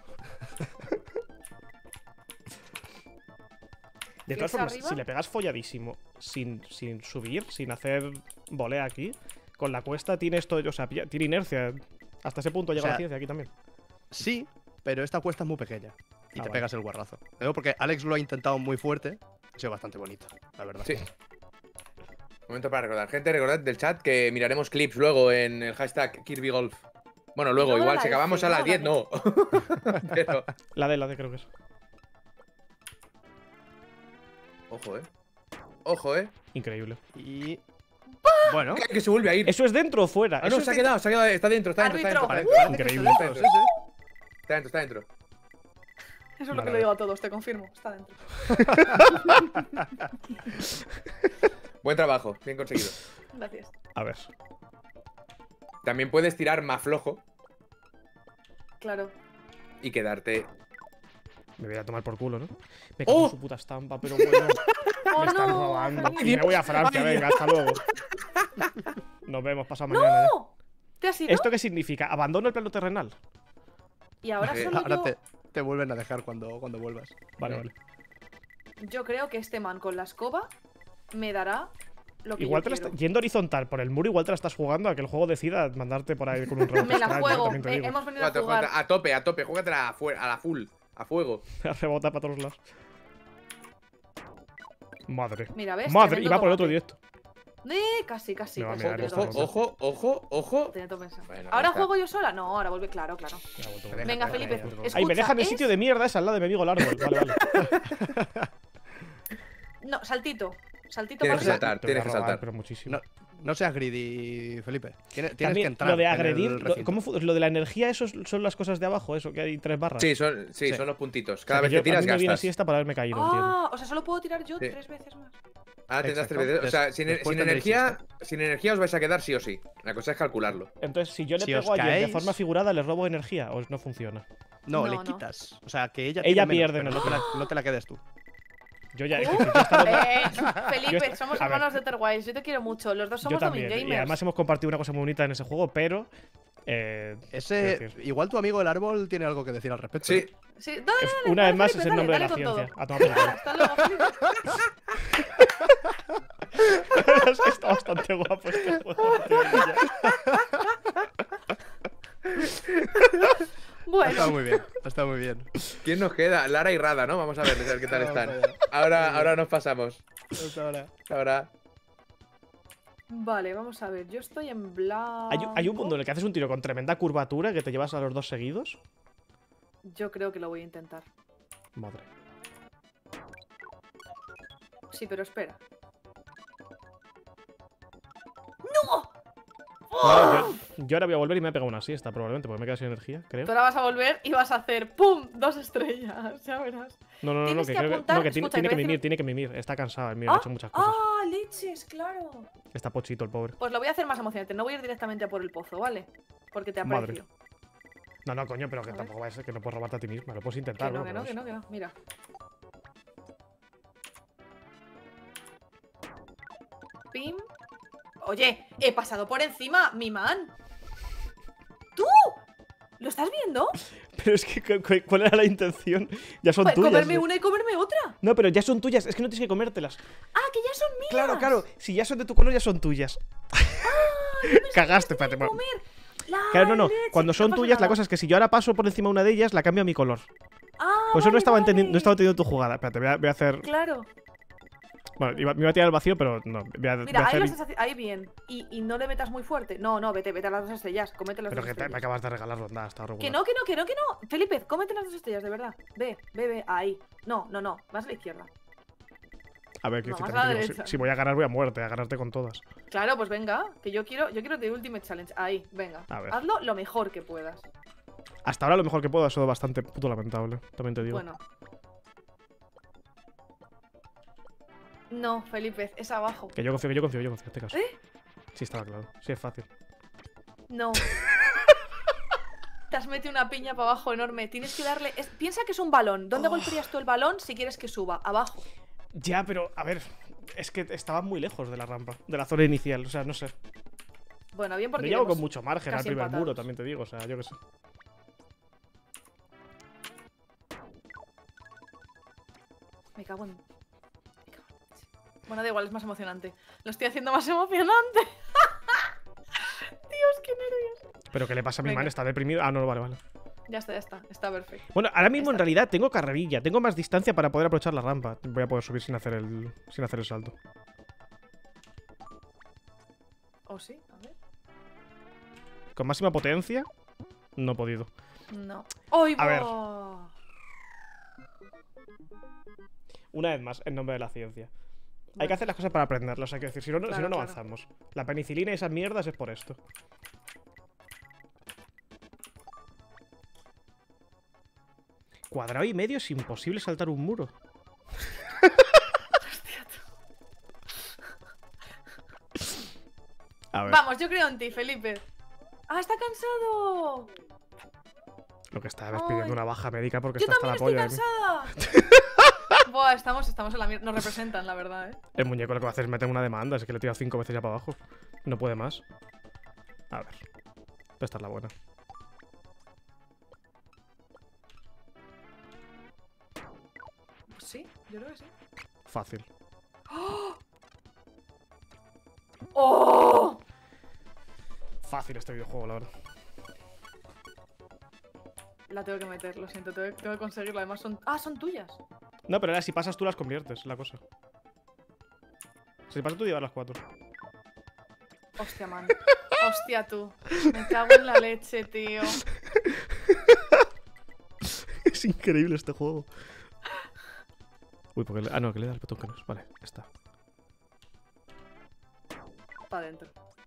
De todas ¿Flex formas, arriba? si le pegas folladísimo sin, sin subir, sin hacer volea aquí, con la cuesta tiene esto, o sea, pilla- tiene inercia. Hasta ese punto llega O sea, la ciencia aquí también. Sí, pero esta cuesta es muy pequeña. Y Ah, te vale. pegas el guarrazo. Lo digo porque Alex lo ha intentado muy fuerte. Ha sido bastante bonito, la verdad. Sí. Momento para recordar. Gente, recordad del chat que miraremos clips luego en el hashtag Kirby Golf. Bueno, luego, luego igual, la si F, acabamos a ¿no? las La diez, de- no. Pero. La D, la D creo que es. Ojo, eh. Ojo, eh. Increíble. Y. Bueno. Que, que se vuelve a ir. ¿Eso es dentro o fuera? Ah, Eso no, es se ha dentro- quedado, se ha quedado. Está dentro, está dentro, está dentro. Árbitro. Está dentro, Increíble. está dentro. Está dentro, está dentro. Eso es lo Vale, que le vale. digo a todos, te confirmo. Está dentro. Buen trabajo, bien conseguido. Gracias. A ver. También puedes tirar más flojo Claro. y quedarte. Me voy a tomar por culo, ¿no? Me cago ¡Oh! en su puta estampa, pero bueno. ¡Oh, me están no! robando. Ay, Me voy a Francia, Ay, venga, hasta luego. Nos vemos pasado mañana ya. ¡No! ¿Te has ido? ¿Esto qué significa? ¿Abandono el plano terrenal? Y ahora Eh, solo Ahora yo... te, te vuelven a dejar cuando, cuando vuelvas. Vale, vale. Yo creo que este man con la escoba me dará lo que Igual yo te la quiero. está- yendo horizontal por el muro, igual te la estás jugando a que el juego decida mandarte por ahí con un rebote Me la extraño, juego. también te eh, digo. hemos venido a Júgate, jugar. júgate, a tope, a tope, júgatela a, fu- a la full, a fuego. Rebota para todos lados. Madre. Mira, ¿ves? Madre, Tremendo y va por el otro combate. directo. Eh, casi, casi. Me va a casi, mirar tenía esto, todo no Ojo, pensado. ojo, ojo, ojo. Tenía todo pensado. Bueno, ¿Ahora ya está. juego yo sola? No, ahora vuelve. Claro, claro. Venga, Felipe, escucha, Ahí me dejan el es- sitio de mierda, es al lado de mi amigo el árbol. Vale, vale. No, saltito. Saltito Tienes para que arriba. saltar, Te voy a tienes que robar, saltar. pero muchísimo. No, no seas greedy, Felipe. Tienes, tienes que También, entrar. lo de en el agredir, lo, recinto. ¿cómo fu- lo de la energía, eso son las cosas de abajo, eso, que hay tres barras. Sí, son, sí, Sí. son los puntitos. O sea, Cada que vez yo- que tiras a mí me viene gastas. así esta para haberme caído, entiendo. Ah, o sea, solo puedo tirar yo Sí. tres veces más. Ahora tendrás Exacto. tres veces. O sea, Des- sin, después sin tendréis energía, sin energía os vais a quedar sí o sí. La cosa es calcularlo. Entonces, si yo le Si os pego a Jen de caéis- forma figurada, ¿le robo energía o no funciona? No, No, le no. quitas. O sea, que ella, Ella tire menos, pierde pero no energía. te, la, no te la quedes tú. Yo ya. Uh, es que yo he estado- eh, Yo Felipe, est- somos a ver. hermanos de Terwise. Yo te quiero mucho. Los dos yo somos también. domingamers. Y además hemos compartido una cosa muy bonita en ese juego, pero. Eh, Ese, quiero decir, igual tu amigo el árbol tiene algo que decir al respecto. Sí. ¿eh? Sí, dale, dale, es- dale, una vez dale, más Felipe, es el nombre dale, de la dale con ciencia. todo. A tomar por culo. Hasta luego, Felipe. Es que está bastante guapo este juego, tío, ya. Bueno, Está muy bien, está muy bien. ¿Quién nos queda? Lara y Rada, ¿no? Vamos a ver, a ver qué tal Vamos están. allá. Ahora, ahora nos pasamos. Hasta ahora. Ahora. vale, vamos a ver. Yo estoy en blanco. ¿Hay, un- hay un mundo en el que haces un tiro con tremenda curvatura que te llevas a los dos seguidos. Yo creo que lo voy a intentar. Madre. Sí, pero espera. Vale, yo, yo ahora voy a volver y me he pegado una siesta, probablemente, porque me he quedado sin energía, creo. Tú ahora vas a volver y vas a hacer ¡pum! Dos estrellas. Ya verás. No, no, no, no, Tienes que, que creo que, apuntar- no, que tiene, escucha, tiene te que voy a mimir, decir- tiene que mimir. Está cansado, el mío, ha hecho muchas cosas. ¡Ah, leches! Claro. Está pochito el pobre. Pues lo voy a hacer más emocionante. No voy a ir directamente a por el pozo, ¿vale? Porque te Madre. aprecio. No, no, coño, pero que A ver. tampoco va a ser que no puedes robarte a ti misma. Lo puedes Que intentar, no, ¿no? que Pero no, que es- no, que no. Mira. Pim. Oye, he pasado por encima, mi man. ¿Lo estás viendo? Pero es que, cu- cu- ¿cuál era la intención? Ya son Joder, tuyas. comerme ¿no? una y comerme otra. No, pero ya son tuyas. Es que no tienes que comértelas. Ah, que ya son mías. Claro, claro. Si ya son de tu color, ya son tuyas. Cagaste, espérate. bueno. La Claro, no, no. leche, Cuando son no pasa tuyas, la nada. cosa es que si yo ahora paso por encima de una de ellas, la cambio a mi color. Ah, Por eso no vale, estaba, vale. entendi- no estaba entendiendo tu jugada. Espérate, voy a, voy a hacer. Claro. Bueno, iba- me iba a tirar al vacío, pero no. Voy a, voy a Mira, ahí hacer. lo estás haci- ahí bien. Y, y no le metas muy fuerte. No, no, vete, vete a las dos estrellas. Cómete las Pero dos que te, me estrellas. acabas de regalar ronda, está regular. Que no, que no, que no, que no. Felipe, cómete las dos estrellas, de verdad. Ve, ve, ve, ahí. No, no, no. Más a la izquierda. A ver, que No, si, más también a la te digo, derecha. si, si voy a ganar, voy a muerte, a ganarte con todas. Claro, pues venga. Que yo quiero, yo quiero The Ultimate Challenge. Ahí, venga. A ver. Hazlo lo mejor que puedas. Hasta ahora lo mejor que puedo ha sido bastante puto lamentable, también te digo. Bueno. No, Felipe, es abajo. Que yo confío, que yo confío, yo confío, en este caso. ¿Eh? Sí, estaba claro. Sí, es fácil. No. Te has metido una piña para abajo enorme. Tienes que darle. es- Piensa que es un balón. ¿Dónde Oh. golpearías tú el balón si quieres que suba? Abajo. Ya, pero, a ver, es que estaba muy lejos de la rampa, de la zona inicial, o sea, no sé. Bueno, bien No porque. llego iremos con mucho margen al casi primer empatados. muro, también te digo, o sea, yo qué sé. Me cago en. me cago en- Bueno, da igual, es más emocionante. Lo estoy haciendo más emocionante. Dios, qué nervios. Pero ¿qué le pasa a mi Venga. man? ¿Está deprimido? Ah, no, vale, vale. Ya está, ya está. Está perfecto. Bueno, ahora mismo en realidad tengo carrerilla, tengo más distancia para poder aprovechar la rampa. Voy a poder subir sin hacer el, sin hacer el salto. ¿O sí? A ver. Con máxima potencia, no he podido. No. ¡Ay, A ver. va! Una vez más, en nombre de la ciencia. Hay que hacer las cosas para aprenderlas, hay que decir, si no, no- si Claro, no, no claro. avanzamos. La penicilina y esas mierdas es por esto. Cuadrado y medio es imposible saltar un muro. A ver, Vamos, yo creo en ti, Felipe. ¡Ah, está cansado! lo que está es pidiendo Ay. una baja médica porque ¡Yo está hasta la también polla estoy de mí. cansada! Buah, estamos, estamos en la mierda. Nos representan, la verdad, ¿eh? El muñeco lo que va a hacer es meter una demanda, es que le he tirado cinco veces ya para abajo. No puede más. A ver. Esta es la buena. Pues sí, yo creo que sí. Fácil. ¡Oh! ¡Oh! Fácil este videojuego, la verdad. La tengo que meter, lo siento, tengo, tengo que conseguirlo. Además son. ¡Ah, son tuyas! No, pero ahora si pasas tú las conviertes, es la cosa. Si pasas tú llevas las cuatro. Hostia, man. Hostia, tú. Me cago en la leche, tío. Es increíble este juego. Uy, porque le... Ah, no, que le da el botón que no es. Vale, ya está. Para adentro.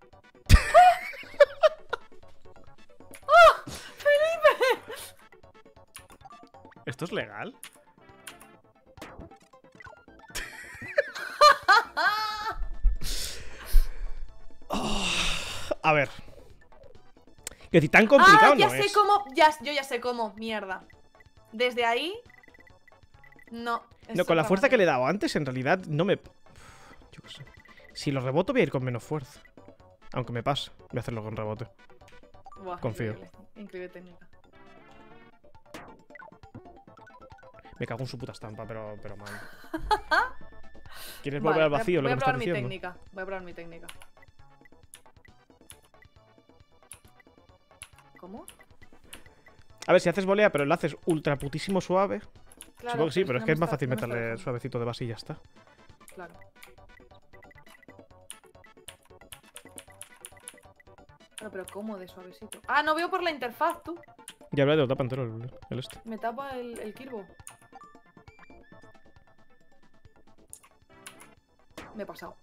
¡Oh! ¡Felipe! ¿Esto es legal? Oh, a ver. Que si tan complicado ah, ya no sé es. cómo. Ya, yo ya sé cómo. Mierda. Desde ahí. No. es No, con la otra fuerza que le he manera. dado antes, en realidad no me. Yo qué sé. Si lo reboto, voy a ir con menos fuerza. Aunque me pase, voy a hacerlo con rebote. Buah, Confío. Increíble, increíble técnica. Me cago en su puta estampa, pero, pero mal. ¿Quieres Vale, volver al voy a- vacío? Voy lo a que me probar estás mi diciendo. técnica. Voy a probar mi técnica. ¿Cómo? A ver, si haces volea, pero lo haces ultra putísimo suave. Claro, Supongo que sí, pero pero es es que que no es me más está- fácil no me está meterle dejando. suavecito de base y ya está. Claro. Pero, pero ¿cómo de suavecito? Ah, no veo por la interfaz, tú. Ya hablé de lo tapa entero el, el este. Me tapa el, el Kirbo. Me he pasado.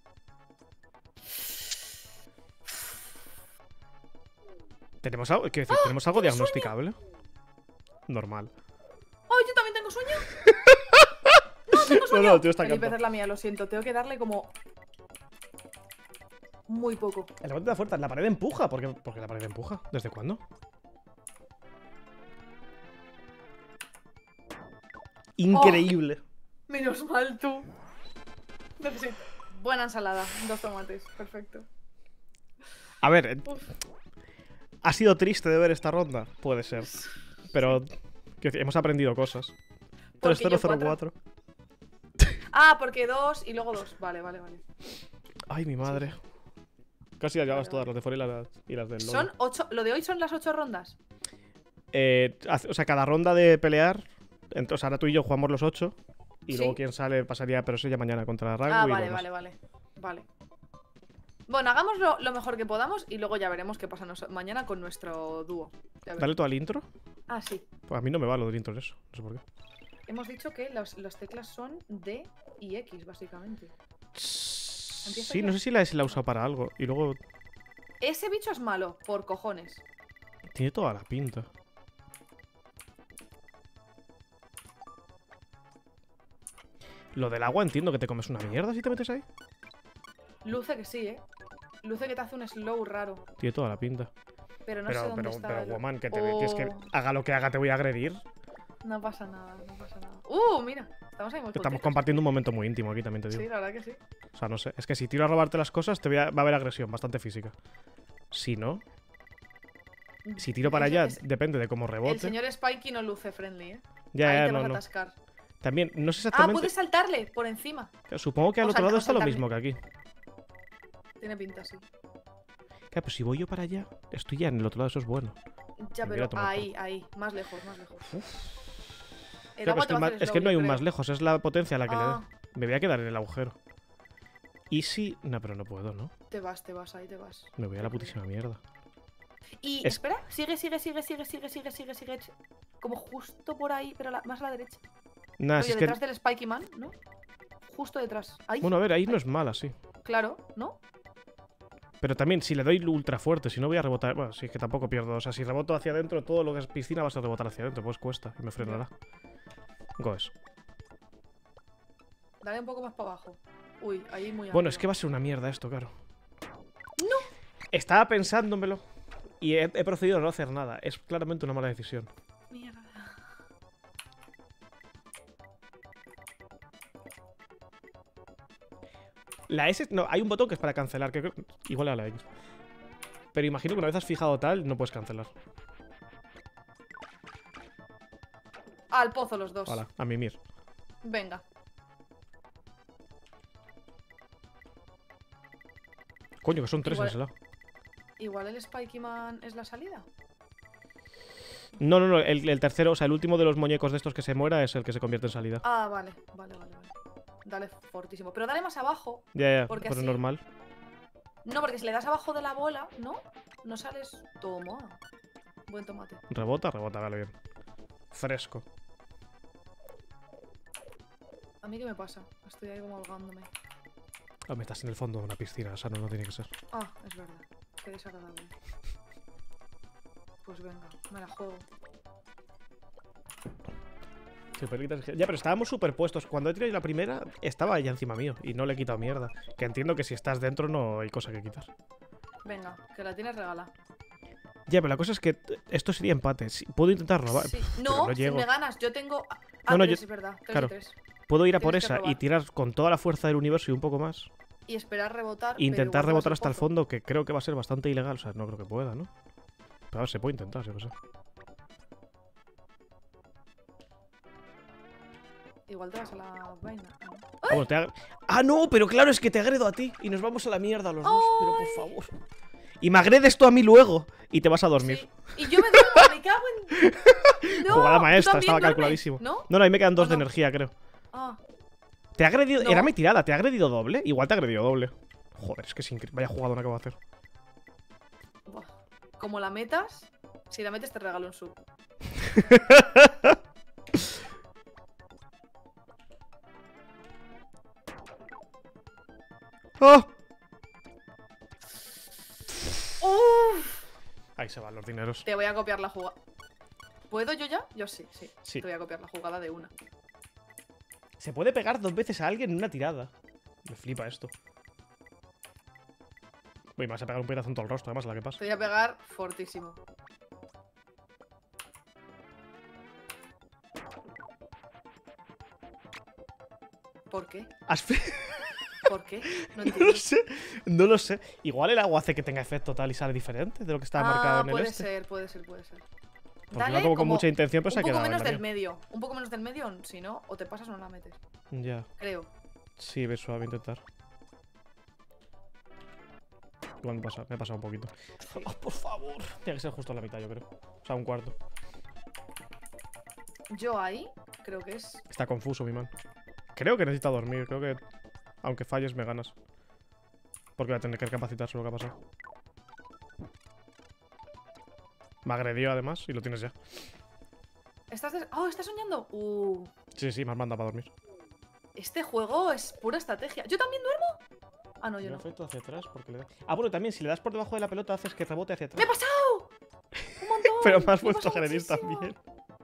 ¿Tenemos algo, quiero decir, ¡Ah! ¿tenemos algo ¡Tengo diagnosticable? Normal. ¡Ay, yo también tengo sueño! ¡No, tengo sueño! No, no, tío, está Felipe, encantado. es la mía, lo siento. Tengo que darle como... Muy poco. El levante de fuerza, la pared empuja. ¿Por qué, ¿Por qué la pared empuja? ¿Desde cuándo? Increíble. Menos mal, tú. Necesito. Buena ensalada. Dos tomates. Perfecto. A ver, eh, Uf. ¿Ha sido triste de ver esta ronda? Puede ser. Pero quiero decir, hemos aprendido cosas. tres cero cero cuatro. Ah, porque dos y luego dos. Vale, vale, vale. Ay, mi madre. Casi las llevas todas, las de fuera y las, y las del lobo. Son ocho. ¿Lo de hoy son las ocho rondas? Eh, o sea, cada ronda de pelear. Entonces ahora tú y yo jugamos los ocho. Y ¿Sí? luego quien sale pasaría, pero eso ya mañana contra Ragu Ah, y vale, demás. vale, vale. Vale. Bueno, hagamos lo, lo mejor que podamos y luego ya veremos qué pasa nos- mañana con nuestro dúo. Ya Dale veremos. tú al intro. Ah, sí. Pues a mí no me va lo del intro eso. No sé por qué. Hemos dicho que los- las teclas son D y X, básicamente. Empieza Sí, ya. no sé si la S la ha usado para algo. Y luego Ese bicho es malo, por cojones. tiene toda la pinta. Lo del agua entiendo que te comes una mierda si te metes ahí. Luce que sí, ¿eh? Luce que te hace un slow raro. Tiene toda la pinta. Pero no pero, sé dónde pero, está pero, el- woman, que, te, que es que Oh. haga lo que haga te voy a agredir. No pasa nada, no pasa nada. ¡Uh! Mira, estamos ahí muy Que estamos contentos. compartiendo un momento muy íntimo aquí, también te digo. Sí, la verdad que sí. O sea, no sé. Es que si tiro a robarte las cosas, te voy a- va a haber agresión bastante física. Si no. Si tiro para Ese- allá, ese- depende de cómo El rebote. señor Spikey no luce friendly, ¿eh? Ya, Ahí ya, te no, vas no. a atascar. También, no sé Ah, exactamente. puedes saltarle por encima. Supongo que al O otro salta- lado o está lo saltarle. mismo que aquí. Tiene pinta, sí. Claro, pues si voy yo para allá, estoy ya en el otro lado, eso es bueno. Ya, Me voy a pero tomar por ahí, ahí. Más lejos, más lejos. El Claro, pero agua es, te que, va el a ma- hacer es que slow, no hay yo un creo. más lejos, es la potencia la que Ah. le dé. Me voy a quedar en el agujero. Y si. No, pero no puedo, ¿no? Te vas, te vas, ahí te vas. Me voy a la putísima mierda. Y Es- espera, sigue, sigue, sigue, sigue, sigue, sigue, sigue, sigue. Como justo por ahí, pero la- más a la derecha. Nah, Oye, si es que. detrás del Spikey Man, ¿no? Justo detrás. Ahí. Bueno, a ver, ahí no es mala, sí. Claro, ¿no? Pero también, si le doy ultra fuerte, si no voy a rebotar. Bueno, si es que tampoco pierdo. O sea, si reboto hacia adentro, todo lo que es piscina vas a rebotar hacia adentro. Pues cuesta y me frenará. Goes. Dale un poco más para abajo. Uy, ahí muy Bueno, arriba. es que va a ser una mierda esto, claro. ¡No! Estaba pensándomelo. Y he, he procedido a no hacer nada. Es claramente una mala decisión. Mierda. La S. No, hay un botón que es para cancelar. Que creo- igual a la X. Pero imagino que una vez has fijado tal, no puedes cancelar. Al pozo los dos. Hola, a mimir. Venga. Coño, que son tres Igual- en ese lado. Igual el Spikey Man es la salida. No, no, no. El, el tercero, o sea, el último de los muñecos de estos que se muera es el que se convierte en salida. Ah, vale, vale, vale, vale. Dale fortísimo. Pero dale más abajo. Ya, ya, porque pero así- normal. No, porque si le das abajo de la bola, ¿no? No sales. Toma. Buen tomate. Rebota, rebota, vale, bien. Fresco. ¿A mí qué me pasa? Estoy ahí como ahogándome. Ah, me estás en el fondo de una piscina, o sea, no, no tiene que ser. Ah, es verdad. Qué desagradable. Pues venga, me la juego. Superlitas- Ya, pero estábamos superpuestos. Cuando he tirado la primera, estaba ella encima mío y no le he quitado mierda. Que entiendo que si estás dentro no hay cosa que quitar. Venga, que la tienes regala. Ya, pero la cosa es que t- esto sería empate. Sí, puedo intentar robar. Sí. pero No, no si llego. me ganas, yo tengo. Ah, No, no, tres, yo- es verdad. Tres claro. y tres. Puedo ir a por Tienes que esa y robar. tirar con toda la fuerza del universo y un poco más. Y esperar rebotar. E pero intentar igual te vas rebotar al hasta el pozo. fondo, que creo que va a ser bastante ilegal. O sea, no creo que pueda, ¿no? Pero a ver, se puede intentar, yo qué sé. Igual te vas a la vaina. ¿no? Ah, bueno, te ag- ¡Ah, no! Pero claro, es que te agredo a ti y nos vamos a la mierda los dos. Pero por favor. Y me agredes tú a mí luego y te vas a dormir. Y yo me duermo, me cago en. No, Jugada ¿tú maestra, también estaba duermes? calculadísimo. ¿No? no, no, ahí me quedan dos de energía, creo. Ah, ¿Te ha agredido? No. Era mi tirada, ¿te ha agredido doble? Igual te ha agredido doble. Joder, es que es increíble. Vaya jugadona que va a hacer. buah. Como la metas, si la metes te regalo un sub. ¡Oh! Uf, Ahí se van los dineros. te voy a copiar la jugada. ¿Puedo yo ya? Yo sí, sí, Sí. Te voy a copiar la jugada de una. Se puede pegar dos veces a alguien en una tirada. Me flipa esto. Uy, me vas a pegar un pedazo en todo el rostro, además, la que pasa. Te voy a pegar fortísimo. ¿Por qué? Has, fi- ¿Por qué? No No entiendo. lo sé, no lo sé. Igual el agua hace que tenga efecto tal y sale diferente de lo que estaba marcado Ah, en el puede este. ser, puede ser, puede ser. Porque Dale iba como con como mucha intención, pero se ha un poco quedado en menos la del mía. medio. Un poco menos del medio, si no, o te pasas o no la metes. Ya. Creo. Sí, ve suave intentar. Igual me pasa, me he pasado un poquito. Oh, por favor. Tiene que ser justo la mitad, yo creo. O sea, un cuarto. Yo ahí creo que es. Está confuso, mi man. Creo que necesita dormir. Creo que, aunque falles, me ganas. Porque voy a tener que recapacitar sobre lo que ha pasado. Me agredió, además, y lo tienes ya. ¿Estás des- Oh, ¿estás soñando? Uh. Sí, sí, me has mandado para dormir. Este juego es pura estrategia. ¿Yo también duermo? Ah, no, yo Yo no. efecto hacia atrás porque le da... Ah, bueno, también, si le das por debajo de la pelota, haces que rebote hacia ¡Me he atrás. pasado! ¡Un montón! Pero me has Me he vuelto a pasado agredir muchísimo. también.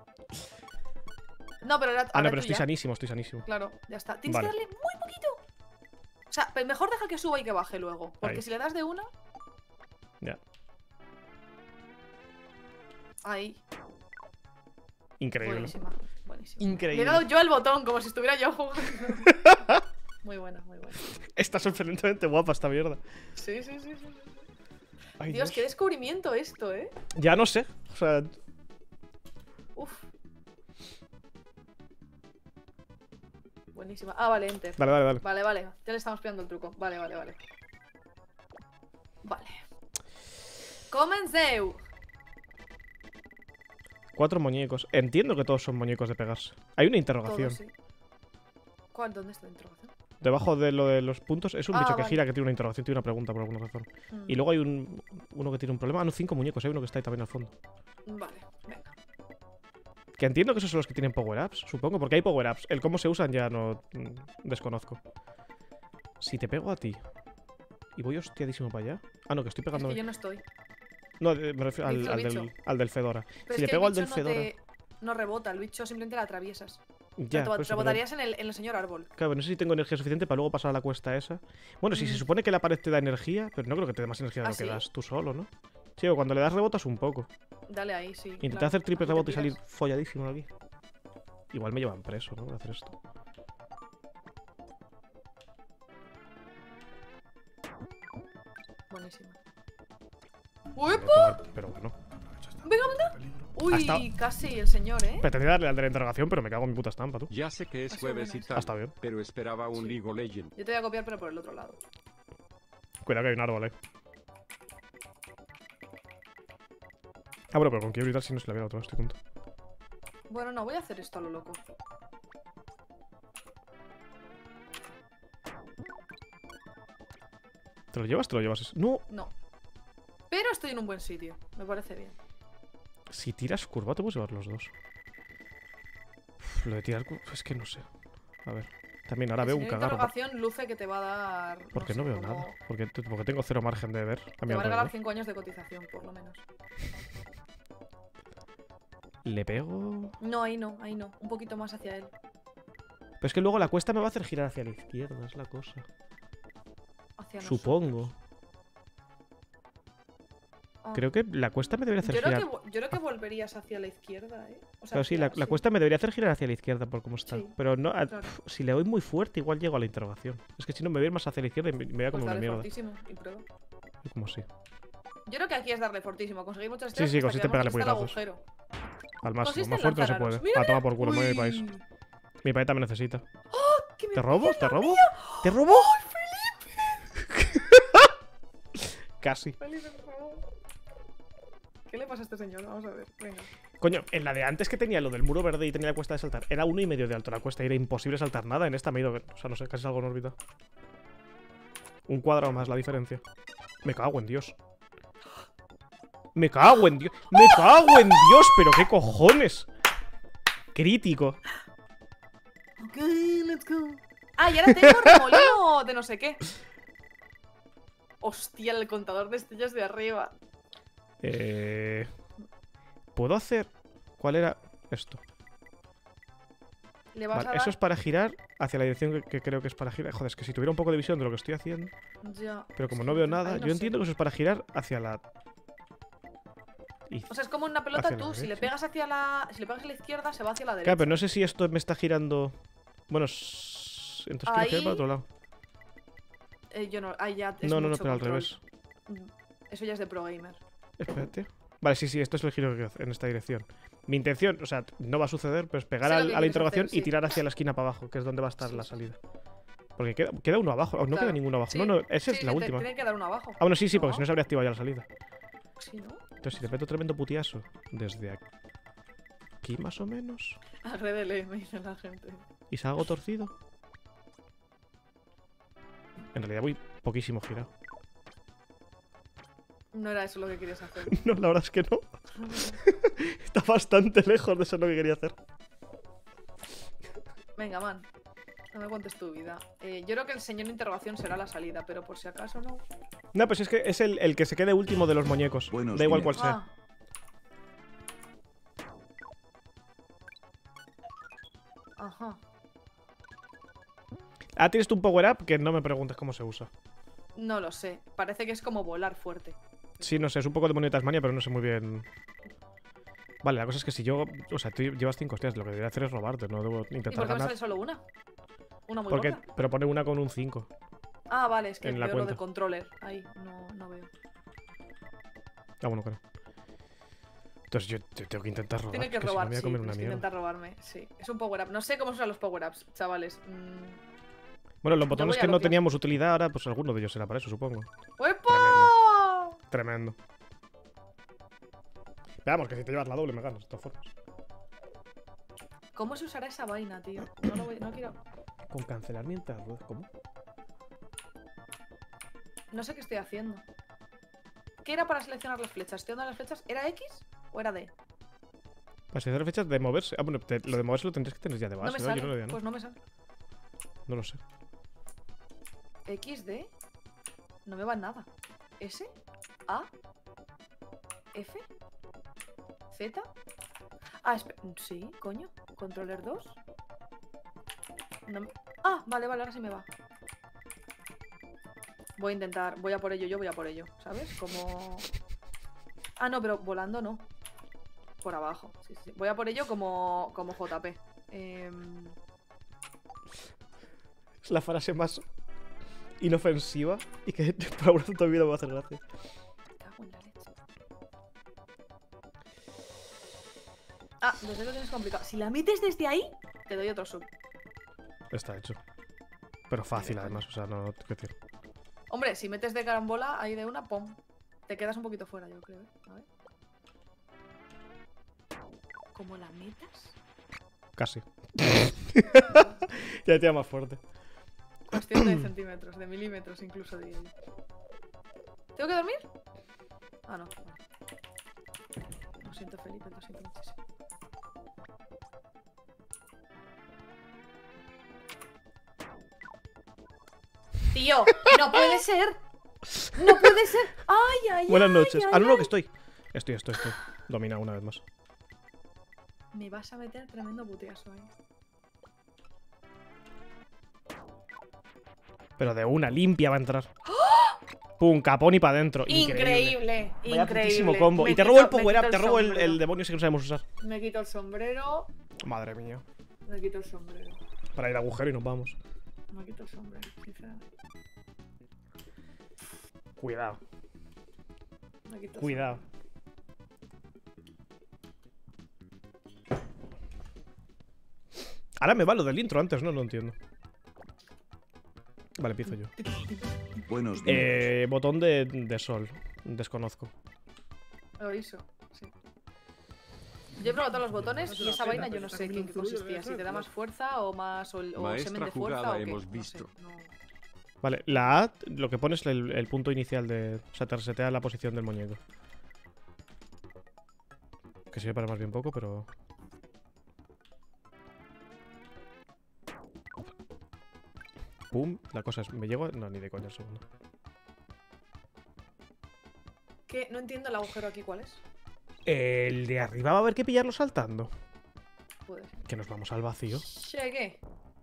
No, pero ahora. Ah, no, ahora pero tú estoy ya. sanísimo, estoy sanísimo. Claro, ya está. Tienes Vale. que darle muy poquito. O sea, pe- mejor deja que suba y que baje luego. Porque Ahí. si le das de una. Ya. Ahí. Increíble. Buenísima. Buenísima. Increíble. Le he dado yo al botón, como si estuviera yo jugando. Muy buena, muy buena. Está sorprendentemente guapa esta mierda. Sí, sí, sí, sí. Ay, Dios, Dios. qué descubrimiento esto, ¿eh? Ya no sé. O sea, Uf. Buenísima. Ah, vale, enter. Dale, dale, dale. Vale, vale. Ya le estamos pillando el truco. Vale, vale, vale. Vale. Comenceu. cuatro muñecos. Entiendo que todos son muñecos de pegarse. Hay una interrogación. Todo, sí. ¿Cuál? ¿Dónde está la interrogación? Debajo de lo de los puntos es un Ah, bicho que vale. gira que tiene una interrogación, tiene una pregunta por alguna razón. Mm. Y luego hay un uno que tiene un problema. Ah, no, cinco muñecos. Hay uno que está ahí también al fondo. Vale, venga. Que entiendo que esos son los que tienen power-ups, supongo, porque hay power-ups. El cómo se usan ya no mm, desconozco. Si te pego a ti y voy hostiadísimo para allá. Ah, no, que estoy Es pegando. que yo no estoy. No, eh, me refiero al, Dice el al del, bicho. al del Fedora. Pero si es le que pego el al del bicho Fedora. no, te... no rebota, el bicho simplemente la atraviesas. Ya, Te por eso, pero- rebotarías en el, en el señor árbol. Claro, no sé si tengo energía suficiente para luego pasar a la cuesta esa. Bueno, si se Mm. supone que la pared te da energía, pero no creo que te dé más energía de ¿Ah, lo que sí? das tú solo, ¿no? Sí, o cuando le das rebotas un poco. Dale ahí, sí. Intenté claro. hacer triple Aquí te rebote y tiras. salir folladísimo de aquí. Igual me llevan preso, ¿no? Por hacer esto. Buenísimo. Voy a ¡Uepa! tomar- Pero bueno. Venga, venga. Uy, Hasta- casi el señor, ¿eh? Pretendía darle al de la interrogación, pero me cago en mi puta estampa, tú. Ya sé que es Ha sido jueves y buena tal, Ah, está bien. pero esperaba un League of Legends. Yo te voy a copiar, pero por el otro lado. Cuidado que hay un árbol, eh. Ah, bueno, pero con quiero gritar si no se le había dado todo este punto. Bueno, no, voy a hacer esto a lo loco. ¿Te lo llevas? ¿Te lo llevas? No. No. Pero estoy en un buen sitio. Me parece bien. Si tiras curva, te puedes llevar los dos. Uf, lo de tirar curva, es que no sé. A ver. También ahora El veo un señor cagarro. interrogación luce que te va a dar. Porque no, sé, veo como- nada. Porque, porque tengo cero margen de ver a Te mi va a regalar alrededor. cinco años de cotización, por lo menos. Le pego. No, ahí no, ahí no. Un poquito más hacia él. Pero es que luego la cuesta me va a hacer girar hacia la izquierda, es la cosa. Hacia Supongo. Ah. Creo que la cuesta me debería hacer Yo creo, girar. que, vo- yo creo que volverías hacia la izquierda, ¿eh? O sea, Claro, sí, hacia- la, la cuesta me debería hacer girar hacia la izquierda por cómo está. Sí, Pero no, a- claro. pf, si le doy muy fuerte, igual llego a la interrogación. Es que si no me voy a ir más hacia la izquierda y me, me voy a Pues comer una dale mierda. fortísimo y prueba. Y como sí. Yo creo que aquí es darle fortísimo. Conseguir muchas Sí, estrellas sí, hasta consiste en que veamos pegarle dónde está el puñetazos. agujero. Al máximo. Consiste Más en fuerte no se lanzar puede. aros. Mira, A tomar mira. por culo, me voy a mi país. Uy. Mi paeta me necesita. que me ¿Te robo? pillas ¿Te la robo? mía. ¿Te robo? Casi. Felipe, por favor. ¿Qué le pasa a este señor? Vamos a ver. Venga. Coño, en la de antes que tenía lo del muro verde y tenía la cuesta de saltar, era uno y medio de alto la cuesta y era imposible saltar nada. En esta me he ido, o sea, no sé, casi salgo en órbita. Un cuadrado más la diferencia. Me cago en Dios. Me cago en Dios. Me cago en Dios, pero qué cojones. Crítico. Ok, let's go. Ah, y ahora tengo remolino de no sé qué. Hostia, el contador de estrellas de arriba. Eh... ¿Puedo hacer...? ¿Cuál era esto? Le vas Vale, a eso dar... es para girar hacia la dirección que, que creo que es para girar. Joder, es que si tuviera un poco de visión de lo que estoy haciendo. Ya, Pero como es no que veo ahí nada, no yo sé. entiendo que eso es para girar hacia la... O sea, es como una pelota, hacia la tú, si le derecha. pegas hacia la... Si le pegas a la izquierda, se va hacia la derecha. Claro, pero no sé si esto me está girando... Bueno, s- entonces quiero girar Ahí. para otro lado. Eh, yo no, ahí ya es No, no, no, mucho pero al control. revés. Eso ya es de pro gamer. Espérate. Vale, sí, sí, esto es el giro que quiero hacer en esta dirección. Mi intención, o sea, no va a suceder, pero es pegar Sé lo al- que a la quieres interrogación hacer, y sí. tirar hacia la esquina para abajo, que es donde va a estar la salida. Porque queda, queda uno abajo. Oh, no Claro. queda ninguno abajo. Sí. No, no, esa Sí, es la te- última. tiene que dar uno abajo. Ah, bueno, sí, sí, porque No. si no se habría activado ya la salida. Sí, ¿no? Entonces, si te meto tremendo putiazo desde aquí, más o menos, Agrédele, me dice la gente. y salgo torcido. En realidad voy poquísimo girado. No era eso lo que querías hacer. No, la verdad es que no. Está bastante lejos de ser lo que quería hacer. Venga, man. No me cuentes tu vida. Eh, yo creo que el señor de interrogación será la salida, pero por si acaso no. No, pues es que es el, el que se quede último de los muñecos. Buenos Da igual días. cuál sea. Ah. Ajá. Ah, tienes tú un power up que no me preguntes cómo se usa. No lo sé. Parece que es como volar fuerte. Sí, no sé, es un poco demonio de Tasmania, pero no sé muy bien. Vale, la cosa es que si yo. O sea, tú llevas cinco hostias, lo que debería hacer es robarte, no debo ¿Y intentar por qué me ganar. sale solo una? Una muy Porque, gorda. pero pone una con un cinco. Ah, vale, es que en la veo lo de cuenta. controller. Ahí, no, no veo. Ah, bueno, claro. Entonces yo te- tengo que intentar robar. Tiene que si no robar, me voy a sí. comer una Tienes que mierda. intentar robarme, sí. Es un power up. No sé cómo se usan los power ups, chavales. Mm. Bueno, los Yo botones voy a que no lo que- teníamos utilidad ahora, pues alguno de ellos será para eso, supongo. ¡Epa! Tremendo. Veamos, que si te llevas la doble me ganas, de todas formas. ¿Cómo se usará esa vaina, tío? No lo voy, no quiero. Con cancelar mientras ruedas, ¿cómo? No sé qué estoy haciendo. ¿Qué era para seleccionar las flechas? ¿Estoy dando las flechas? ¿Era X o era D? Para hacer fechas de moverse. Ah, bueno, te- lo de moverse lo tendrías que tener ya de base, No me ¿no? sale. Yo no lo veía, ¿no? Pues no me sale. No lo sé. X, D. No me va en nada. S. A. F. Z. Ah, espera. Sí, coño. Controller dos. No me- Ah, vale, vale, ahora sí me va. Voy a intentar. Voy a por ello, yo voy a por ello. ¿Sabes? Como. Ah, no, pero volando no. Por abajo. Sí, sí. Voy a por ello como, como J P. Em, Es la frase más inofensiva y que por alguna razón todavía no me va a hacer gracia. cago en la leche. Ah, desde lo tienes complicado. Si la metes desde ahí, te doy otro sub. Está hecho. Pero fácil, además, o sea, no. ¿Qué decir? Hombre, si metes de carambola ahí de una, pum. Te quedas un poquito fuera, yo creo. ¿eh? A ver. ¿Cómo la metas? Casi. Ya te da más fuerte. Cuestión de centímetros, de milímetros incluso, diría yo. ¿Tengo que dormir? Ah, no. Vale. Lo siento, Felipe, lo siento muchísimo. Tío, no puede ser. No puede ser. Ay, ay, Buenas ay, noches. ay, Ah, no, no, ay. que estoy. Estoy, estoy, estoy. Dominado una vez más. Me vas a meter tremendo puteazo ahí. Pero de una limpia va a entrar. Pum, capón y para adentro. Increíble, Vaya increíble. putísimo combo. Me Y te quito- robo el me power quito up, te robo el, sombrero. el demonio ese que no sabemos usar. Me quito el sombrero. Madre mía. Me quito el sombrero. Para ir al agujero y nos vamos. Me quito el sombrero, sinceramente. Cuidado. Me quito el Cuidado. Ahora me va lo del intro antes, no lo entiendo. Vale, empiezo yo. Buenos días. Eh, botón de, de sol. Desconozco. Lo hizo, sí. Yo he probado todos los botones y esa vaina yo no sé qué consistía. Si te da más fuerza o más. O, o semen Maestra de fuerza jugada o qué. hemos No visto. sé, no. Vale, la A, lo que pone es el, el punto inicial de. O sea, te resetea la posición del muñeco. Que sirve para más bien poco, pero. Pum, la cosa es. ¿Me llego? a- No, ni de coña el segundo. ¿Qué? No entiendo el agujero aquí, ¿cuál es? El de arriba va a haber que pillarlo saltando. Puede ser. Que nos vamos al vacío. Llegué.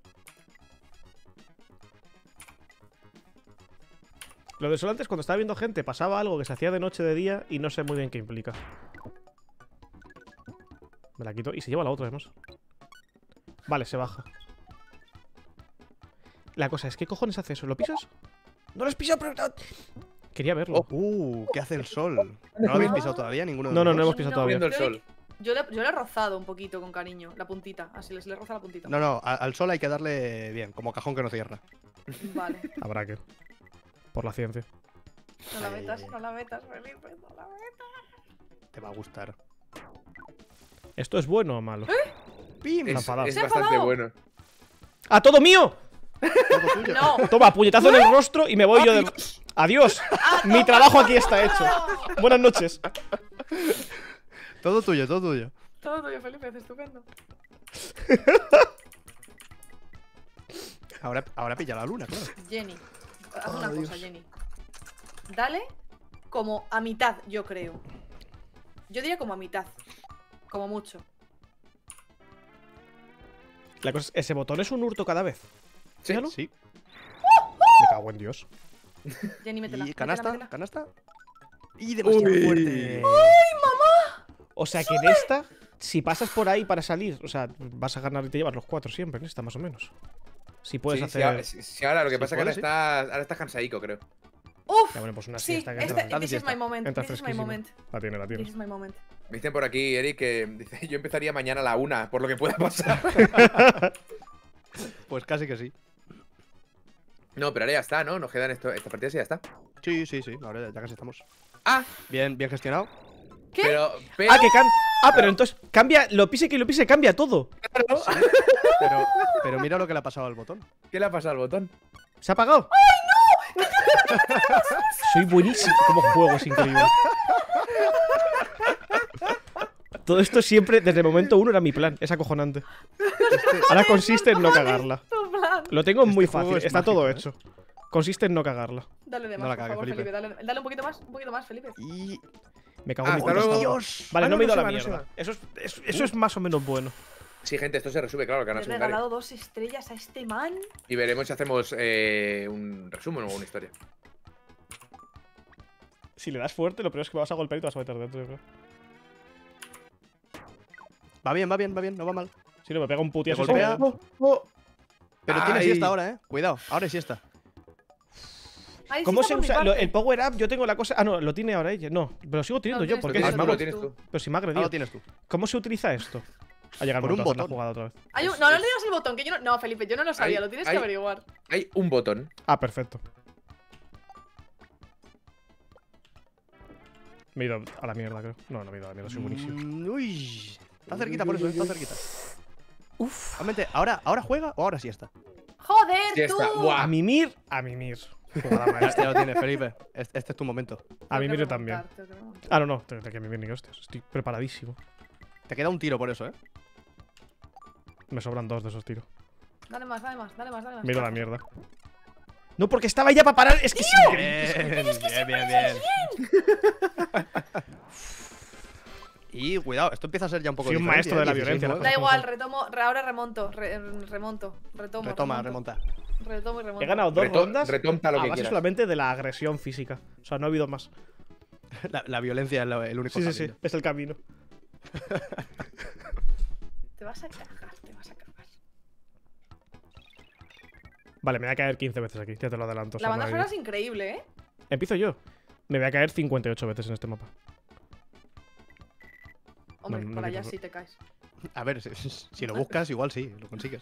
Lo de sol antes, cuando estaba viendo gente, pasaba algo que se hacía de noche de día y no sé muy bien qué implica. Me la quito y se lleva la otra, además. Vale, se baja. La cosa es, ¿qué cojones hace eso? ¿Lo pisas? ¡No lo has pisado, pero... Quería verlo. Uh, ¿qué hace el sol? ¿No lo habéis pisado todavía ninguno de No, los no, dos? no hemos pisado No, todavía. Viendo el yo- sol. Yo le, yo le he rozado un poquito con cariño, la puntita. Así les le roza la puntita. No, no, a- al sol hay que darle bien, como cajón que no cierra. Vale. Habrá que. Por la ciencia. No la metas, no la metas, Felipe, no la metas. Te va a gustar. ¿Esto es bueno o malo? ¡Pim! Es, enfadado. es Se ha bastante enfadado. bueno. ¡Ah, todo mío! Todo tuyo. No. Toma, puñetazo en el rostro y me voy yo de... ¡Adiós! Mi trabajo aquí está hecho. Buenas noches. Todo tuyo, todo tuyo. Todo tuyo, Felipe, es estupendo. Ahora, ahora pilla la luna, claro. Jenny, haz Oh, una Dios. cosa, Jenny. Dale como a mitad, yo creo. Yo diría como a mitad. Como mucho. La cosa es, ¿ese botón es un hurto cada vez? Sí, ¿Míralo? Sí. Me cago en Dios. Jenny, métela. ¿Y métela, canasta? métela. ¿Canasta? ¡Y demasiado Uy. fuerte! O sea que en esta, si pasas por ahí para salir, o sea, vas a ganar y te llevas los cuatro siempre en esta, más o menos. Si puedes Sí, sí, hacer... ahora, sí, sí, ahora lo que Sí, pasa es que ahora puede, sí. estás, ahora estás cansadito, creo. Uf. Ya, bueno, pues una Sí, siesta que este, entra. this is my moment. Entra This is my fresquísima. moment. La tiene, la This tiene. is my moment. Me dicen por aquí, Eric, que dice, yo empezaría mañana a la una, por lo que pueda pasar. Pues casi que sí. No, pero ahora ya está, ¿no? Nos quedan esto, esta partida y ya está. Sí, sí, sí. Ahora ya casi estamos. Ah, Bien, bien gestionado. ¿Qué? pero, pero Ah, que can... Ah, pero entonces cambia, lo pise que lo pise, cambia todo. Pero, pero mira lo que le ha pasado al botón. ¿qué le ha pasado al botón? ¿Se ha apagado? ¡Ay, no! Soy buenísimo. Como juego, es increíble. Todo esto siempre, desde el momento uno, era mi plan. Es acojonante. Ahora consiste en no cagarla. Tu plan. Lo tengo muy juego fácil. es Está mágico, todo ¿eh? hecho. Consiste en no cagarla. Dale de No más, la por cagues, favor, Felipe. Felipe. Dale, dale un poquito más, un poquito más, Felipe. Y. Me cago en mi Hasta puta luego. espada. Dios. Vale, Ah, no no, me he ido no a la se va, no se mierda. va. Eso es, es- eso es más o menos bueno. Sí, gente, esto se resume, claro, que Le ganas he un regalado dos estrellas a este man. Y veremos si hacemos eh, un resumen o una historia. Si le das fuerte, lo peor es que me vas a golpear y te vas a meter dentro, yo creo. Va bien, va bien, va bien, no va mal. Si no, me pega un Te putiazo. golpea. Pero tiene Ay. siesta ahora, eh. Cuidado, ahora es siesta. Ahí sí ¿Cómo está se por mi usa? Lo- parte. el power up, yo tengo la cosa. Ah, no, lo tiene ahora ella. No, pero lo sigo teniendo Lo yo. tienes ¿Por tú, qué? lo Si tienes me ha tú, agredido. lo tienes tú. Pero si me ha Ahora agredido. lo tienes tú. ¿Cómo se utiliza esto? Ha llegado Por el un momento de hacer la botón. jugada otra vez. Hay un- no, no le digas el botón, que yo no. No, Felipe, yo no lo sabía, Hay- lo tienes hay- que averiguar. Hay un botón. Ah, perfecto. Me he ido a la mierda, creo. No, no me he ido a la mierda, soy buenísimo. Mm, uy. Está cerquita por eso, eh, está cerquita. Uf. Realmente, ¿ahora, ¿ahora juega o ahora siesta? ¡Joder, Siesta. tú! Buah. A mimir, a mimir. Jugada maestra. Este lo tiene, Felipe. Este, este es tu momento. A Tengo mimir que yo también. remontar, tengo que remontar. Ah, no, no, tengo que mimir ni hostias. Estoy preparadísimo. Te queda un tiro por eso, eh. Me sobran dos de esos tiros. Dale más, dale más, dale más, dale más. Me he ido a la mierda. No, porque estaba ya para parar. Es que sí. Bien, bien, bien, bien. Y cuidado, esto empieza a ser ya un poco Soy un diferente, maestro de ¿eh? la dieciséis violencia, la nueve. Da igual, retomo, re- ahora remonto, re- remonto, retomo. Retoma, remonto. remonta. Retomo y remonto. He ganado dos Reto- rondas retonta lo a que base quieras. solamente de la agresión física. O sea, no ha habido más. La, la violencia es lo- el único Sí, sí, sí. camino. Es el camino. Te vas a cagar, te vas a cagar. Vale, me voy a caer quince veces aquí. Ya te lo adelanto. o sea, La banda no hay- sonora es increíble, ¿eh? Empiezo yo. Me voy a caer cincuenta y ocho veces en este mapa. Hombre, No, no por allá quiero- sí te caes. A ver, si, si lo buscas, igual sí, lo consigues.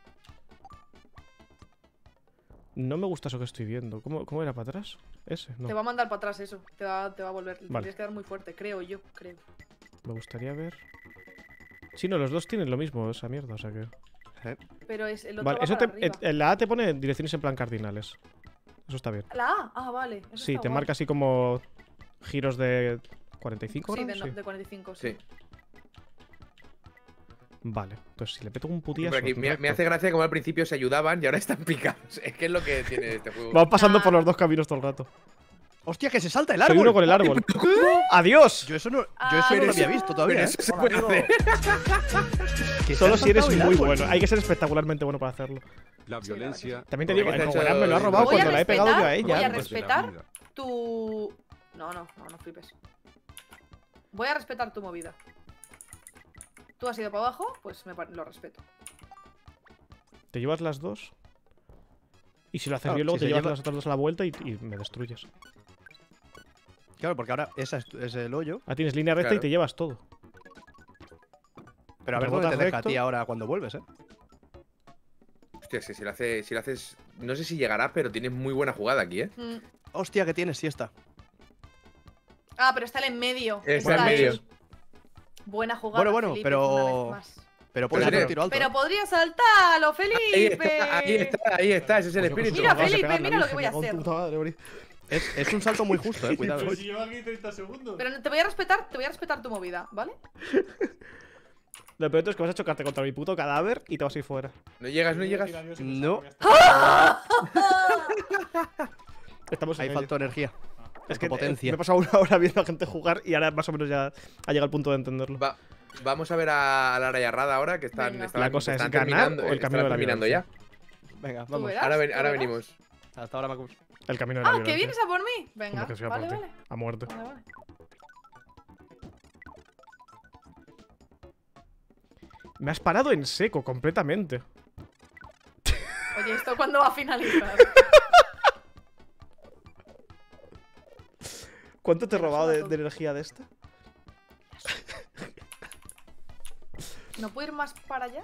No me gusta eso que estoy viendo. ¿Cómo, cómo era para atrás? Ese, no. Te va a mandar para atrás eso. Te va, te va a volver. Vale. Tendrías que dar muy fuerte, creo yo, creo. Me gustaría ver. Sí, no, los dos tienen lo mismo, esa mierda, o sea que. Pero es el otro Vale, va eso para te, arriba. en en la A te pone direcciones en plan cardinales. Eso está bien. La A, ah, vale. Eso Sí, está te guay. marca así como giros de cuarenta y cinco Sí, grados. de, no- Sí. de cuarenta y cinco, sí. Sí. Vale, entonces si le peto un Y putiazo. por aquí, me, recto- me hace gracia como al principio se ayudaban y ahora están picados. Es que es lo que tiene este juego. Vamos pasando por los dos caminos todo el rato. ¡Hostia, que se salta el Soy árbol! uno con el árbol. ¡Adiós! Yo eso no, yo eso no lo había visto todavía, Pero ¿eh? eso se puede hacer. Que se Solo ha si eres saltado el muy árbol. bueno. Hay que ser espectacularmente bueno para hacerlo. La violencia. También te digo, Porque el está Power Up me lo ha hecho- robado Voy a cuando la he pegado yo a respetar- ella. Voy a Pues de la respetar vida. tu... No, no, no, no flipes. Voy a respetar tu movida. Tú has ido para abajo, pues me pa- lo respeto. ¿Te llevas las dos? Y si lo haces Claro, bien, luego si te se llevas lleva- las otras dos a la vuelta y, y me destruyes. Claro, porque ahora esa es, es el hoyo. Ah, tienes línea recta y Claro. te llevas todo. Pero a ver dónde Rebotas te deja a recto. ti ahora cuando vuelves, ¿eh? Hostia, si, si lo hace, si lo haces. No sé si llegará, pero tienes muy buena jugada aquí, ¿eh? Mm. Hostia, que tienes siesta. Ah, pero está el en medio. Está en ahí. medio. Buena jugada. Bueno, bueno, Felipe, una vez pero. más. Pero puedes Pero hacer un tiene- tiro alto. Pero ¿eh? podría saltarlo, Felipe. Ahí está, ahí está, ahí está, ese es el espíritu. Mira, Felipe, mira lo que voy a hacer. Es, es un salto muy justo, eh. Cuidado. Pues lleva aquí treinta segundos. Pero te voy a respetar, te voy a respetar tu movida, ¿vale? Lo peor es que vas a chocarte contra mi puto cadáver y te vas a ir fuera. No llegas, no llegas. No. Estamos en Ahí ello. faltó energía. Es que eh, potencia. me he pasado una hora viendo a gente jugar y ahora más o menos ya ha llegado al punto de entenderlo. Va- vamos a ver a, a Lara y a Rada ahora, que están, Venga. están- La cosa es están ganar terminando, o el están camino de la terminando ya. violencia. Venga, Tú vamos. verás, Ahora, ven- tú ahora verás. venimos. Hasta ahora, Macus. El camino de la Ah, violencia. que vienes a por mí. Venga, Como que sí, a vale, por ti. vale. A muerte. Vale, vale. Me has parado en seco completamente. Oye, ¿esto cuándo va a finalizar? ¿Cuánto te he robado de, de energía de esta? ¿No puedo ir más para allá?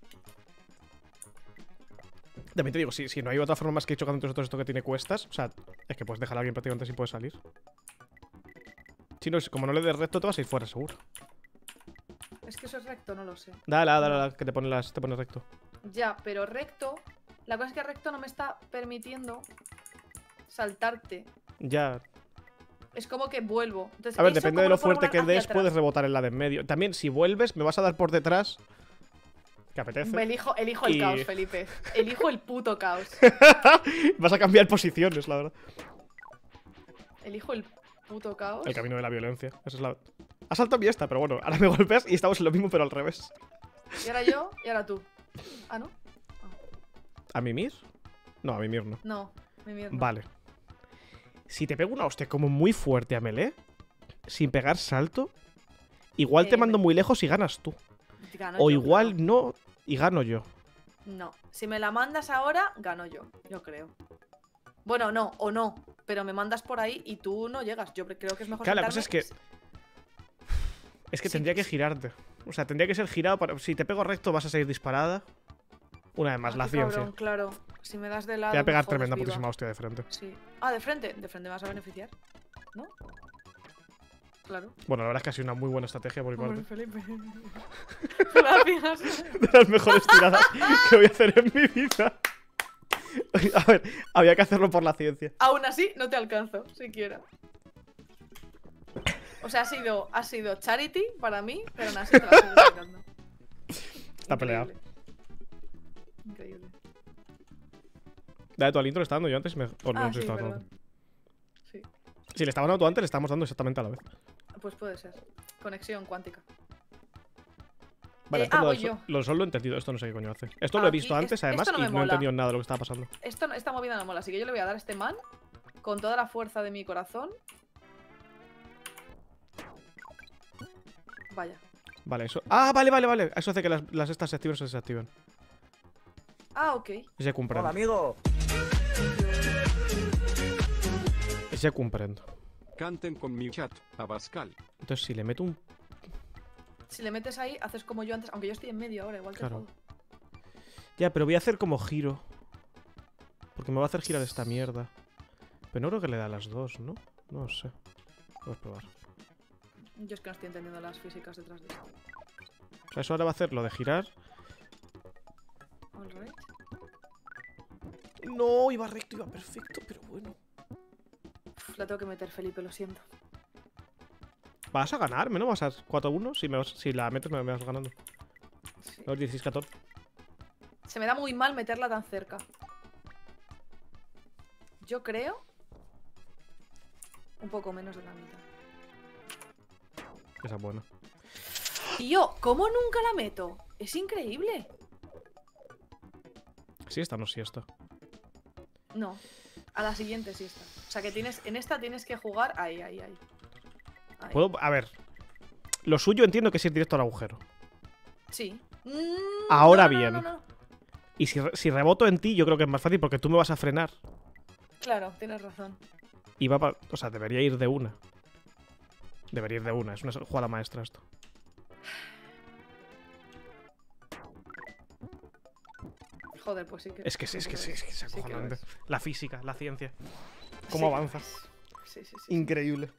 También te digo, si, si no hay otra forma más que ir chocando entre nosotros esto que tiene cuestas, o sea, es que puedes dejar a alguien prácticamente sin poder salir. Si no, como no le des recto, te vas a ir fuera, seguro. Es que eso es recto, no lo sé. Dale, dale, dale, que te pone, las, te pone recto. Ya, pero recto. La cosa es que recto no me está permitiendo saltarte. Ya. Es como que vuelvo. Entonces, A ver, eso depende como de no lo puedo fuerte que volar hacia des, atrás. puedes rebotar en la de en medio. También, si vuelves, me vas a dar por detrás. Que apetece. Elijo, elijo el Y- caos, Felipe. Elijo el puto caos. Vas a cambiar posiciones, la verdad. Elijo el puto caos. El camino de la violencia. Esa es la. Has saltado a mí esta, pero bueno, ahora me golpeas y estamos en lo mismo, pero al revés. Y ahora yo, y ahora tú. Ah, ¿no? ¿A mimir? No, a mimir no. No, mi mierda. Vale. Si te pego una hostia como muy fuerte a melee, sin pegar salto, igual te Eh, mando muy lejos y ganas tú. Gano O yo, igual no y gano yo. No. Si me la mandas ahora, gano yo. Yo creo. Bueno, no, o no. Pero me mandas por ahí y tú no llegas. Yo creo que es mejor Claro, la cosa saltarme. es que. Es que tendría que girarte. O sea, tendría que ser girado para. Si te pego recto, vas a seguir disparada. Una vez más, Ah, la qué ciencia. cabrón, claro. Si me das de lado. Te voy a pegar me jodes tremenda viva. putísima hostia de frente. Sí. Ah, de frente. De frente me vas a beneficiar. ¿No? Claro. Bueno, la verdad es que ha sido una muy buena estrategia por mi Hombre, parte. Felipe. Gracias. De las mejores tiradas que voy a hacer en mi vida. A ver, había que hacerlo por la ciencia. Aún así, no te alcanzo, siquiera. O sea, ha sido, ha sido charity para mí, pero aún así te la estoy sacando. Está peleado. Increíble. Dale tú al intro, le estaba dando yo antes. Me... o no, Ah, no sé si sí, estaba perdón. dando. Sí. Si le estaba dando tú antes, le estamos dando exactamente a la vez. Pues puede ser. Conexión cuántica. Vale, Eh, esto ah, lo, voy so- yo. lo sol lo he entendido. Esto no sé qué coño hace. Esto lo he Aquí, visto es- antes, además, esto no y me no he mola. entendido nada de lo que estaba pasando. Esto, esta movida no mola, así que yo le voy a dar a este man con toda la fuerza de mi corazón. Vaya. Vale, eso. Ah, vale, vale, vale. Eso hace que las, las estas se activen o se desactiven. Ah, ok. Ya comprendo. amigo. Ya comprendo. Canten con mi chat, Abascal. Entonces, si le meto un. Si le metes ahí, haces como yo antes, aunque yo estoy en medio ahora, igual que Claro. jodo. Ya, pero voy a hacer como giro. Porque me va a hacer girar esta mierda. Pero no creo que le da a las dos, ¿no? No lo sé. Vamos a probar. Yo es que no estoy entendiendo las físicas detrás de esto. O sea, eso ahora va a hacer lo de girar. Alright. No, iba recto, iba perfecto, pero bueno. Uf, la tengo que meter, Felipe, lo siento. Vas a ganarme, ¿no? Vas a cuatro uno. Si, me vas- si la metes, me, me vas ganando. Sí. No, dieciséis catorce. Se me da muy mal meterla tan cerca. Yo creo... Un poco menos de la mitad. Esa es buena. Tío, ¿cómo nunca la meto? Es increíble. Sí, esta no, sí, esta. No, a la siguiente sí está. O sea que tienes, en esta tienes que jugar ahí, ahí, ahí. Ahí. Puedo. A ver. Lo suyo entiendo que es ir directo al agujero. Sí. Mm, Ahora no, no, bien. no, no, no. Y si, re- si reboto en ti, yo creo que es más fácil porque tú me vas a frenar. Claro, tienes razón. Y va pa- O sea, debería ir de una. Debería ir de una. Es una jugada maestra esto. Joder, pues sí que. Es que sí, es que sí, es que es Sí que lo acojonante. es. La física, la ciencia. Sí ¿Cómo que lo avanza? es. Sí, sí, sí. Increíble.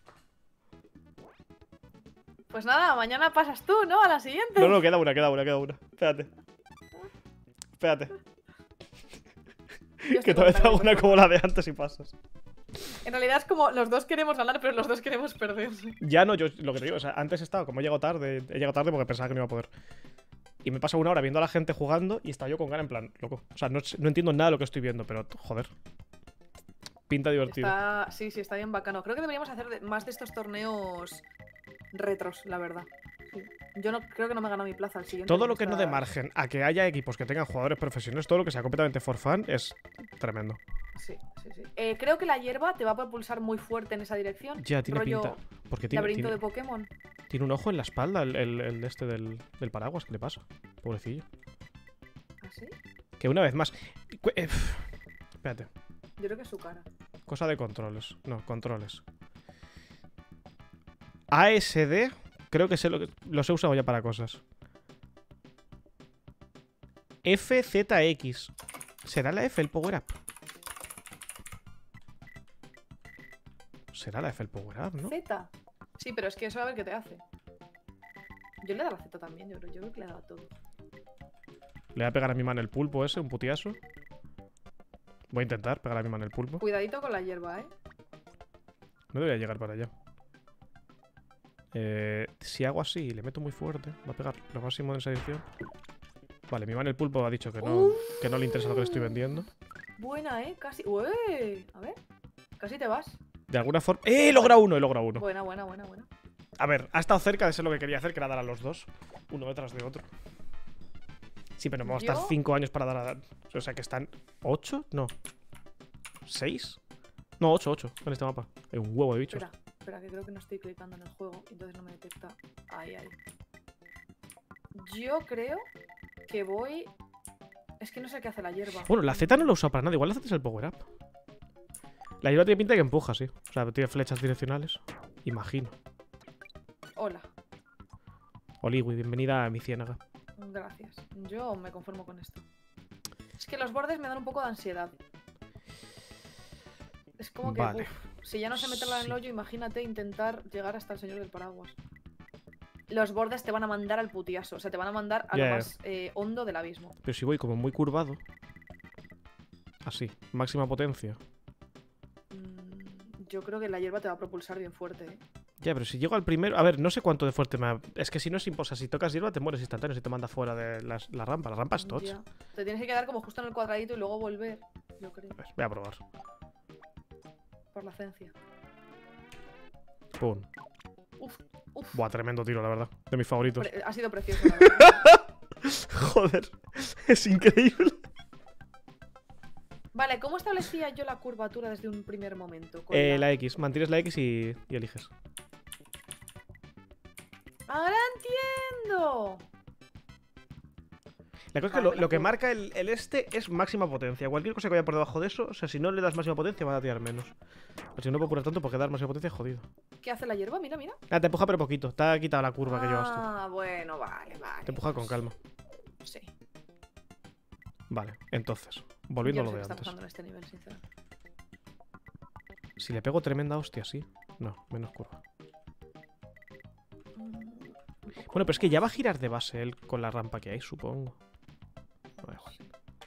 Pues nada, mañana pasas tú, ¿no? A la siguiente. No, no, queda una, queda una, queda una. Espérate. Espérate. Yo estoy Que todavía te hago contando, una como la de antes y pasas. En realidad es como los dos queremos ganar, pero los dos queremos perder. Ya no, yo lo que te digo, o sea, antes he estado, como he llegado tarde, he llegado tarde porque pensaba que no iba a poder. Y me pasa una hora viendo a la gente jugando y estaba yo con gana en plan, loco. O sea, no, no entiendo nada de lo que estoy viendo, pero joder. Pinta divertido. Está... Sí, sí, está bien bacano. Creo que deberíamos hacer de- más de estos torneos retros, la verdad. Sí. Yo no creo que no me gano mi plaza al siguiente. Todo con lo que no de estas- margen a que haya equipos que tengan jugadores profesionales, todo lo que sea completamente for fun es tremendo. Sí, sí, sí. Eh, creo que la hierba te va a propulsar muy fuerte en esa dirección. Ya, tiene rollo pinta. Porque tiene, laberinto tiene, de Pokémon. tiene un ojo en la espalda, el, el, el este del, del paraguas. ¿Qué le pasa? Pobrecillo. ¿Así? Que una vez más. cu- eh, pf, espérate. Yo creo que es su cara. Cosa de controles. No, controles. A S D. Creo que sé lo que. Los he usado ya para cosas. F Z X. ¿Será la F el power up? Será la F el power up, ¿no? Z. Sí, pero es que eso a ver qué te hace. Yo le he dado la Z también, yo creo. Yo creo que le he dado a todo. Le voy a pegar a mi man el pulpo ese, un putiazo. Voy a intentar pegar a mi man el pulpo. Cuidadito con la hierba, ¿eh? No debería llegar para allá. Eh, si hago así y le meto muy fuerte, va a pegar lo máximo en esa edición. Vale, mi man el pulpo ha dicho que no, que no le interesa lo que le estoy vendiendo. Buena, ¿eh? Casi. Ué. A ver. Casi te vas. De alguna forma. ¡Eh! He logrado uno, he logrado uno. Buena, buena, buena, buena. A ver, ha estado cerca de ser lo que quería hacer, que era dar a los dos. Uno detrás de otro. Sí, pero vamos a estar Yo- cinco años para dar a... O sea, que están... ¿Ocho? No. ¿Seis? No, ocho, ocho en este mapa. Hay un huevo de bichos. Espera, espera, que creo que no estoy clicando en el juego. Entonces no me detecta. Ahí, ahí. Yo creo que voy... Es que no sé qué hace la hierba. Bueno, la Z no la he usado para nada. Igual la Z es el power up. La hierba tiene pinta de que empuja, sí. O sea, tiene flechas direccionales. Imagino. Hola. Oliwi, bienvenida a mi ciénaga. Gracias. Yo me conformo con esto. Es que los bordes me dan un poco de ansiedad. Es como que, Vale. uf, si ya no se meterla en el Sí. hoyo, imagínate intentar llegar hasta el señor del paraguas. Los bordes te van a mandar al putiaso, o sea, te van a mandar a Ya, lo ya. más eh, hondo del abismo. Pero si voy como muy curvado. Así, máxima potencia. Yo creo que la hierba te va a propulsar bien fuerte, ¿eh? Ya, pero si llego al primero... A ver, no sé cuánto de fuerte me... ha- Es que si no es imposible. Si tocas hierba te mueres instantáneo si te manda fuera de las- la rampa. La rampa es tocha. Ya. Te tienes que quedar como justo en el cuadradito y luego volver, yo creo, Voy a probar. por la ciencia. Pum. Uf, uf. Buah, tremendo tiro, la verdad. De mis favoritos. Pre- ha sido precioso, la verdad. Joder, es increíble. Vale, ¿cómo establecía yo la curvatura desde un primer momento? Con Eh, la- la X. Mantienes la X y, y eliges. ¡Ahora entiendo! La cosa es que lo, lo que marca el, el este es máxima potencia. Cualquier cosa que vaya por debajo de eso, o sea, si no le das máxima potencia, va a tirar menos. Pero si no puedo apurar tanto, porque dar máxima potencia es jodido. ¿Qué hace la hierba? Mira, mira. Ah, te empuja pero poquito. Te ha quitado la curva que llevas tú. Ah, bueno, vale, vale. Te empuja con calma. Sí. Vale, entonces, volviendo Yo a no lo sé de qué está antes. pasando en este nivel, sinceramente. Si le pego tremenda hostia, sí. No, menos curva. Bueno, pero es que ya va a girar de base él con la rampa que hay, supongo. No, da igual.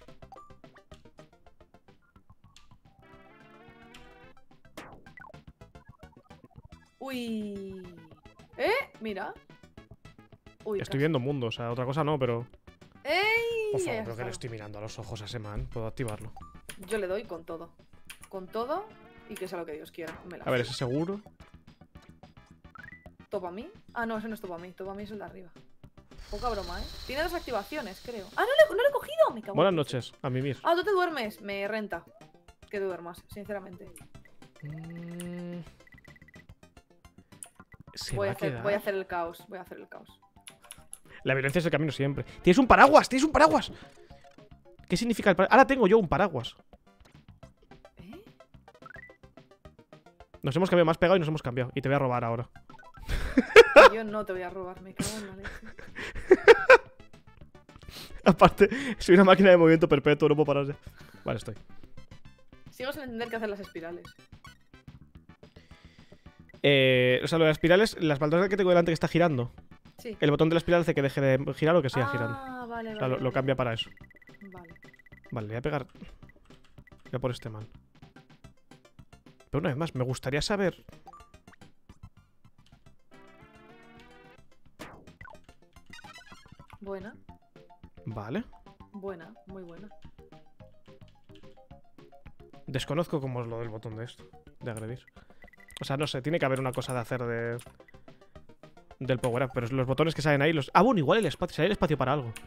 Uy. ¿Eh? Mira. Uy, Estoy casi. viendo mundo, o sea, otra cosa no, pero... ¡Ey! Por Ahí favor, has creo que le estado. estoy mirando a los ojos a ese man. Puedo activarlo. Yo le doy con todo. Con todo y que sea lo que Dios quiera. Me la A ver, ese seguro. ¿Topa a mí? Ah, no, ese no es topa a mí. Topa a mí es el de arriba. Poca broma, ¿eh? Tiene dos activaciones, creo. ¡Ah, no le, no le he cogido! Me cago en- Buenas noches, a mimir. Ah, tú te duermes. Me renta que duermas, sinceramente. Mm. Se Voy va a, a hacer, quedar. voy a hacer el caos. Voy a hacer el caos. La violencia es el camino siempre. ¡Tienes un paraguas! ¡Tienes un paraguas! ¿Qué significa el paraguas? Ahora tengo yo un paraguas. ¿Eh? Nos hemos cambiado, más pegado y nos hemos cambiado. Y te voy a robar ahora. Yo no te voy a robar, me cago en la leche. Aparte, soy una máquina de movimiento perpetuo, no puedo parar ya. Vale, estoy. Sigo sin entender qué hacen las espirales. Eh, o sea, lo de las espirales, las baldonas que tengo delante que está girando. Sí. El botón de la espiral hace que deje de girar o que siga Ah, girando. vale, O sea, vale, lo, lo vale. cambia para eso. Vale. Vale, le voy a pegar. Voy a por este man. Pero una vez más, me gustaría saber. Buena, Vale. buena, muy buena. Desconozco cómo es lo del botón de esto. De agredir. O sea, no sé, tiene que haber una cosa de hacer de. Del power up. Pero los botones que salen ahí los. Ah, bueno, igual el espacio. Sale el espacio para algo.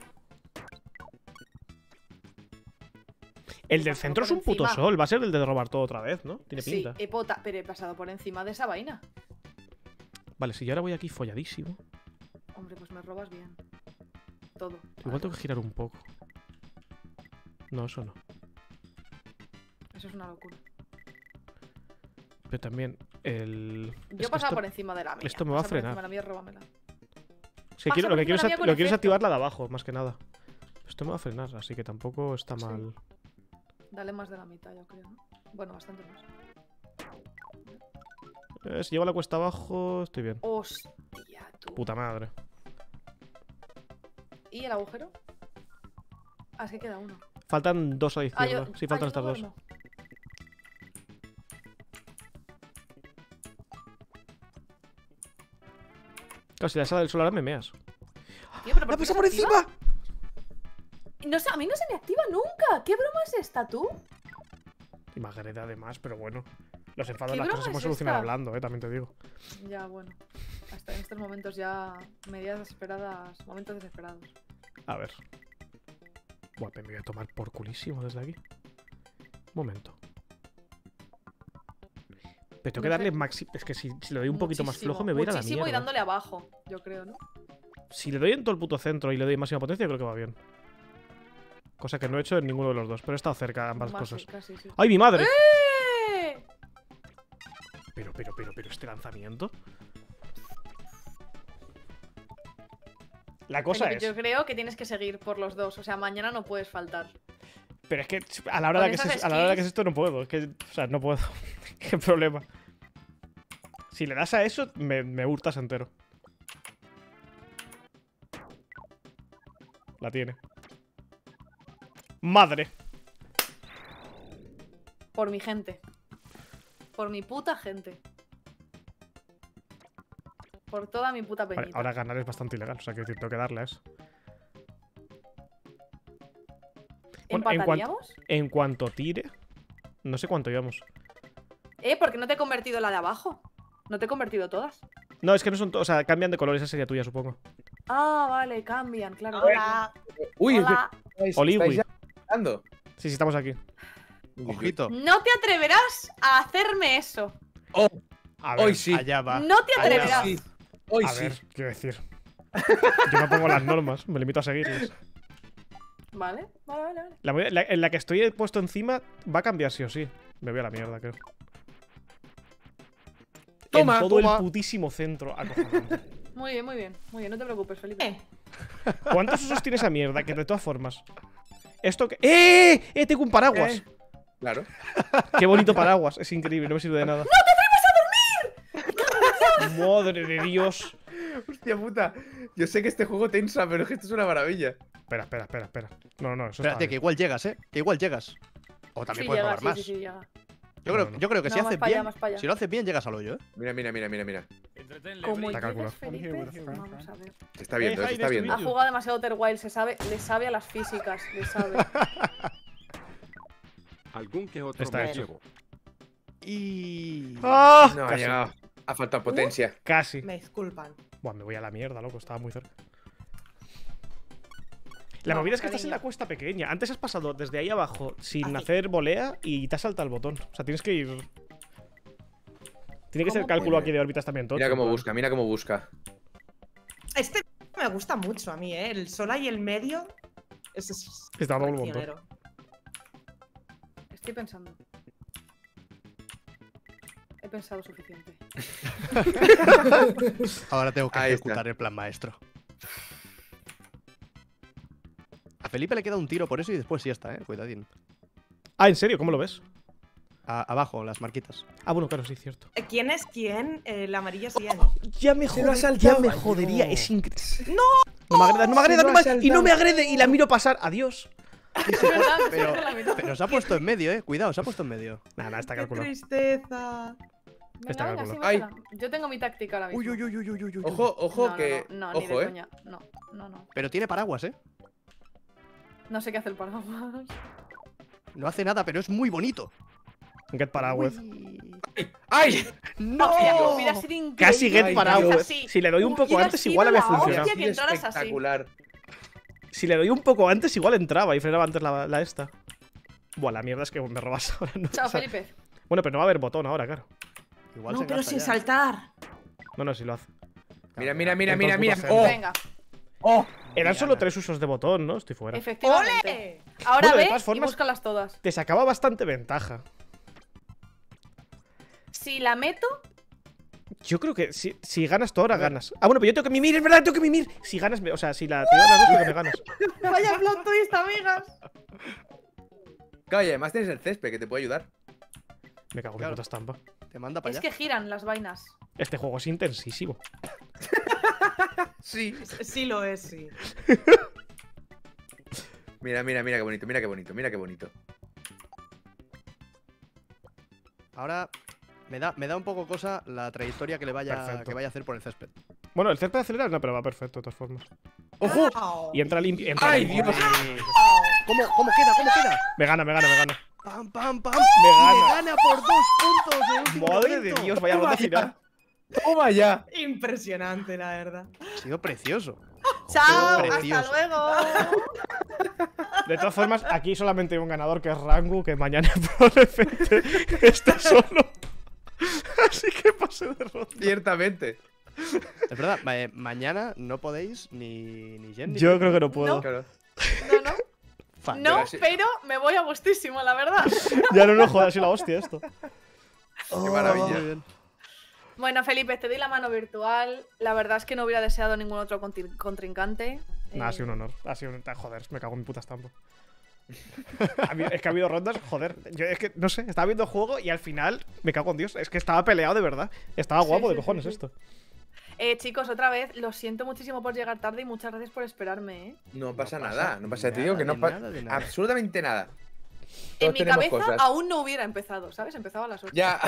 El del centro es un puto encima. sol. Va a ser el de robar todo otra vez, ¿no? Tiene Sí, pinta. he pota, pero he pasado por encima de esa vaina. Vale, si yo ahora voy aquí folladísimo. Hombre, pues me robas bien. Todo. Igual tengo que girar un poco. No, eso no. Eso es una locura. Pero también el. Yo es que pasaba esto- por encima de la mía. Esto me va a Pasa por encima frenar. de la mía, róbamela. Sí, Pasa quiero, por lo que quiero encima es, de la mía act- con lo que quiero es efecto. activar la de abajo, más que nada. Esto me va a frenar, así que tampoco está Sí. mal. Dale más de la mitad, yo creo, ¿no? Bueno, bastante más. Eh, si llevo la cuesta abajo, estoy bien. Hostia, tú. Puta madre. ¿Y el agujero? Ah, es que queda uno. Faltan dos a la Ah, izquierda. yo- Sí, ah, faltan yo estas no dos. duermo. Claro, si la sala del sol ahora me meas. Tío, pero ¿por ¡La qué pasa no por se activa? encima! No sé, a mí no se me activa nunca. ¿Qué broma es esta, tú? Y Margarita además, pero bueno. Los enfados, ¿Qué las broma cosas se pueden es solucionar esta? hablando, eh, también te digo. Ya, bueno. Hasta en estos momentos ya. Medidas desesperadas. Momentos desesperados. A ver. Buah, me voy a tomar por culísimo desde aquí. Un momento. Pero tengo que No sé. darle maxi. Es que si, si le doy un poquito más Muchísimo, flojo me voy a ir a la muchísimo mierda. y dándole abajo, yo creo, ¿no? Si le doy en todo el puto centro y le doy máxima potencia, creo que va bien. Cosa que no he hecho en ninguno de los dos, pero he estado cerca de ambas Más, cosas. sí, casi, sí. ¡Ay, mi madre! ¡Eh! Pero, pero, pero, pero, este lanzamiento. La cosa Oye, es. Yo creo que tienes que seguir por los dos. O sea, mañana no puedes faltar. Pero es que a la hora, de Con que, esas se, a la hora de que skills- es esto no puedo. Es que, o sea, no puedo. Qué problema. Si le das a eso, me, me hurtas entero. La tiene. ¡Madre! Por mi gente. Por mi puta gente. Por toda mi puta peñita. Vale, ahora ganar es bastante ilegal. O sea, que tengo que darle a eso. Bueno, en, cuan- ¿Empataríamos? en cuanto tire. No sé cuánto llevamos. Eh, ¿por qué no te he convertido la de abajo? No te he convertido todas. No, es que no son. to- O sea, cambian de color. Esa sería tuya, supongo. Ah, vale, cambian, claro. Hola. Uy, Hola. ¿estáis, Oliwi. estáis ya jugando? Sí, sí, estamos aquí. Ojito. No te atreverás a hacerme eso. Oh, A ver, hoy sí. Allá va. No te Allá atreverás. Sí. Hoy a sí. ver, quiero decir. Yo me pongo las normas. Me limito a seguirlas. Vale, vale, vale. vale. La, movida- la- en la que estoy puesto encima va a cambiar sí o sí. Me voy a la mierda, creo. Toma, en todo toma. el putísimo centro. Acojonante. Muy bien, muy bien. Muy bien, no te preocupes, Felipe. Eh, ¿Cuántos usos tiene esa mierda? Que de todas formas. Esto que. ¡Eh! ¡Eh! Tengo un paraguas. Eh, Claro. Qué bonito paraguas. Es increíble, no me sirve de nada. ¡No te atreves a dormir! Madre de Dios. Hostia puta. Yo sé que este juego tensa, pero es que esto es una maravilla. Espera, espera, espera, espera. No, no, eso Espérate, está que igual llegas, ¿eh? Que igual llegas. O también Sí, puedes llega, robar sí, más. sí, sí, llega. Yo, creo, No, no. yo creo que No, si más haces para allá, bien, más para allá. si lo haces bien, llegas al hoyo, ¿eh? Mira, mira, mira, mira, mira. Como Está llegues, calculado. Felipe, vamos a ver. Se está viendo, Eh, se está Jaime, viendo. Ha jugado demasiado Outer Wilds, se sabe, le sabe a las físicas, le sabe. Algún que otro Está me hecho. llevo. Y. ¡Ah! No, ha Casi. llegado. Ha faltado potencia. Casi. me disculpan. Buah, me voy a la mierda, loco. Estaba muy cerca. La No, movida es que estás en cariño. la cuesta pequeña. Antes has pasado desde ahí abajo sin Así. hacer volea y te has saltado el botón. O sea, tienes que ir. Tiene que ser ¿Cómo cálculo puede? aquí de órbitas también todo. Mira cómo busca, mira cómo busca. Este me gusta mucho a mí, ¿eh? El sol ahí el medio Ese es Está dando un montón. traicionero. Estoy pensando. He pensado suficiente. Ahora tengo que Ahí ejecutar está. el plan maestro. A Felipe le queda un tiro por eso y después siesta, eh. Cuidadín. Ah, ¿en serio? ¿Cómo lo ves? A- abajo, las marquitas. Ah, bueno, claro, sí, cierto. Eh, ¿Quién es quién? Eh, la amarilla es Ian. Ya me, Se lo ha jode- ya saltado. me jodería, No. es increíble. ¡No! No me agreda, no me agreda, Se no lo me- ha y no me saltado. agrede y la miro pasar. Adiós. Pero, pero se ha puesto en medio, eh. Cuidado, se ha puesto en medio. Nada, nada, está ¡Qué calculado. tristeza! Venga, Está venga, sí, calculado. métela. Yo tengo mi táctica ahora mismo. Uy, uy, uy, uy, uy, uy, uy. Ojo, ojo, no, que. No, no, no, ni ojo, de eh. coña. No, no, no. Pero tiene paraguas, eh. No sé qué hace el paraguas. No hace nada, pero es muy bonito. Get paraguas. ¡Ay! ¡No! Hostia, hubiera sido increíble. Casi get Ay, paraguas. Dios. Si le doy un poco Hubiera antes, sido igual había la hostia funcionado. que entraras así. Espectacular. Si le doy un poco antes, igual entraba y frenaba antes la, la esta. Buah, la mierda es que me robas ahora. No, Chao, o sea- Felipe. Bueno, pero no va a haber botón ahora, claro. Igual No, se pero gasta sin ya. saltar. No, no, si lo hace. Mira, mira, mira, Entonces, mira, mira. puto ¡Oh! Venga. ¡Oh! Eran solo tres usos de botón, ¿no? Estoy fuera. Efectivamente. Ahora Bueno, de ve todas y formas- búscalas todas. Te sacaba bastante ventaja. Si la meto, Yo creo que si, si ganas tú ahora, ganas. Ah, bueno, pero yo tengo que mimir, es verdad, tengo que mimir. Si ganas, me- o sea, si la te ganas, creo que me ganas. Vaya plot twist, amigas. Claro, y además tienes el césped que te puede ayudar. Me cago en mi Claro. puta estampa. Te manda para es allá. que giran las vainas. Este juego es intensísimo. Sí. Sí lo es, sí. Mira, mira, mira qué bonito, mira qué bonito, mira qué bonito. Ahora me da, me da un poco cosa la trayectoria que le vaya, Perfecto. que vaya a hacer por el césped. Bueno, el césped acelera, no, pero va perfecto de todas formas. ¡Ojo! Y entra limpio. Entra ¡Ay, limpio. Dios! ¿Cómo, ¿Cómo queda? ¿Cómo queda? Me gana, me gana, me gana. ¡Pam, pam, pam! Me Y gana. me gana por dos puntos en el último Madre de momento. Dios, vaya ronda final. ¡Toma ya! Impresionante, la verdad. Ha sido precioso. ¡Chao! Precioso. ¡Hasta luego! De todas formas, aquí solamente hay un ganador que es Rangu, que mañana probablemente esté solo. Así que pase de ronda. Ciertamente. Es verdad, ma- eh, mañana no podéis ni, ni Jen ni Yo Felipe. creo que no puedo. Claro. No, no. Fan. No, Pero sí. pero me voy a gustísimo, la verdad. Ya no, no, joder, así la hostia esto. ¡Qué maravilla! Muy bien. Bueno, Felipe, te doy la mano virtual. La verdad es que no hubiera deseado ningún otro conti- contrincante. Nah, ha Eh, sido un honor. Ha sido un. Joder, me cago en mi puta estampa. Ha habido- es que ha habido rondas, joder. Yo es que, no sé, estaba viendo el juego y al final me cago en Dios. Es que estaba peleado de verdad. Estaba Sí, guapo de sí, cojones sí, sí. esto. Eh, chicos, otra vez, lo siento muchísimo por llegar tarde y muchas gracias por esperarme, ¿eh? No pasa No pasa nada, no pasa. Te nada digo que no de pasa nada, de nada. absolutamente nada. En Todos mi tenemos cabeza cosas. aún no hubiera empezado, ¿sabes? Empezaba a las ocho. Ya.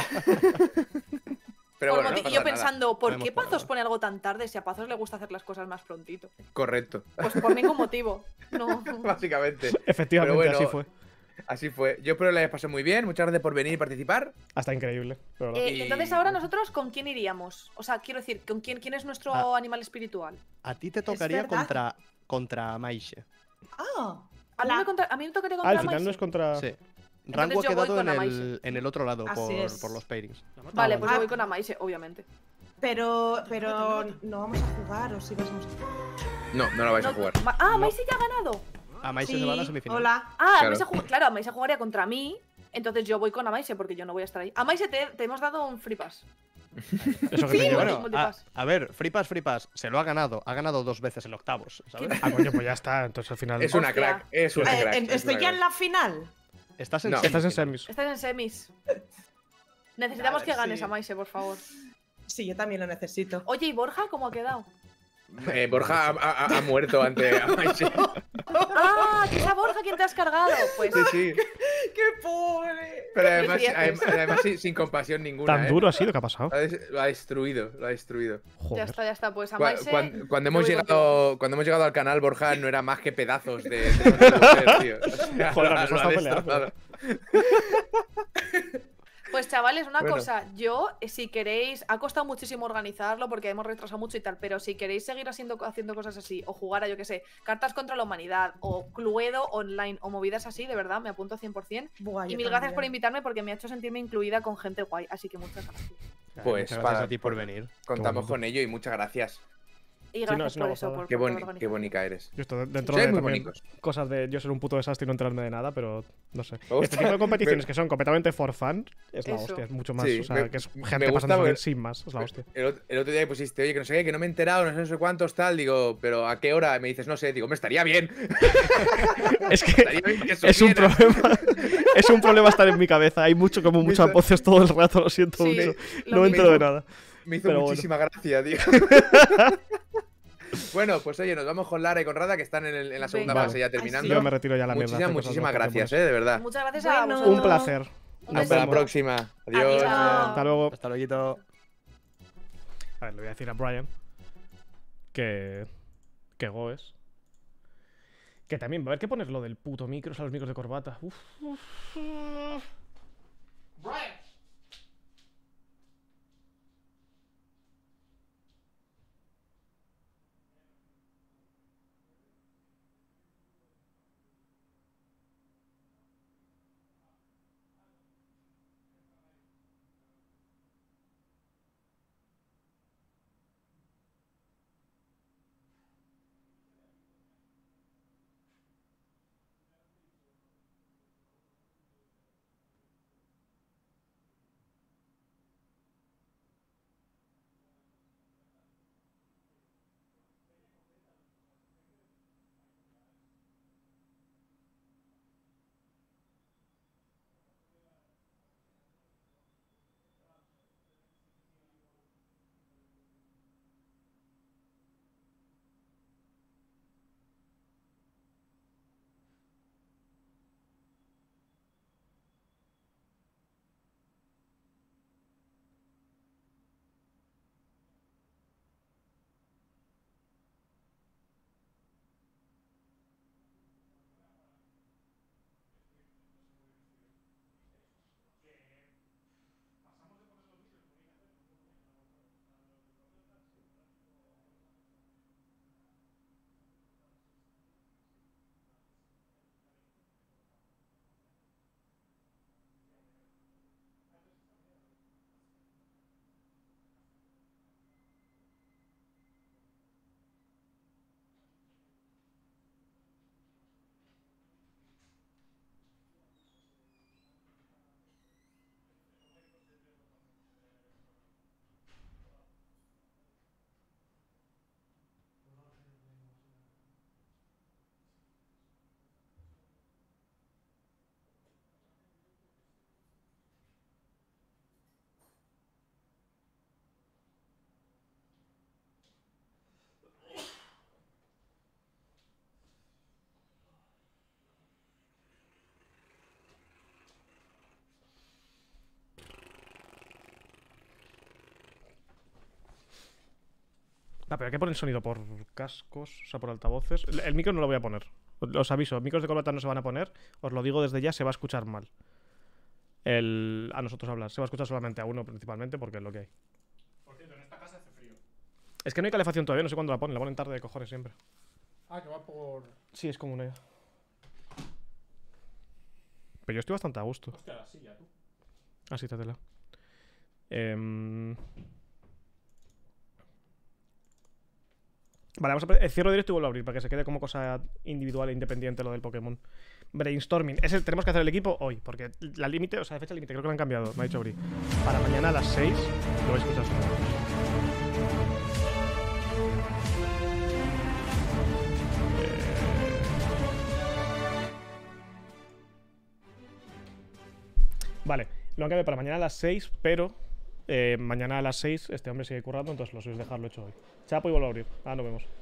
Pero Por bueno, no moti- pasa yo nada. pensando, ¿por Vemos qué por Pazos ahora. pone algo tan tarde si a Pazos le gusta hacer las cosas más prontito? Correcto. Pues por ningún motivo. No. Básicamente. Efectivamente, Pero bueno, así fue. Así fue. Yo espero que les pasé muy bien. Muchas gracias por venir y participar. Hasta increíble. de verdad. Eh, Y- Entonces ahora nosotros, ¿con quién iríamos? O sea, quiero decir, ¿con quién, quién es nuestro Ah. animal espiritual? A ti te tocaría verdad. contra, contra Maishe. Ah, A mí, la- me, contra- a mí me tocaría Ah, contra al final Maisy. no es contra. Sí. Rango ha yo voy quedado con en Amaise. el, en el otro lado Así por, es. por los pairings. Vale, Ah, pues vale. yo voy con Amaise, obviamente. pero, pero no vamos a jugar, o sí vamos a jugar. No, no la vais a No- jugar. Ma- Ah, Maisy ya ha ganado. A Maishe Sí, se va a la semifinal. hola. Ah, Claro. Amaise ju- claro, Amaise jugaría contra mí. Entonces yo voy con Amaise porque yo no voy a estar ahí. Amaise, te, te hemos dado un free pass. Eso que te lleva. Bueno, a, Multipass. a ver, Free Pass, Free Pass, se lo ha ganado. Ha ganado dos veces en octavos, ¿sabes? Ah, coño, pues ya está. Entonces al final. Es una Hostia. crack. Es una Eh, crack. en- es ¿Estoy una ya en crack. la final? Estás en No. Estás en semifinal. semis. Estás en semis. Necesitamos Vale, que ganes sí. a Amaise, por favor. Sí, yo también lo necesito. Oye, ¿y Borja cómo ha quedado? Eh, Borja ha, ha- ha muerto ante Amaise. ¡Ah! ¡Que es a Borja quien te has cargado! Pues. Sí, sí. ¡Qué pobre! Pero además, dices? además, además sin, sin compasión ninguna. Tan ¿eh? duro ha sido, ¿qué ha pasado? Lo ha, des- lo ha destruido, lo ha destruido. Ya Joder. está, ya está. Pues Cu- Amaise. cuan- cuando, yo hemos voy llegado, cuando hemos llegado al canal, Borja no era más que pedazos de, de mujer, tío. O sea, Joder, lo ha- nos lo ha hemos estado destrozado. Pues chavales, una Bueno. cosa, yo, eh, si queréis, ha costado muchísimo organizarlo porque hemos retrasado mucho y tal, pero si queréis seguir haciendo, haciendo cosas así, o jugar a, yo que sé, cartas contra la humanidad, o Cluedo online, o movidas así, de verdad, me apunto cien por cien. Buah, Y yo mil gracias también. por invitarme porque me ha hecho sentirme incluida con gente guay, así que muchas gracias. Pues Muchas gracias para- a ti por venir. Contamos bonito. con ello y muchas gracias. Y Sí, no, gracias es una por eso, gozada. por, Qué, por boni- toda la qué bonita eres. Yo estoy dentro Sois de muy también bonitos. cosas de yo ser un puto desastre y no enterarme de nada, pero no sé. Me gusta- Este tipo de competiciones me- que son completamente for fun es la Eso. hostia, es mucho más. Sí, o sea, me- que es me gente gusta pasando porque- sin más, es la hostia. El, ot- el otro día que pusiste, oye, que no sé qué, que no me he enterado, no sé, no sé cuántos, tal. Digo, pero ¿a qué hora? Me dices, no sé. Digo, me estaría bien. Es que Estaría bien que es un supiera. problema. Es un problema estar en mi cabeza. Hay mucho, como muchas hizo- voces todo el rato, lo siento Sí, mucho. lo No me mismo. entero de nada. Me hizo Pero bueno. muchísima gracia, tío. Bueno, pues oye, nos vamos con Lara y con Rada, que están en, el- en la segunda Venga. fase ya Ay, sí. terminando. Yo me retiro ya a la mierda. Muchísimas, hacer cosas muchísimas locas, gracias, Pokémon. eh, de verdad. Muchas gracias a Bueno. vosotros. Un placer. Un Hasta la besito. próxima. Adiós. Adiós. Hasta luego. Hasta luego. A ver, le voy a decir a Brian que. que Goes. Que también va a haber que poner lo del puto micro, o sea, los micros de corbata. Uf. Brian. Ah, pero hay que poner sonido por cascos, o sea, por altavoces. El, el micro no lo voy a poner. Os aviso, micros de corbata no se van a poner. Os lo digo desde ya, se va a escuchar mal. El, a nosotros hablar. Se va a escuchar solamente a uno principalmente porque es lo que hay. Por cierto, en esta casa hace frío. Es que no hay calefacción todavía, no sé cuándo la ponen. La ponen tarde de cojones siempre. Ah, que va por. Sí, es como una... Pero yo estoy bastante a gusto. Hostia, la silla, tú. Ah, sí, tátela. Eh... Vale, vamos a eh, cierro directo y vuelvo a abrir para que se quede como cosa individual e independiente lo del Pokémon. Brainstorming. Ese tenemos que hacer el equipo hoy, porque la límite, o sea, de fecha límite, creo que lo han cambiado, me ha dicho Bri. Para mañana a las seis lo vais a escuchar solo. Vale, lo han cambiado para mañana a las seis, pero eh, mañana a las seis este hombre sigue currando, entonces lo sois dejarlo hecho hoy. Chapo y vuelvo a abrir. Ah, nos vemos.